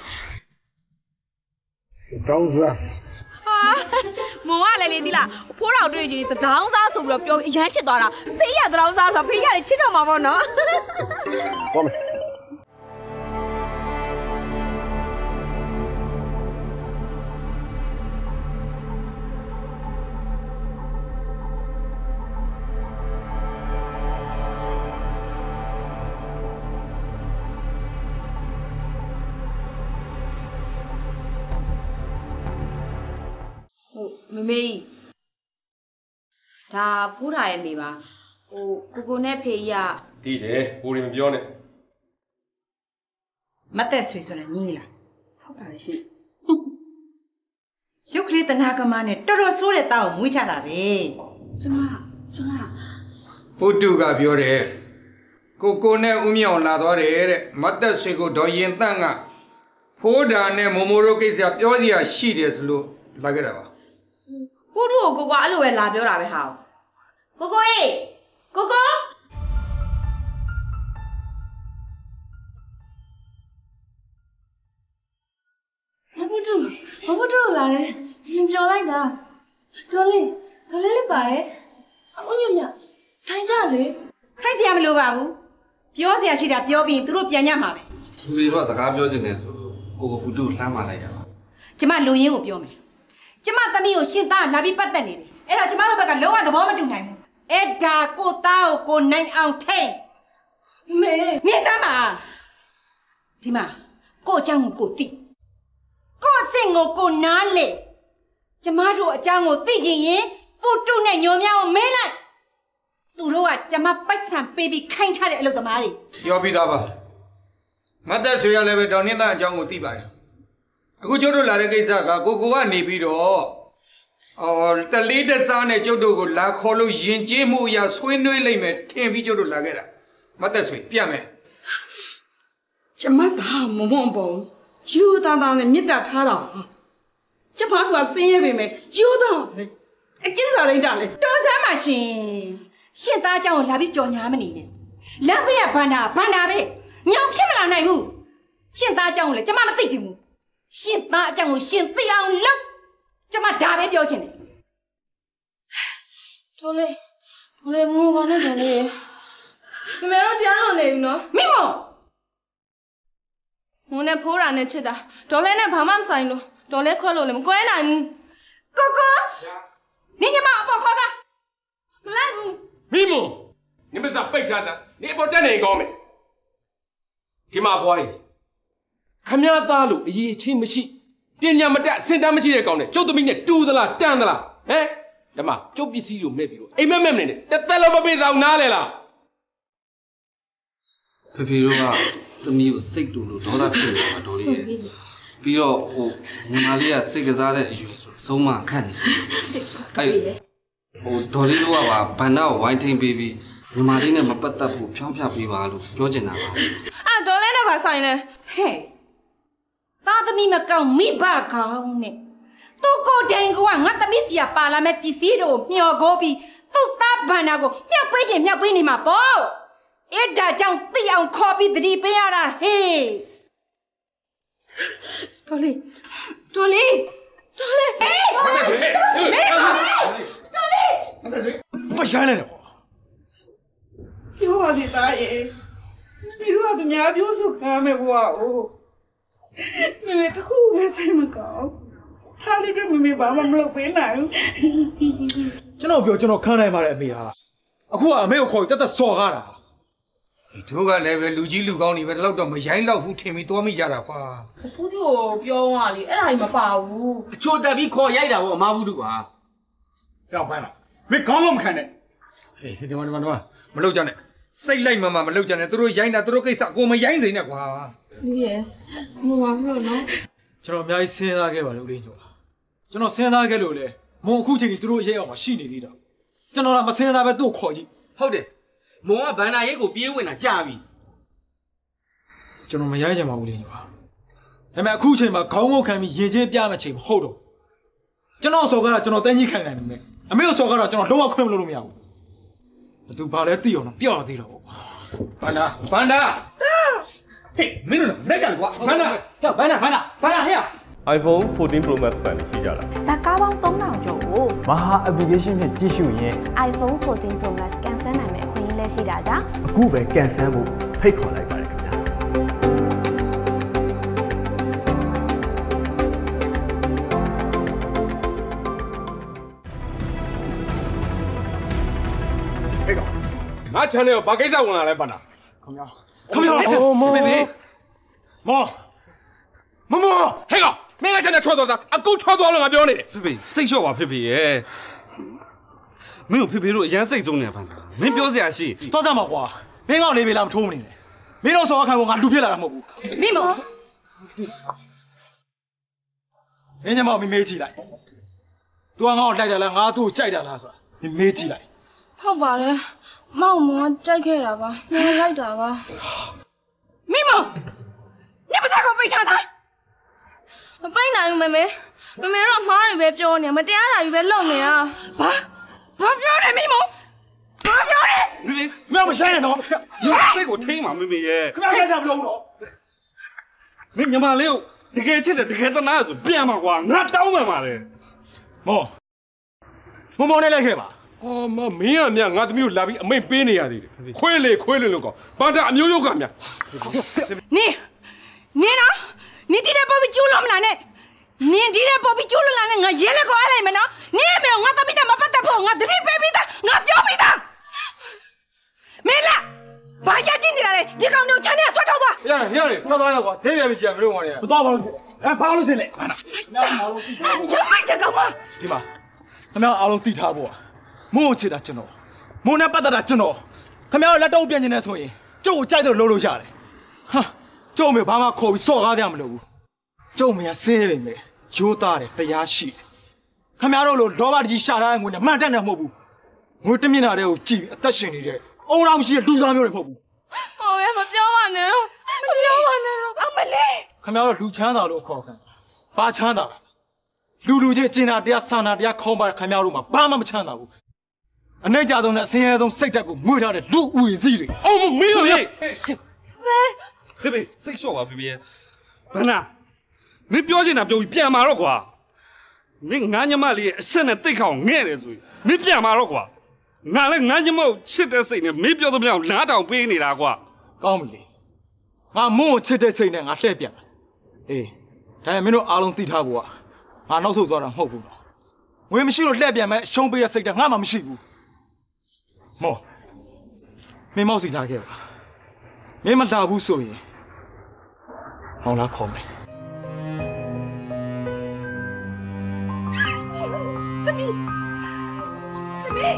တောင်းစားဟာမိုးကလည်းလေဒီလားဖိုးတော်တွေ့ကြည့်တဒေါင်းစားဆိုပြီးတော့ပြောအရန်ချစ်သွားတာဖေးရတဒေါင်းစားဆိုဖေးရတယ်ချစ်တော့မှာပေါ့နော်ဟုတ်မယ်မမေဒါဖိုးတာရဲ့မိပါဟိုကိုကိုနဲ့ဖေကြီးကတည်တယ်ဟိုတွေမပြောနဲ့မတ်သက်ဆွေဆိုတာညီလားဟုတ်ပါလေရှိရုပ်ခရစ်တနာကမနဲ့တော်တော်ဆိုးတဲ့တောက်ကိုမွေးထားတာပဲကျမကျမဘုတုကပြောတယ်ကိုကိုနဲ့ဦးမြောင်လာသွားတယ်တဲ့မတ်သက်ဆွေကိုဒေါ်ရင်တန့်ကဖိုးတာနဲ့မိုမိုတို့ကိစ္စပြောစရာရှိတယ်ဆိုလို့လာခဲ့တာပါကိုတို့ကိုကိုကအဲ့လိုပဲလာပြောတာပဲဟာကိုကိုအေးကိုကိုမပုတုမပုတုလာတယ်ရင်ပြောလိုက်တာဒေါ်လေးဒေါ်လေးလေးပါတယ်အုံညညထိုင်ကြလေထိုင်စရာမလိုပါဘူးပြောစရာရှိတာပြောပြီးသူတို့ပြန်ညမှာပဲသူတို့ကစကားပြောချင်တယ်ဆိုကိုကိုပုတုလှမ်းมาလိုက်တာပါကျမလူရင်းကိုပြောမယ်ကျမသမီးကိုရှင်သားလာပြီးပတ်သက်နေတယ်အဲ့တော့ကျမတို့ဘက်ကလုံးဝသဘောမတူနိုင်ဘူးအဲ့ဒါကိုသားကိုကိုနိုင်အောင်ထိန်မေနေစမ်းပါဒီမှာကိုအကြောင်းကိုကိုသိကိုအဆင့်ကိုကိုနားလေကျမတို့အကြောင်းကိုသိချင်ရင်ပုတုနဲ့ညိုများကိုမေးလိုက်သူတို့ကကျမပိုက်ဆံပေးပြီးခိုင်းထားတဲ့အလုပ်သမားတွေပြောပြီးသားပါမတ်သက်ဆွေရလည်းပဲဒေါ်နင်းသားအကြောင်းကိုသိပါတယ်အခုကျုပ်တို့လာတဲ့ကိစ္စကကိုကိုကနေပြီးတော့အော်တလေးတစားနဲ့ကျုပ်တို့ကိုလာခေါ်လို့ယဉ်ကျေးမှုအရာဆွေးနွေးလိုက်မယ်ထင်ပြီးကျုပ်တို့လာခဲ့တာမတ်သက်ဆွေပြတ်မယ်ကျမသားမမုံပေါ်ယူသားသားနဲ့မြစ်တာထားတာကျမတို့ကဆင်းရဲပေမဲ့ယူသားအကျဉ်းစာရိတ်တာလေတော်စမ်းပါရှင်ရှင်သားเจ้าကိုလာပြီးကြော်ညာမနေနဲ့လမ်းဘေးကဘန္နာဘန္နာပဲညောင်ဖြစ်မလာနိုင်ဘူးရှင်သားအကြောင်းကိုလည်းကျမမသိဘူးရှင်သားအကြောင်းကိုရှင်သိအောင်လုပ်ကျမဒါပဲပြောချင်တယ်တော်လေးတော်လေးငိုပါနဲ့တော်လေးမမေတို့တရားလို့နေပြီနော်မိမောငိုနဲ့ဖိုးတာနဲ့ချစ်တာတော်လေးနဲ့ဘာမှမဆိုင်လို့တော်လေးခွက်လို့လည်းမကွဲနိုင်ဘူးကိုကိုနင်ညမအပေါ်ခေါ်တာမလိုက်ဘူးမိမို့你们是背着噻，你不真能搞没？ဒီမှာဘွားကြီးခမည်းသားလို့အရေးချင်းမရှိပညာမတတ်စင်တမ်းမရှိတဲ့ကောင်နဲ့ကျုပ်သမီးနဲ့တူသလားတန်းသလားဟမ်ဓမ္မကျုပ်ပစ္စည်းကိုမဲ့ပြီးတော့အိမ်မက်မက်မနေနဲ့တစ်သက်လုံးမပေးစားဘူးနားလေလားဖေဖေတို့ကသမီးကိုစိတ်တူလို့ဒေါသဖြစ်နေတာတော်လေးရဲ့ပြီးတော့ဟိုညီမလေးကစိတ်ကစားတဲ့အရွယ်ဆိုဆုံးမခတ်နေစိတ်ဆိုအဲ့ဟိုဒေါ်လေးတို့ကပါဘန္နာကိုဝိုင်းထိန်ပေးပြီးညီမလေးနဲ့မပတ်သက်ဘူးဖြောင်းဖြပေးပါလို့ပြောချင်တာပါအဲ့ဒေါ်လေးနဲ့ပါဆိုင်လဲဟဲ့သားသမီးမကောင်းမိဘကောင်းနဲ့သူ့ကိုယ်တိုင်ကငါသမီးစီကပါလာမဲ့ပစ္စည်းတို့မျှော်ကိုပြီးသူ့သားဘန္နာကိုမြောက်ပေးခြင်းမြောက်ပေးနေမှာပေါ့အဲ့ဒါကြောင့်သိအောင်ခေါ်ပြီးတတိပေးရတာဟေးတော်လေးတော်လေးတော်လေးဟေးတော်လေးတော်လေးမရိုင်းလိုက်တော့ပြောပါလေသားရဲ့မိတို့ကသူများပြောဆိုခံမယ်ဘွားအိုးမမေတခုပဲစိတ်မကောင်းထားလိမ့်တယ်မမေဘာမှမလုပ်ပေးနိုင်ဘူးကျွန်တော်ပြောကျွန်တော်ခံနိုင်ပါတယ်အမေဟာအခုကအမေကိုခေါ်တက်တက်စော်ကားတာဒီတို့ကလည်းပဲလူကြီးလူကောင်းတွေပဲတော့တော့မရိုင်းတော့ဘူးထင်ပြီးသွားမိကြတာကွာဖူးတို့ပြောသွားလေအဲ့ဒါကြီးမပါဘူးအချိုတက်ပြီးခေါ်ရိုက်တာပေါ့အမဘူးတို့ကွာရောက်ဖိုင်းပါမင်းခေါင်းလုံးမခံနဲ့ဟေးဒီမှာဒီမှာဒီမှာမလုပ်ကြနဲ့စိတ်လိုက်မှမှမလုပ်ကြနဲ့သူတို့ရိုင်းတာသူတို့ကိစ္စကိုမရိုင်းစိနဲ့ကွာဟုတ်ရဲ့ဟိုပါလို့နော်ကျွန်တော်အများကြီးစဉ်းစားခဲ့ပါတယ်ဦးလေးကျော်ကျွန်တော်စဉ်းစားခဲ့လို့လေမုံအခုချိန်ကြီးသူတို့ရဲအောင်မှာရှိနေသေးတာကျွန်တော်ကမစဉ်းစားပဲသူ့ခေါ်ကြည့်ဟုတ်တယ်မုံကဘန္နာရိတ်ကိုပြေးဝင်တာကြာပြီကျွန်တော်မရိုင်းချင်ပါဘူးလေးကျော်ဒါပေမဲ့အခုချိန်မှာခေါင်းငုတ်ခံပြီးရင်ချင်းပြမယ့်ချိန်မဟုတ်တော့ကျွန်တော်စော်ကားတာကျွန်တော်တန်းကြီးခံနိုင်တယ်မယ်အမေကိုစော်ကားတာကျွန်တော်လုံးဝခွင့်မလို့လို့မရဘူးဘသူဘာလဲသိအောင်တော့ပြော့သေးတော့ပေါ့ဘန္နာဘန္နာဟေးမင်းတို့လက်ကလေကွာဘန္နာဟဲ့ဘန္နာဘန္နာဘန္နာဟဲ့ iPhone fourteen Pro Max ဖန်ရှိကြလားဇာကားပေါင်းသုံးထောင်ကျော်ကိုမဟာ application ဖြင့်ကြည့်ရှုရင် iPhone fourteen Pro Max ကန်ဆယ်နိုင်မယ့်အခွင့်အရေးလည်းရှိတာကြောင့်အခုပဲကန်ဆယ်ဖို့ဖိတ်ခေါ်လိုက်ပါတယ်ခင်ဗျာဟေးကောင်ငါ channel ကိုဘာကိစ္စဝင်လာလဲပါနာခင်ဗျာခင်ဗျာမောမေမေမောမမဟဲ့ကောင်မင်းက channel ထွက်သွားတာအကုန်ထွက်သွားလို့ငါပြောနေတယ်ဖေဖေစိတ်လျှော့ပါဖေဖေရဲ့မင်းတို့ဖေဖေတို့အရန်စိတ်ဆုံးနေပါလားမင်းပြောစရာရှိသွားကြမှာကွာမင်းကောင်လေးပဲလားမထိုးမနေနဲ့မင်းတို့စော်ခံဖို့ငါလူဖြစ်လာတာမဟုတ်ဘူးမိမောမင်းညမောင်မမေးကြည့်လိုက် तू ကငါ့ကိုလိုက်တယ်လားငါသူ့ကိုကြိုက်တယ်လားဆိုတာမင်းမေးကြည့်လိုက်ဟုတ်ပါတယ်မောင်မောင်ကြိုက်ခဲ့တာပါငါလိုက်တာပါမိမောနေပါစားကိုပိတ်ထားသားမပိတ်နိုင်ဘူးမမေမမေတော့အမားတွေပဲပြောနေမတရားတာကြီးပဲလုပ်နေတာဘာဘာပြောနေမိမောဘာပြောနေမမေမမဆိုင်နဲ့တော့စိတ်ကိုထိမ့်ပါမမေရဲ့ခင်ဗျားကစားမလို့တော့မင်းညီမလေးကိုတကယ်ချစ်တယ်တကယ်တနာဆိုပြန်ပါကွာငါတောင်းပန်ပါလေမောမောမောနဲ့လိုက်ခဲ့ပါအော်မမင်းကမြငါသမီးကိုလာပြီးအမိန်ပေးနေရသေးတယ်ခွေးလေခွေးလေလို့ကောပန်တာအမျိုးမျိုးကမြနင်းနင်းနော်နင်းဒီတဲ့ပေါ်ပြီးကျူးလို့မလားနဲ့နင်းဒီတဲ့ပေါ်ပြီးကျူးလို့လားနဲ့ငါရဲလက်ကိုအားလိုက်မယ်နော်နင်းမေငါသမီးနဲ့မပတ်သက်ဖို့ငါတတိပေးပြီးသားငါပြောပြီးသားမင်းလားဘာရကြည့်နေတာလဲဒီကောင်တို့ချမ်းနဲ့ဆွတ်ထုတ်သွားရရရထွက်သွားရကွာဒိဗယ်မကြီးမလို့ခေါ်နေရမသွားပါဘူးအဲဘာလို့စင်လဲငါအားလုံးသိထားရမိုက်တဲ့ကောင်မဒီမှာခင်ဗျားအားလုံးသိထားဖို့မို့ချစ်တာကျွန်တော်မို့နဲ့ပတ်သက်တာကျွန်တော်ခင်ဗျားတို့လက်တော့ပြန်နေနေဆိုရင်ကျုပ်ကိုကြိုက်တော့လုံးလို့ရတယ်ဟာကျုပ်မေဘာမှခေါ်ပြီးစော်ကားကြမလို့ဘူးကျုပ်မေကဆင်းရဲနေတယ်ရိုးသားတယ်တရားရှိတယ်ခင်ဗျားတို့လိုလောဘကြီးရှာထားတဲ့ငွေနဲ့မှန်တတ်နေမဟုတ်ဘူးငွေတမျက်နှာတည်းကိုကြည့်ပြီးအသက်ရှင်နေတဲ့အုံတော်မရှိတဲ့လူစားမျိုးတွေမဟုတ်ဘူးဟောရဲမပြောပါနဲ့တော့မပြောပါနဲ့တော့အမလေးခင်ဗျားတို့လူချမ်းသာလို့ခေါ်ခံဘာချမ်းသာလူလူချင်းကျင်နာတရားစာနာတရားခေါင်းပါခင်ဗျားတို့မှာဘာမှမချမ်းသာဘူးအနှိမ့်ကြဆုံးနဲ့အစင်းရဲဆုံးစိတ်ဓာတ်ကိုမွေးထားတဲ့လူဦးစီးတွေအော်မင်းလေဘယ်ဖေဖေစိတ်လျှော့ပါဖေဖေဘန္နာမင်းပြောချင်တာပြောပြီးပြန်มาတော့ကွာမင်းငါညမလေးရဲ့အဆက်နဲ့တိတ်ခေါင်ငဲ့တယ်ဆိုရင်မင်းပြန်มาတော့ကွာငါလည်းငါညမကိုချစ်တဲ့စိတ်နဲ့မင်းပြောသမျှနားတောင်ပေးနေတာကွာကောင်းပြီငါမုန်းကိုချစ်တဲ့စိတ်နဲ့ငါလှည့်ပြန်အေးဒါပေမဲ့မင်းတို့အားလုံးသိထားဖို့ကငါနောက်ဆုတ်သွားတာမဟုတ်ဘူးနော်ငွေမရှိလို့လှည့်ပြန်မဲ့ရှုံးပေးတဲ့စိတ်ကငါမှမရှိဘူးမော်မင်းမောက်စီလာခဲ့ပါမင်းမလာဘူးဆိုရင်မောင်လာခေါ်မယ်တမီတမီ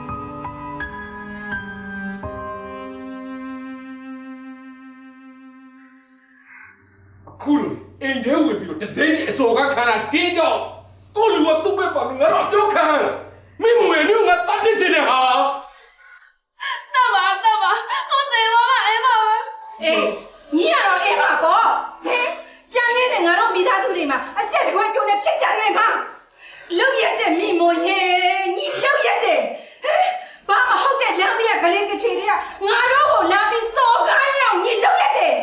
ခုလိုအိမ်ထဲဝင်ပြီးတော့တစိမ့်နဲ့အစော်ကခါတာတင်းကြောက်ကိုလူကသူ့ဘက်ပါလို့ငါတော့ပြောခံမင်းမဝင်လို့ငါတတ်ပြစ်ချင်တယ်ဟာတပါတပါဟိုတယ်ပါအိမ်ပါပဲအေးညီရတော့အိမ်ပါပေါ့ဟင်ကြမ်းနေတဲ့ငါတို့မိသားစုတွေမှာအဆက်တွေကျုံနေဖြစ်ကြနေမှာလောက်ရတဲ့မိမို့ရေညီလောက်ရတဲ့ဟဲ့ဘာမဟုတ်တဲ့လမ်းပြကလေးကချီတွေကငါတို့ကိုလာပြီးစော်ကားရအောင်ညီလောက်ရတဲ့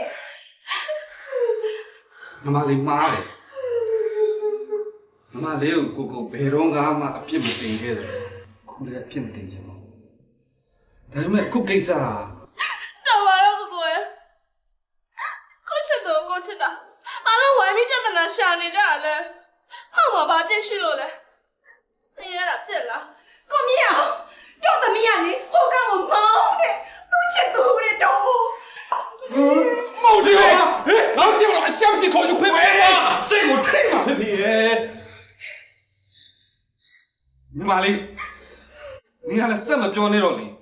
မမလေးမားတယ်မမလေးကိုကိုကိုဘယ်တော့မှအပြစ်မတင်ခဲ့တယ်ခုလည်းအပြစ်မတင်ချင်ဘူးဒါပေမဲ့ခုကိစ္စတော်ပါတော့ကိုကိုရဲ့ကိုချစ်တော့ကိုချစ်တာအားလုံးဝိုင်းပြီးပြဿနာရှာနေကြတယ်ဟောမှာဘာပြစ်ရှိလို့လဲဆင်းရတာပြစ်လားကိုမြအောင်တော့သမီးကလေဟိုကောင်ကိုမောင်းတယ်သူချစ်သူတဲ့တော့မောင်ကြီးဟဲ့老师我相信他就会来了这个太嘛皮皮ညီမလေး你ကလည်းစက်မပြောနေတော့လေ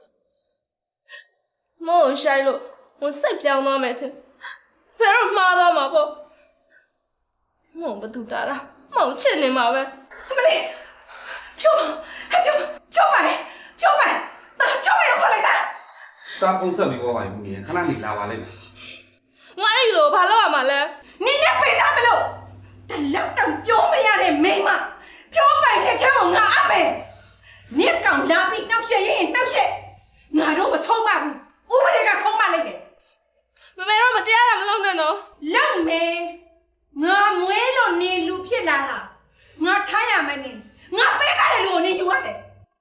မောင်ရှိုင်းလို့ဝင်စိတ်ပြောင်းသွားမယ်ထင်ဘယ်တော့မှားသွားမှာပေါ့မောင်ဘသူတာလားမောင်ချစ်နေမှာပဲမလေးဖြိုးဖြိုးဖြိုးပါဖြိုးပါတာဖြိုးပါရခေါ်လိုက်တာတာပုံစံမျိုးပါဘူးမြင်ခဏနေလာပါလိမ့်မယ်ငါအဲ့လိုဘာလုပ်ရမှာလဲနင်းနဲ့ပေးစားမလို့တလောက်တောင်ပြောမရတဲ့မိန်းမဖြိုးပိုင်တဲ့ထဲကိုငါအမေနင်းကောင်လာပြီးနှောက်ရှက်ရင်နှောက်ရှက်ငါတို့မဆုံးပါဘူးဥပဒေကဆုံးမလိုက်တယ်မမေတော့မတရားတာမလုပ်နဲ့နော်လောက်မယ်ငါမွေးလို့နေလူဖြစ်လာတာငါထားရမယ်နေငါပေးစားတဲ့လူကိုနေယူရမယ်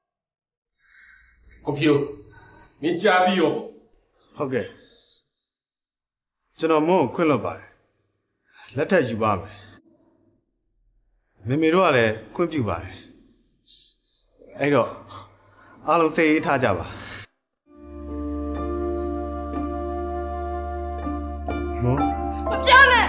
ကိုဖြိုးမင်းကြားပြီးရောဟုတ်ကဲ့ကျွန်တော်မုန်းကိုခွင့်လွှတ်ပါတယ်လက်ထက်ယူပါမယ်မေမေတို့ကလည်းခွင့်ပြုပါတယ်အဲ့တော့အားလုံးစိတ်အေးထားကြပါမပြောနဲ့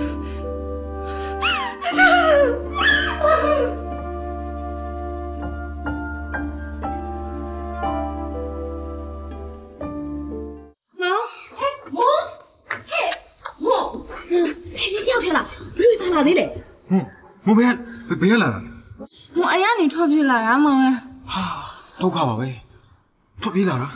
လာသေးလေဟွန်းမဘယ်ဘယ်လာတာမောင်အရာနေထွက်ပြေးလာတာမောင်ရဲ့ဟာဒုက္ခပါပဲထွက်ပြေးလာတာ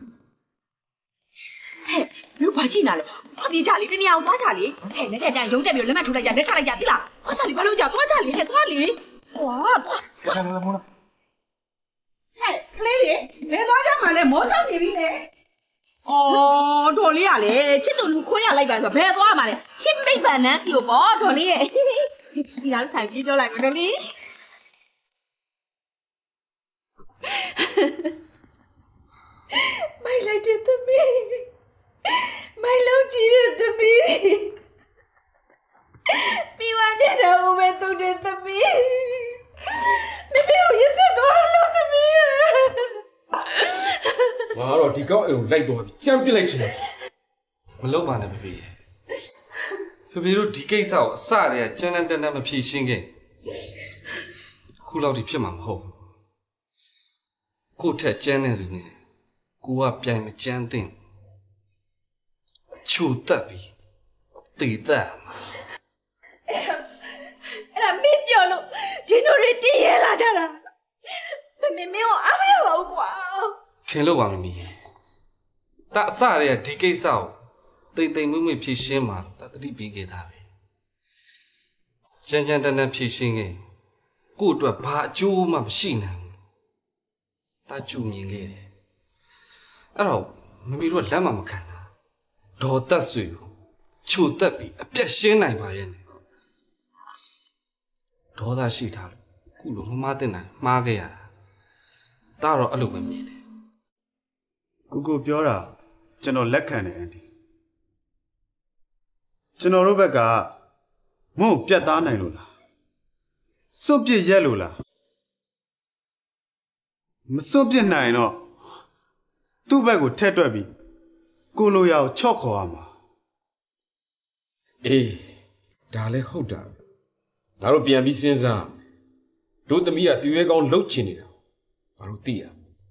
ဟဲ့လူဘာကြည့်လာလဲထွက်ပြေးကြလေတနေရာကိုသွားကြလေဟဲ့လက်ထက်ကျရုံးတက်ပြီးလက်မှတ်ထိုးလိုက်ကြလက်ထလိုက်ကြသိလားသွားကြလေဘာလို့ကြသွားကြလေဟဲ့သွားလေဟွာသွားလာလာမောလာဟဲ့ကလေးရေဘယ်သွားကြမှာလဲမောဆောင်နေပြီလေအော်ဒေါ်လေးရလေချစ်သူလူခွင့်ရလိုက်ပါဆိုဘယ်သွားမှာလဲချစ်မိတ်ဗန်နန်းစီကိုပေါ့ဒေါ်လေးရဲ့ဒီလားဆိုင်ပြေးပြောလိုက်မယ်ဒေါ်လေးမိုင်လိုက်တဲ့သမီးမိုင်လုံးကြည့်တဲ့သမီးပြီးဝမျက်နှာဦးပဲသူ့တဲ့သမီးမမေကိုရစ်စစ်သွားလို့သမီးငါတော့ဒီကောက်အိမ်ကိုလိုက်သွားပြီကြမ်းပစ်လိုက်ချင်တယ်မလုပ်ပါနဲ့ဖေဖေဖေဖေတို့ဒီကိစ္စကိုအစတည်းကကြမ်းတမ်းတမ်းမဖြေရှင်းခင်ခုလောက်ထိဖြစ်မှာမဟုတ်ဘူးကိုထက်ကြမ်းတဲ့သူနဲ့ကိုကပြိုင်မကြမ်းသင့်ချိုတက်ပြီးတည်တတ်မှာအဲ့ဒါမင်းပြောလို့ဒီလိုတွေတည်ရလာကြတာမမေမင်းကိုအားမရပါဘူးကွာထင်လို့ပါမမီတအစတည်းကဒီကိစ္စကိုတိမ်တိမ်မွေ့မွေ့ဖြေရှင်းမှာတတတိပေးခဲ့တာပဲကြမ်းကြမ်းတမ်းတမ်းဖြေရှင်းခဲ့ကို့အတွက်ဘာအကျိုးမှမရှိနိုင်ဘူးတကျူမြင်ခဲ့တယ်အဲ့တော့မမီတို့ကလက်မမခံတာဒေါ်သက်ဆွေကိုချိုတက်ပြီးအပြက်ရှင်းနိုင်ပါရဲ့ဒေါသရှိထားလို့ခုလိုမမတင်နိုင်မှားခဲ့ရတာဒါတော့အဲ့လိုပဲမြင်တယ်ကိုကိုပြောတာကျွန်တော်လက်ခံတယ်အန်တီကျွန်တော်တို့ဘက်ကမဟုတ်ပြတ်သားနိုင်လို့လားစွန့်ပစ်ရက်လို့လားမစွန့်ပစ်နိုင်တော့သူ့ဘက်ကိုထက်တွက်ပြီးကိုလိုရကိုချော့ခေါ်ရမှာအေးဒါလည်းဟုတ်တာငါတို့ပြန်ပြီးစဉ်းစားတို့သမီးကတရွဲကောင်းလှုပ်ချင်နေတာငါတို့သိရ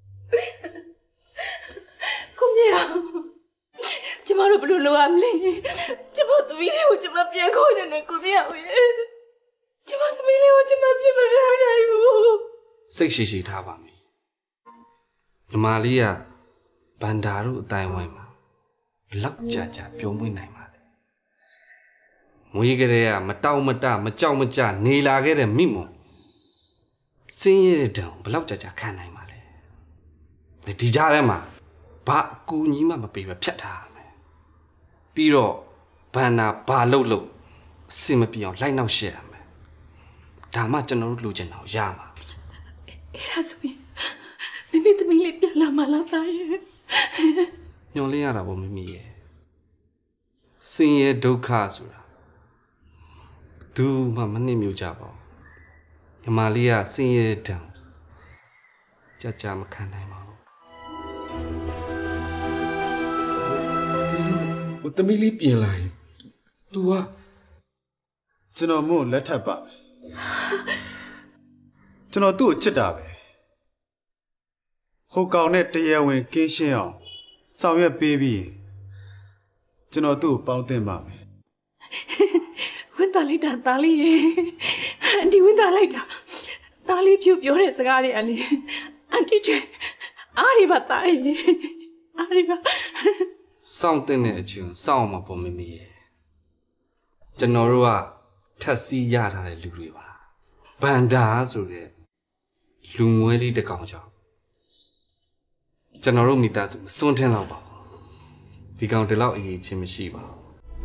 ကိုမြေကျမတို့ဘယ်လိုလုပ်ရမလဲကျမသမီးလေးကိုကျမပြန်ခေါ်နေတယ်ကိုမြေရဲ့ကျမသမီးလေးကိုကျမပြန်မထားနိုင်ဘူးစိတ်ရှိရှိထားပါမယ်ညီမလေးကဘန္တာတို့အတိုင်းဝိုင်းမှာဘလောက်ကြာကြာပြုံးမွေးနိုင်ပါလဲမွေးကလေးကမတောက်မတမကြောက်မကြနေလာခဲ့တဲ့မိမွန်စင်းရဲတဲ့တောင်ဘလောက်ကြာကြာခံနိုင်ပါလဲဒီကြားထဲမှာဘာအကူကြီးမှမပေးပဲဖြတ်ထားရမယ်ပြီးတော့ဘန္တာဘာလုပ်လို့အစင်မပြေအောင်လိုက်နောက်ရှက်ရမယ်ဒါမှကျွန်တော်တို့လူချင်တော့ရမှာအဲ့ဒါဆိုရင်မိမိသမီးလေးပြန်လာမှလားပါရဲ့ညွန်လင်းရတာပေါ့မိမိရဲ့စင်ရဲ့ဒုက္ခဆိုတာသူမှမနှိမ့်မြကြပါဘူးညီမလေးကစင်ရဲ့တံကြာကြာမခံနိုင်ပါဘူးသမီးလေးပြင်လာရင် तू ကကျွန်တော်မို့လက်ထပ်ပါကျွန်တော်သူ့ကိုချစ်တာပဲဟိုကောင်နဲ့တရားဝင်ကင်းရှင်းအောင်ဆောင်ရွက်ပေးပြီးကျွန်တော်သူ့ကိုပေါင်းတင်ပါမယ်ဝင်တာလိုက်တာသားလေးရေအန်တီဝင်တာလိုက်တာသားလေးဖြူပြောတဲ့စကားတွေအလေးအန်တီတွေအားရပါသားရေအားရပါစောင့်တင်တဲ့အချိန်စောင့်မှာပေါ့မိမိရဲ့ကျွန်တော်တို့ကထက်စီးရထားတဲ့လူတွေပါဘန္တာဆိုတဲ့လူငွေလေးတစ်ကောင်ကြောင့်ကျွန်တော်တို့မိသားစုမစွန့်ထင်းတော့ပါဘူးဒီကောင်တလောက်အရေးချင်းမရှိပါဘူး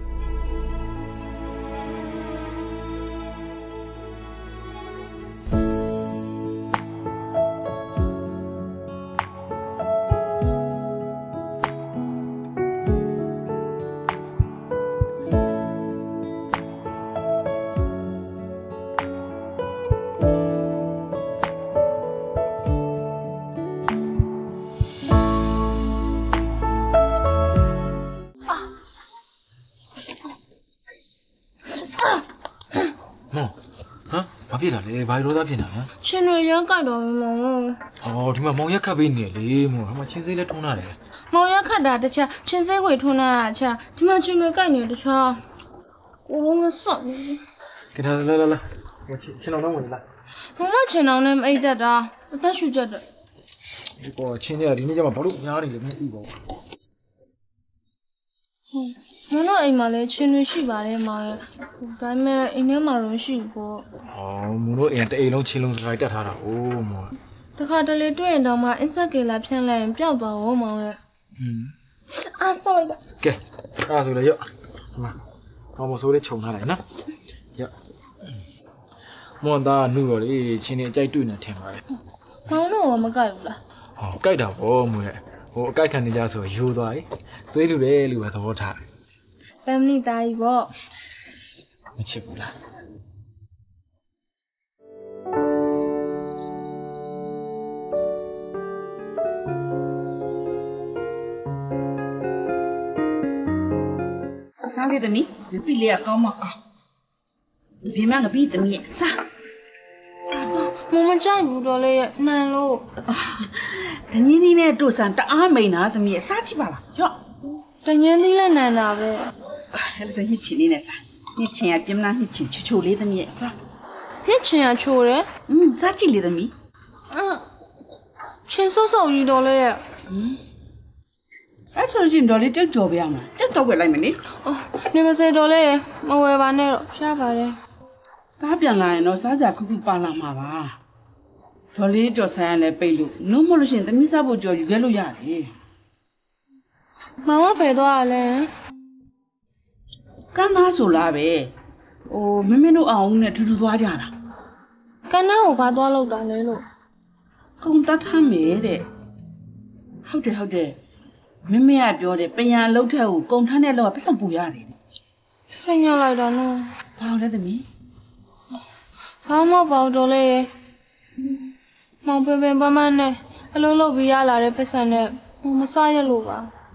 ဖြစ်တာလေဘာလို့သားဖြစ်နေတာလဲရှင်တွေရက်ကြိုက်တော့မောင်အော်ဒီမှာမောင်ရက်ခတ်ပေးနေလေမောင်ဟာမချင်းစိလဲထုံးတာလေမောင်ရက်ခတ်တာတခြားချင်းစိခွေထုံးတာတခြားဒီမှာရှင်တွေကြိုက်နေတခြားကိုလုံးမစော့နေကဲလာလာလာလာချင်းအောင်တော့ဝင်လာမမချင်းအောင်နဲ့အိတ်တက်တာအသက်ရှူချက်တယ်ဒီကောချင်းရဒီနေ့ကျမှဘာလို့ညားနေလဲမသိပါဘူးမင်းတို့အိမ်မှာလည်းချင်းတွေရှိပါတယ်မောင်ရဲ့ဒါပေမဲ့အိမ်ထဲမှာတော့ရှိဘူးပေါ့ဟောမတို့အိမ်တအိမ်လုံးချင်းလုံးစကားတက်ထားတာအိုးမောင်တခါတလေတွေ့ရင်တော့မှအင်ဆက်ကေလာဖြန့်လိုက်ရင်ပျောက်သွားရောမောင်ရဲ့อืมအားဆောက်လိုက်ကဲအားဆိုလေရော့မဟောမဆိုးလေးခြုံထားလိုက်နော်ရော့မောင်သားနှုတ်ရော်လေချင်းနေအကြိုက်တွေ့နေထင်ပါတယ်မောင်တို့ကမကြိုက်ဘူးလားဟောကြိုက်တာပေါ့မောင်ရဲ့ဟိုအကြိုက်ခံနေကြဆိုရိုးသွားပြီသွေးလူတယ်လူပဲသဘောထားဖမ်လီသားကြီးပေါ့မချစ်ဘူးလားစားလေးသမီးပြီလေးကကောင်းမကောင်းဘယ်မှငါပြီးသမီးစားစားမမကြိုက်ဘူးတော့လေနန်လို့တငင်းသီးနဲ့တို့ဆန်တအားမိန်တာသမီးစားကြည့်ပါလားရော့တငင်းသီးလည်းနန်တာပဲအဲ့ဒါဆိုညစ်ချင်လေးနဲ့စားညစ်ချင်ရပြမလားညစ်ချင်ချိုချိုလေးသမီးစားညစ်ချင်ရချိုတယ်อืมစားကြည့်လေသမီးအဲ့ချင်းစောစောကြီးတော့လေอืมအဲ့ဆိုရင်ဒေါ်လေးတက်ကြော်ပြရမှာတက်တော့ဝယ်လိုက်မယ်နိအော်နေမစေတော့လေမဝယ်ပါနဲ့တော့ရှားပါတယ်ကားပြန်လာရင်တော့စားစရာခုခုပါလာမှာပါဒေါ်လေးကြော်ဆိုင်ရလဲပိတ်လို့နှုတ်မလို့ရှင်သမီးစားဖို့ကြော်ယူခဲ့လို့ရတယ်မောင်ကဖယ်သွားတာလဲကန်းသားဆိုလားပဲဟိုမမင်းတို့အောင်နဲ့ထူထူသွားကြတာကန်းနာကိုဘာသွားလောက်တာလဲလို့ကုံတတ်ထမ်းမယ်တဲ့ဟုတ်တယ်ဟုတ်တယ်မမင်းကပြောတယ်ပညာလုံးထက်ကိုကုံထမ်းတဲ့လောကပတ်စံပူရတယ်တဲ့စိတ်ညစ်လိုက်တာနော်ဘာလဲသမီးဘာမှမပေါ့တော့လေမောင်ပင်ပင်ပမန်းနဲ့အလုံးလုံးပြီးရလာတဲ့ပတ်စံနဲ့မစားရလို့ပါ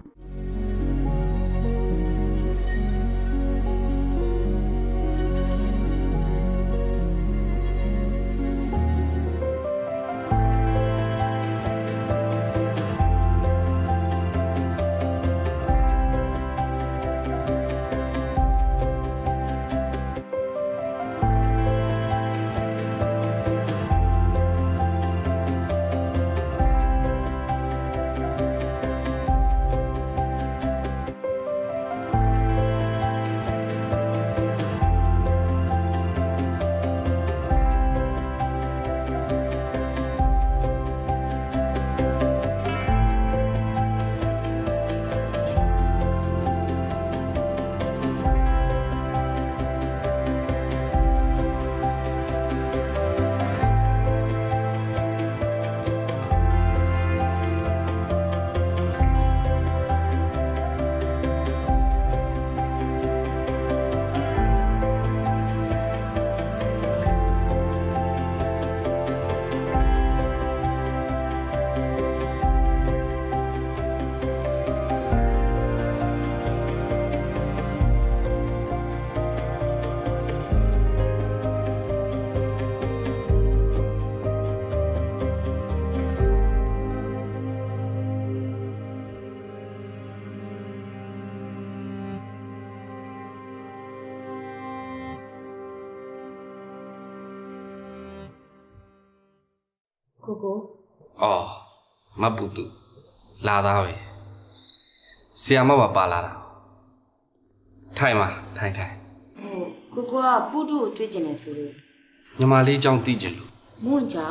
ကိုကိုအော်မပူတူလာသားပဲဆီယာမပါပါလာတာထိုင်ပါထိုင်ထိုင်ကိုကိုကပူတူကိုတွေ့ကျင်တယ်ဆိုလို့ညီမလေးအကြောင်းသိကျင်လို့မွန်းကြ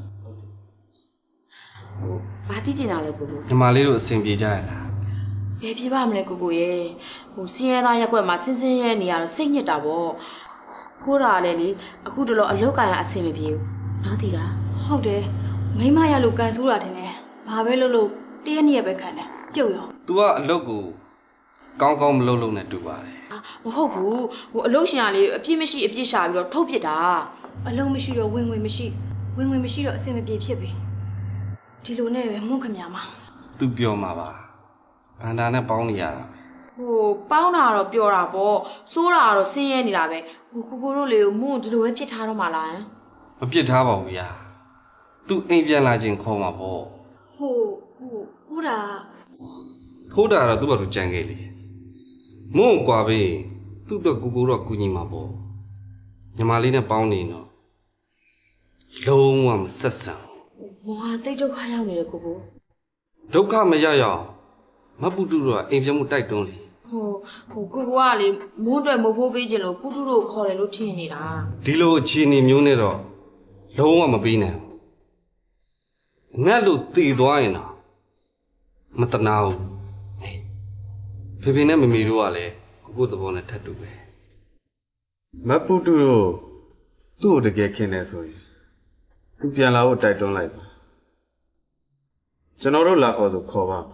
ဟိုဘာသိကျင်တာလဲကိုကိုညီမလေးတို့အဆင်ပြေကြရလားဘယ်ပြေပါမလဲကိုကိုရဲ့ဟိုစင်းရဲသားရက်ွက်မှာစင်းစင်းရဲနေရတော့စိတ်ညစ်တာပေါ့ခိုးတာလည်းလေအခုတလောအလုတ်ကန်ရအဆင်မပြေဘူးနော်သိလားဟုတ်တယ်မိမရလို့ကန်ဆိုးတာတင်တယ်ဘာပဲလို့လို့တရက်နေ့ရပဲခံတယ်ပြုတ်ရော तू ကအလုပ်ကိုကောင်းကောင်းမလုပ်လို့နဲ့တူပါတယ်အာမဟုတ်ဘူးဟိုအလုတ်ရှင်ကလေအပြစ်မရှိအပြစ်ရှာပြီးတော့ထုတ်ပစ်တာအလုံးမရှိတော့ဝင်ဝင်မရှိဝင်ဝင်မရှိတော့အဆင်မပြေဖြစ်ပြီဒီလိုနဲ့ပဲမွန်းခမမှာ तू ပြောမှာပါဘန္တာနဲ့ပေါင်းနေရတာဟိုပေါင်းတာတော့ပြောတာပေါ့စိုးတာကတော့ဆင်းရဲနေတာပဲဟိုကိုကိုတို့လေမွန်းဒီလိုပဲပြစ်ထားတော့မှလားမပြစ်ထားပါဘူးယာသူအိမ်ပြန်လာခြင်းခေါ်မှာပေါ့ဟိုဟိုဟိုတာထိုးတာတော့သူ့ဘာလို့ကြံခဲ့လေမုံကွာပဲသူ့တော့ကူကူတော့ကူညီမှာပေါ့ညီမလေးနဲ့ပေါင်းနေတော့လုံးဝမဆက်ဆံမောဟာတိတ်ဒုက္ခရောက်နေတယ်ကိုကိုဒုက္ခမရရအောင်မပူတူတော့အိမ်ပြန်မှုတိုက်တွန်းလေဟိုဟိုကိုကိုကလေမွန်းအတွက်မဖို့ပေးခြင်းလို့ပူတူတို့ခေါ်တယ်လို့ထင်နေတာဒီလိုအခြေအနေမျိုးနဲ့တော့လုံးဝမပေးနိုင်ဘူးငတ်လို့တည်သွားရင်တော့မတနာဘူးဖေဖေနဲ့မမေတို့ကလည်းကိုကိုသဘောနဲ့ထပ်တူပဲမပူတူတို့သူ့ကိုတကယ်ခင်နေဆိုရင်သူပြန်လာဖို့တိုက်တွန်းလိုက်ပါကျွန်တော်တို့လာခေါ်ဆိုခေါ်ပါ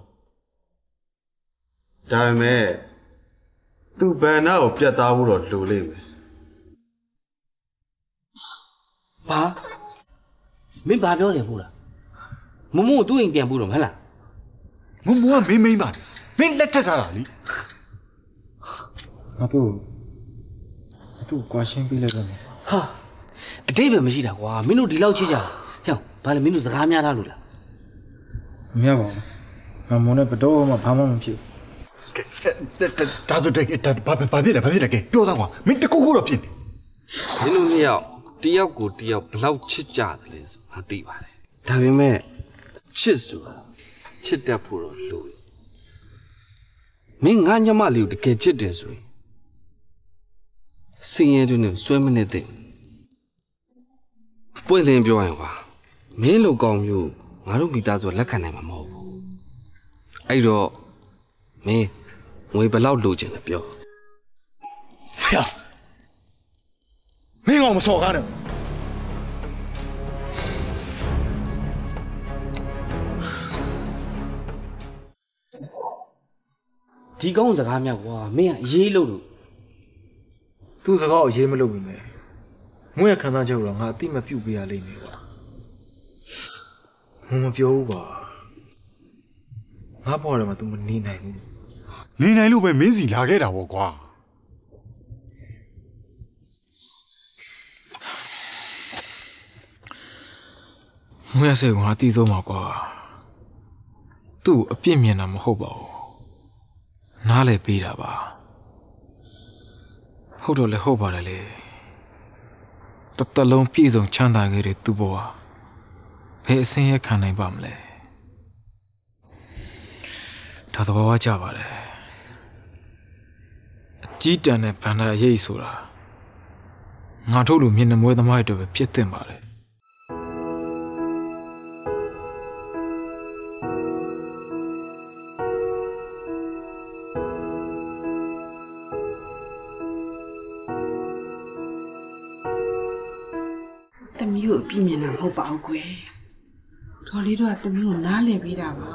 ဒါပေမဲ့သူ့ဘန်နာကိုပြတ်သားဖို့တော့လိုလိမ့်မယ်ဘာမင်းဘာပြောလဲဟုတ်လားမမို့ကိုသူ့အိမ်ပြန်ပို့တော့မဟုတ်လားမမိုးကမင်းမိမ့်ပါမင်းလက်ထက်ထားတာလीငါတို့ငါတို့ကွာရှင်းပြီးလိုက်တော့မယ်ဟာအတိတ်ပဲမရှိတာကွာမင်းတို့ဒီလောက်ချစ်ကြတာဟဲ့ဘာလဲမင်းတို့စကားများတာလို့လားမရပါဘူးငါမုံနဲ့ဘတော်မှဘာမှမဖြစ်ဒါဆိုတဲ့ဘာဘာဖြစ်လဲဘာဖြစ်လဲကဲပြောသားကွာမင်းတကူကူတော့ဖြစ်နေမင်းတို့နှစ်ယောက်တယောက်ကိုတယောက်ဘလောက်ချစ်ကြတယ်လဲဆိုငါသိပါတယ်ဒါပေမဲ့ချစ်ဆိုတာချစ်တတ်ဖို့တော့လိုတယ်မင်းငါညမလေးကိုတကယ်ချစ်တယ်ဆိုရင်စင်ရဲတွေနဲ့ဆွဲမနေတဲ့ပွင့်လင်းပြောရင်ကွာမင်းလိုကောင်မျိုးငါတို့မိသားစုလက်ခံနိုင်မှာမဟုတ်ဘူးအဲ့တော့မင်းငွေဘယ်လောက်လိုချင်လဲပြော呀，没我们说干的。 ဒီကောင်းစကားများကွာမင်းကရေးလို့လို့သူ့စကားကိုရေးမလုပ်ဘူးမယ်မွေးရခန္ဓာချုပ်တော့ငါအတိမပြုတ်ပေးရလိမ့်မယ်ကွာမမပြောဘူးကွာငါပေါ်တယ်မှာ तू မနေနိုင်ဘူးနေနိုင်လို့ပဲမင်းစီလာခဲ့တာပေါ့ကွာမွေးရစိတ်ကငါတီးဆုံးပါကွာသူ့အပြစ်မြင်တာမဟုတ်ပါဘူးနားလေပေးတာပါဟုတ်တော့လေဟုတ်ပါတယ်လေတတလုံးပြည့်စုံချမ်းသာခဲ့တဲ့သူ့ဘဝဘယ်အစင်းရခံနိုင်ပါမလဲဒါတော့ဝါကြပါတယ်အကြီးတန်းတဲ့ဗန္ဒာရိပ်ဆိုတာငါတို့လူမျက်နှာမွေးသမားတွေပဲဖြစ်တင်ပါတယ်အပြည့်မြင်တာမဟုတ်ပါဘူးကွယ်ဒေါ်လေးတို့ကတမီးကိုနားလည်ပေးတာပါ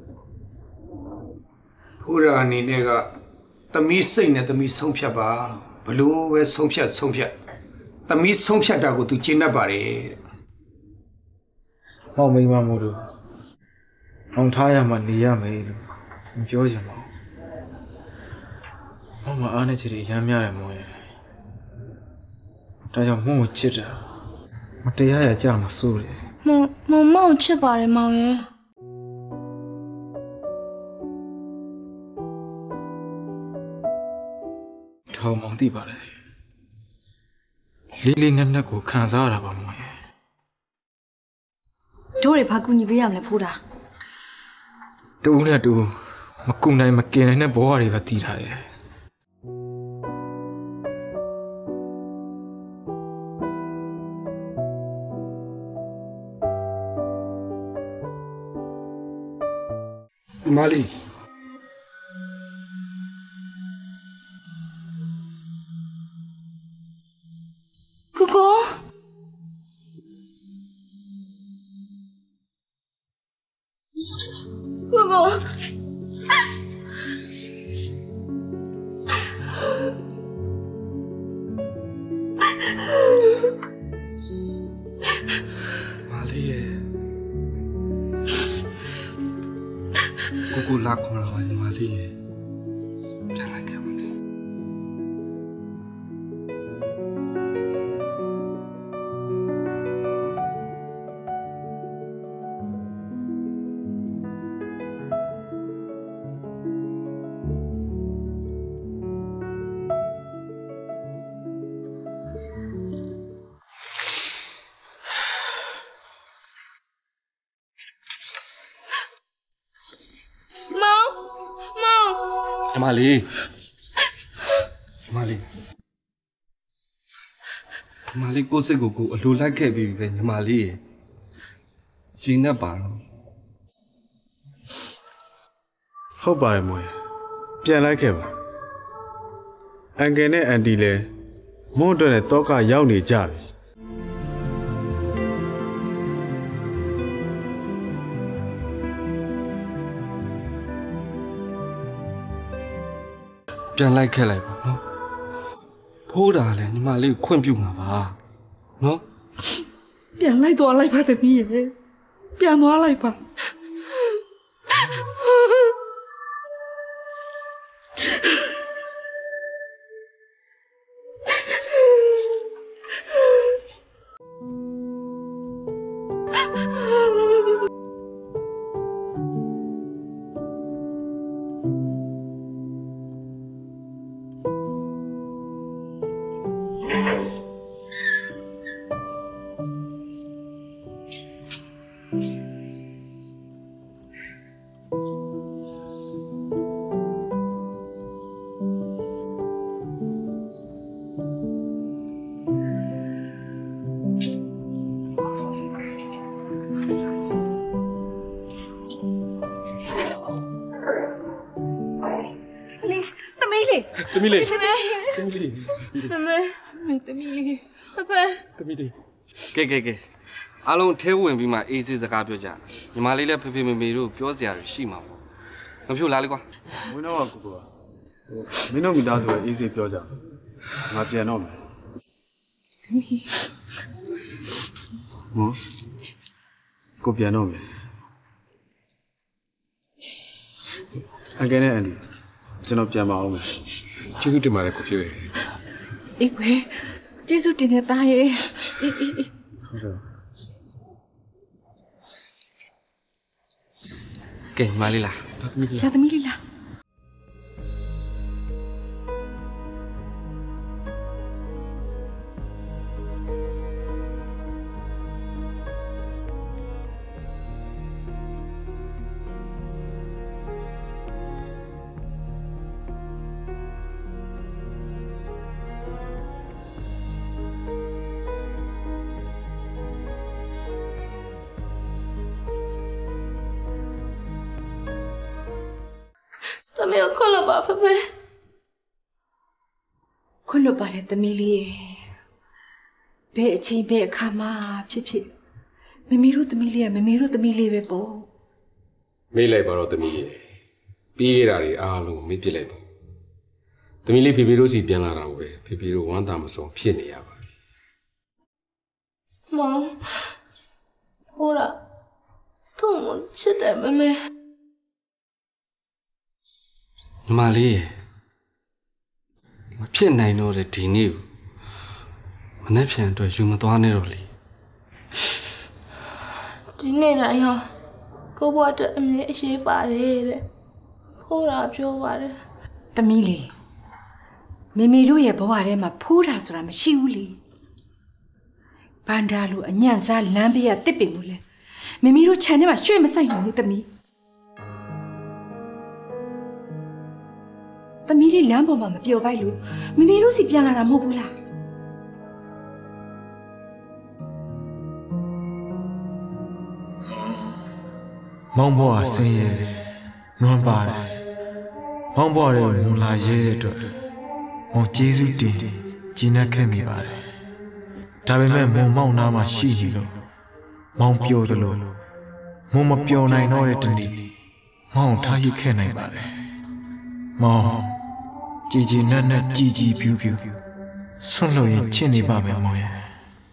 ဘုရားအနေနဲ့ကတမီးစိတ်နဲ့တမီးဆုံးဖြတ်ပါဘလို့ပဲဆုံးဖြတ်ဆုံးဖြတ်တမီးဆုံးဖြတ်တာကိုသူကျင့်တတ်ပါတယ်ဟောမိမမို့လို့အောင်ထားရမှနေရမယ်လို့မပြောချင်ပါဘူးဟောမအားနဲ့ချစ်ရမ်းများတယ်မို့ရဲ့ဒါကြောင့်မုံကိုချစ်တာမတရားရကြမှာစိုးတယ်မောင်မောင်မောင်ချစ်ပါတယ်မောင်ရဲ့ထောင်မောင်သိပါတယ်လေးလေးနက်နက်ကိုခံစားရတာပါမောင်ရဲ့တို့တွေဘာကူညီပေးရမလဲဖိုးတာတူနဲ့တူမကူနိုင်မကင်နိုင်တဲ့ဘဝတွေပဲတည်ထားရဲ့မာလီကိုကိုကိုကိုမာလီရဲ့ကိုကိုလာခေါ်လာပါညီမလေးရေပြန်လိုက်ခဲ့ပါမယ်ညီမလေးညီမလေးညီမလေးကိုယ်စိတ်ကိုကိုယ်အလိုလိုက်ခဲ့ပြီပဲညီမလေးရေဂျင်းနဲ့ပါတော့ဟုတ်ပါရဲ့မွေပြန်လိုက်ခဲ့ပါအန်ကယ်နဲ့အန်တီလည်းမွန်းအတွက်နဲ့တောကရောက်နေကြပြီပြန်လိုက်ခဲ့လိုက်ပါနော်ဖိုးတာလည်းညီမလေးကိုခွင့်ပြုမှာပါနော်ပြန်လိုက်သွားလိုက်ပါသမီးရဲ့ပြန်သွားလိုက်ပါသမီးလေးသမီးလေးမမေမေတမီလေးဖဖေတမီလေးကဲကဲကဲအားလုံးထဲဝင်ပြီးမှအေးစေးစကားပြောကြညီမလေးလည်းဖေဖေမေမေတို့ပြောစရာရှိမှာပေါ့မဖြိုလားလေကွာဝင်တော့ကိုကိုမင်းတို့မိသားစုအေးစေးပြောကြငါပြန်တော့မယ်ဟောကိုပြန်တော့မယ်အကဲနဲ့အန်ဒီကျွန်တော်ပြန်ပါအောင်မယ်ကျေးဇူးတင်ပါတယ်ကိုဖြိုးရဲ့အေးကွယ်ကျေးဇူးတင်တဲ့သားရဲ့အေးအေးဟုတ်တယ်ကဲမလေးလားလာသမီးလေးလားသမီးကိုခွလို့ပါဖေဖေခွလို့ပါတယ်သမီးလေးရဲ့ဘယ်အချိန်ဘယ်အခါမှဖြစ်ဖြစ်မမေတို့သမီးလေးကမမေတို့သမီးလေးပဲပေါ့မေးလိုက်ပါတော့သမီးရဲ့ပြီးရတာတွေအားလုံးမေးပြစ်လိုက်ပါသမီးလေးဖေဖေတို့စီပြန်လာတာကိုပဲဖေဖေတို့ဝမ်းသာမဆုံးဖြစ်နေရပါပြီမောင်ဟိုရာသူ့မချစ်တယ်မမေညီမလေးမဖြစ်နိုင်တော့တဲ့ဒီနေ့ကိုမနေ့ပြန်အတွက်ယူမသွားနဲ့တော့လေဒီနေ့တိုင်းဟောကိုဘွားအတွက်အမြဲအရေးပါတယ်တဲ့ဖိုးတာပြောပါတယ်သမီးလေးမေမေတို့ရဲ့ဘဝထဲမှာဖိုးတာဆိုတာမရှိဘူးလေဘန္တာလိုအညံ့စားလမ်းဘေးကတစ်ပင်ဘူးလေမေမေတို့ခြံထဲမှာရွှေ့မဆိုင်နိုင်ဘူးသမီးသမီးလေးလမ်းပေါ်မှာမပျော်ပိုက်လို့မိမိတို့စီပြန်လာတာမဟုတ်ဘူးလားမောင်ဘွားဆင်းရဲတယ်နွမ်းပါတယ်မောင်ဘွားရဲ့မူလာရဲတဲ့အတွက်မောင်ကျေးဇူးတင်ကျင့်ခဲ့မိပါတယ်ဒါပေမဲ့မောင်မောင်နာမှာရှိနေလို့မောင်ပျော်တယ်လို့မောင်မပျော်နိုင်တော့တဲ့တနေ့မောင်ထားရခဲ့နိုင်ပါတယ်မောင်ကြည်ကြည်နက်နက်ကြည်ကြည်ပြူပြူဆွန့်လို့ရင်ချစ်နေပါမယ်မောင်ရဲ့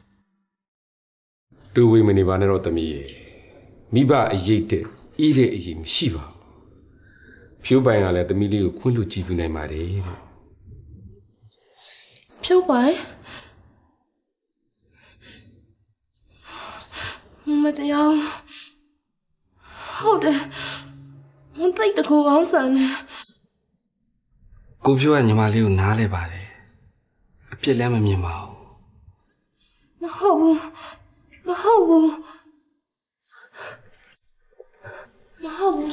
တူဝေမနေပါနဲ့တော့သမီးရဲ့မိဘအရေးတဲ့ဤတဲ့အရေးမရှိပါဘူးဖြိုးပိုင်ကလည်းသမီးလေးကိုခွင့်လွှတ်ကြည့်ပြနိုင်ပါတယ်တဲ့ဖြိုးပိုင်မတရားဟုတ်တယ်မသိတကူကောင်းဆန်တယ်ကိုဖြိုးကညီမလေးကိုနားလဲပါတယ်အပြစ်လည်းမမြင်ပါဘူးမဟုတ်ဘူးမဟုတ်ဘူးမဟုတ်ဘူး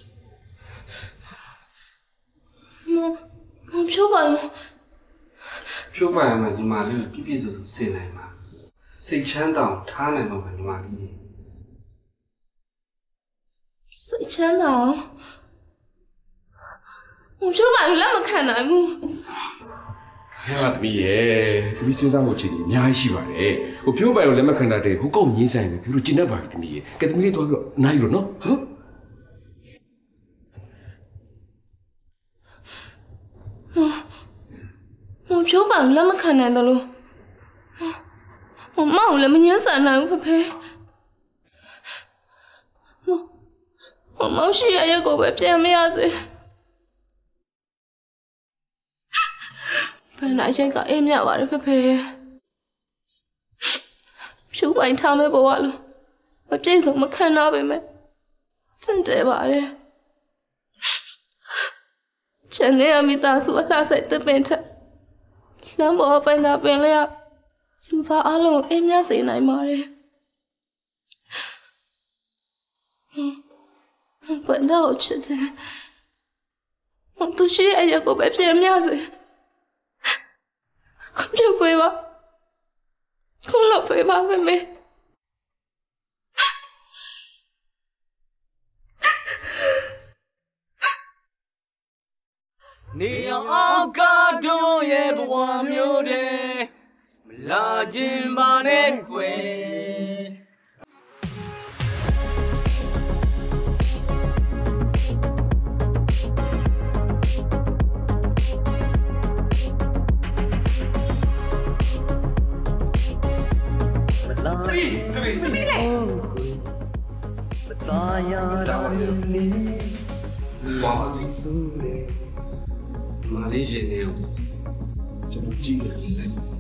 မမဖြိုးပါဘူးဖြိုးပါမှာညီမလေးကိုပြပြစုံစင်နိုင်မှာစိတ်ချမ်းသာထားနိုင်မှာညီမလေးစိတ်ချမ်းသာ我说话有那么看难不？ 哎呀，သမီးရဲ့သမီးစဉ်းစားဖို့ချိန်ကြီးအများကြီးရှိပါတယ်။ဟိုဖြိုးပိုင်ကိုလည်းမခံတတ်တဲ့ဟိုကောက်ငင်းဆိုင်ပဲဖြိုးတို့ကျင်တတ်ပါပြီသမီးရဲ့။ကဲသမီးလေးသွားပြီးတော့နိုင်ရောနော်ဟမ်我我ပြောပါလက်မခံနိုင်တယ်လို့我မောင်လည်းမငင်းဆန်နိုင်ဘူးဖေဖေ我မောင်ရှိရရဲ့ကိုပဲပြန်မရစေဘယ်နိုင်ချိတ်ကအေးမြပါတယ်ဖေဖေဖြူပိုင်ထားမဲ့ဘဝလို့မပြည့်စုံမခံတော့ပေမဲ့စင်တယ်ပါတယ်ချန်နေအမိသားစုအလှဆိုင်တပင်ထက်လမ်းပေါ်ပိုင်တာပင်လေးကလူသားအလုံးအေးမြစေနိုင်ပါတယ်ဘယ်တော့ချစ်တယ်သူရှိရဲ့အကိုပဲပြန်မရစေခွန်ပြပွေးပါခွန်လို့ပွေးပါမမေနေအောင်အောက်ကတို့ရဲ့ဘဝမျိုးတဲ့မလာခြင်းပါနဲ့ကွယ်ဘာမှစီစူးလေမလေးရှင်တွေကိုကျွန်တော်ကြည့်ရတယ်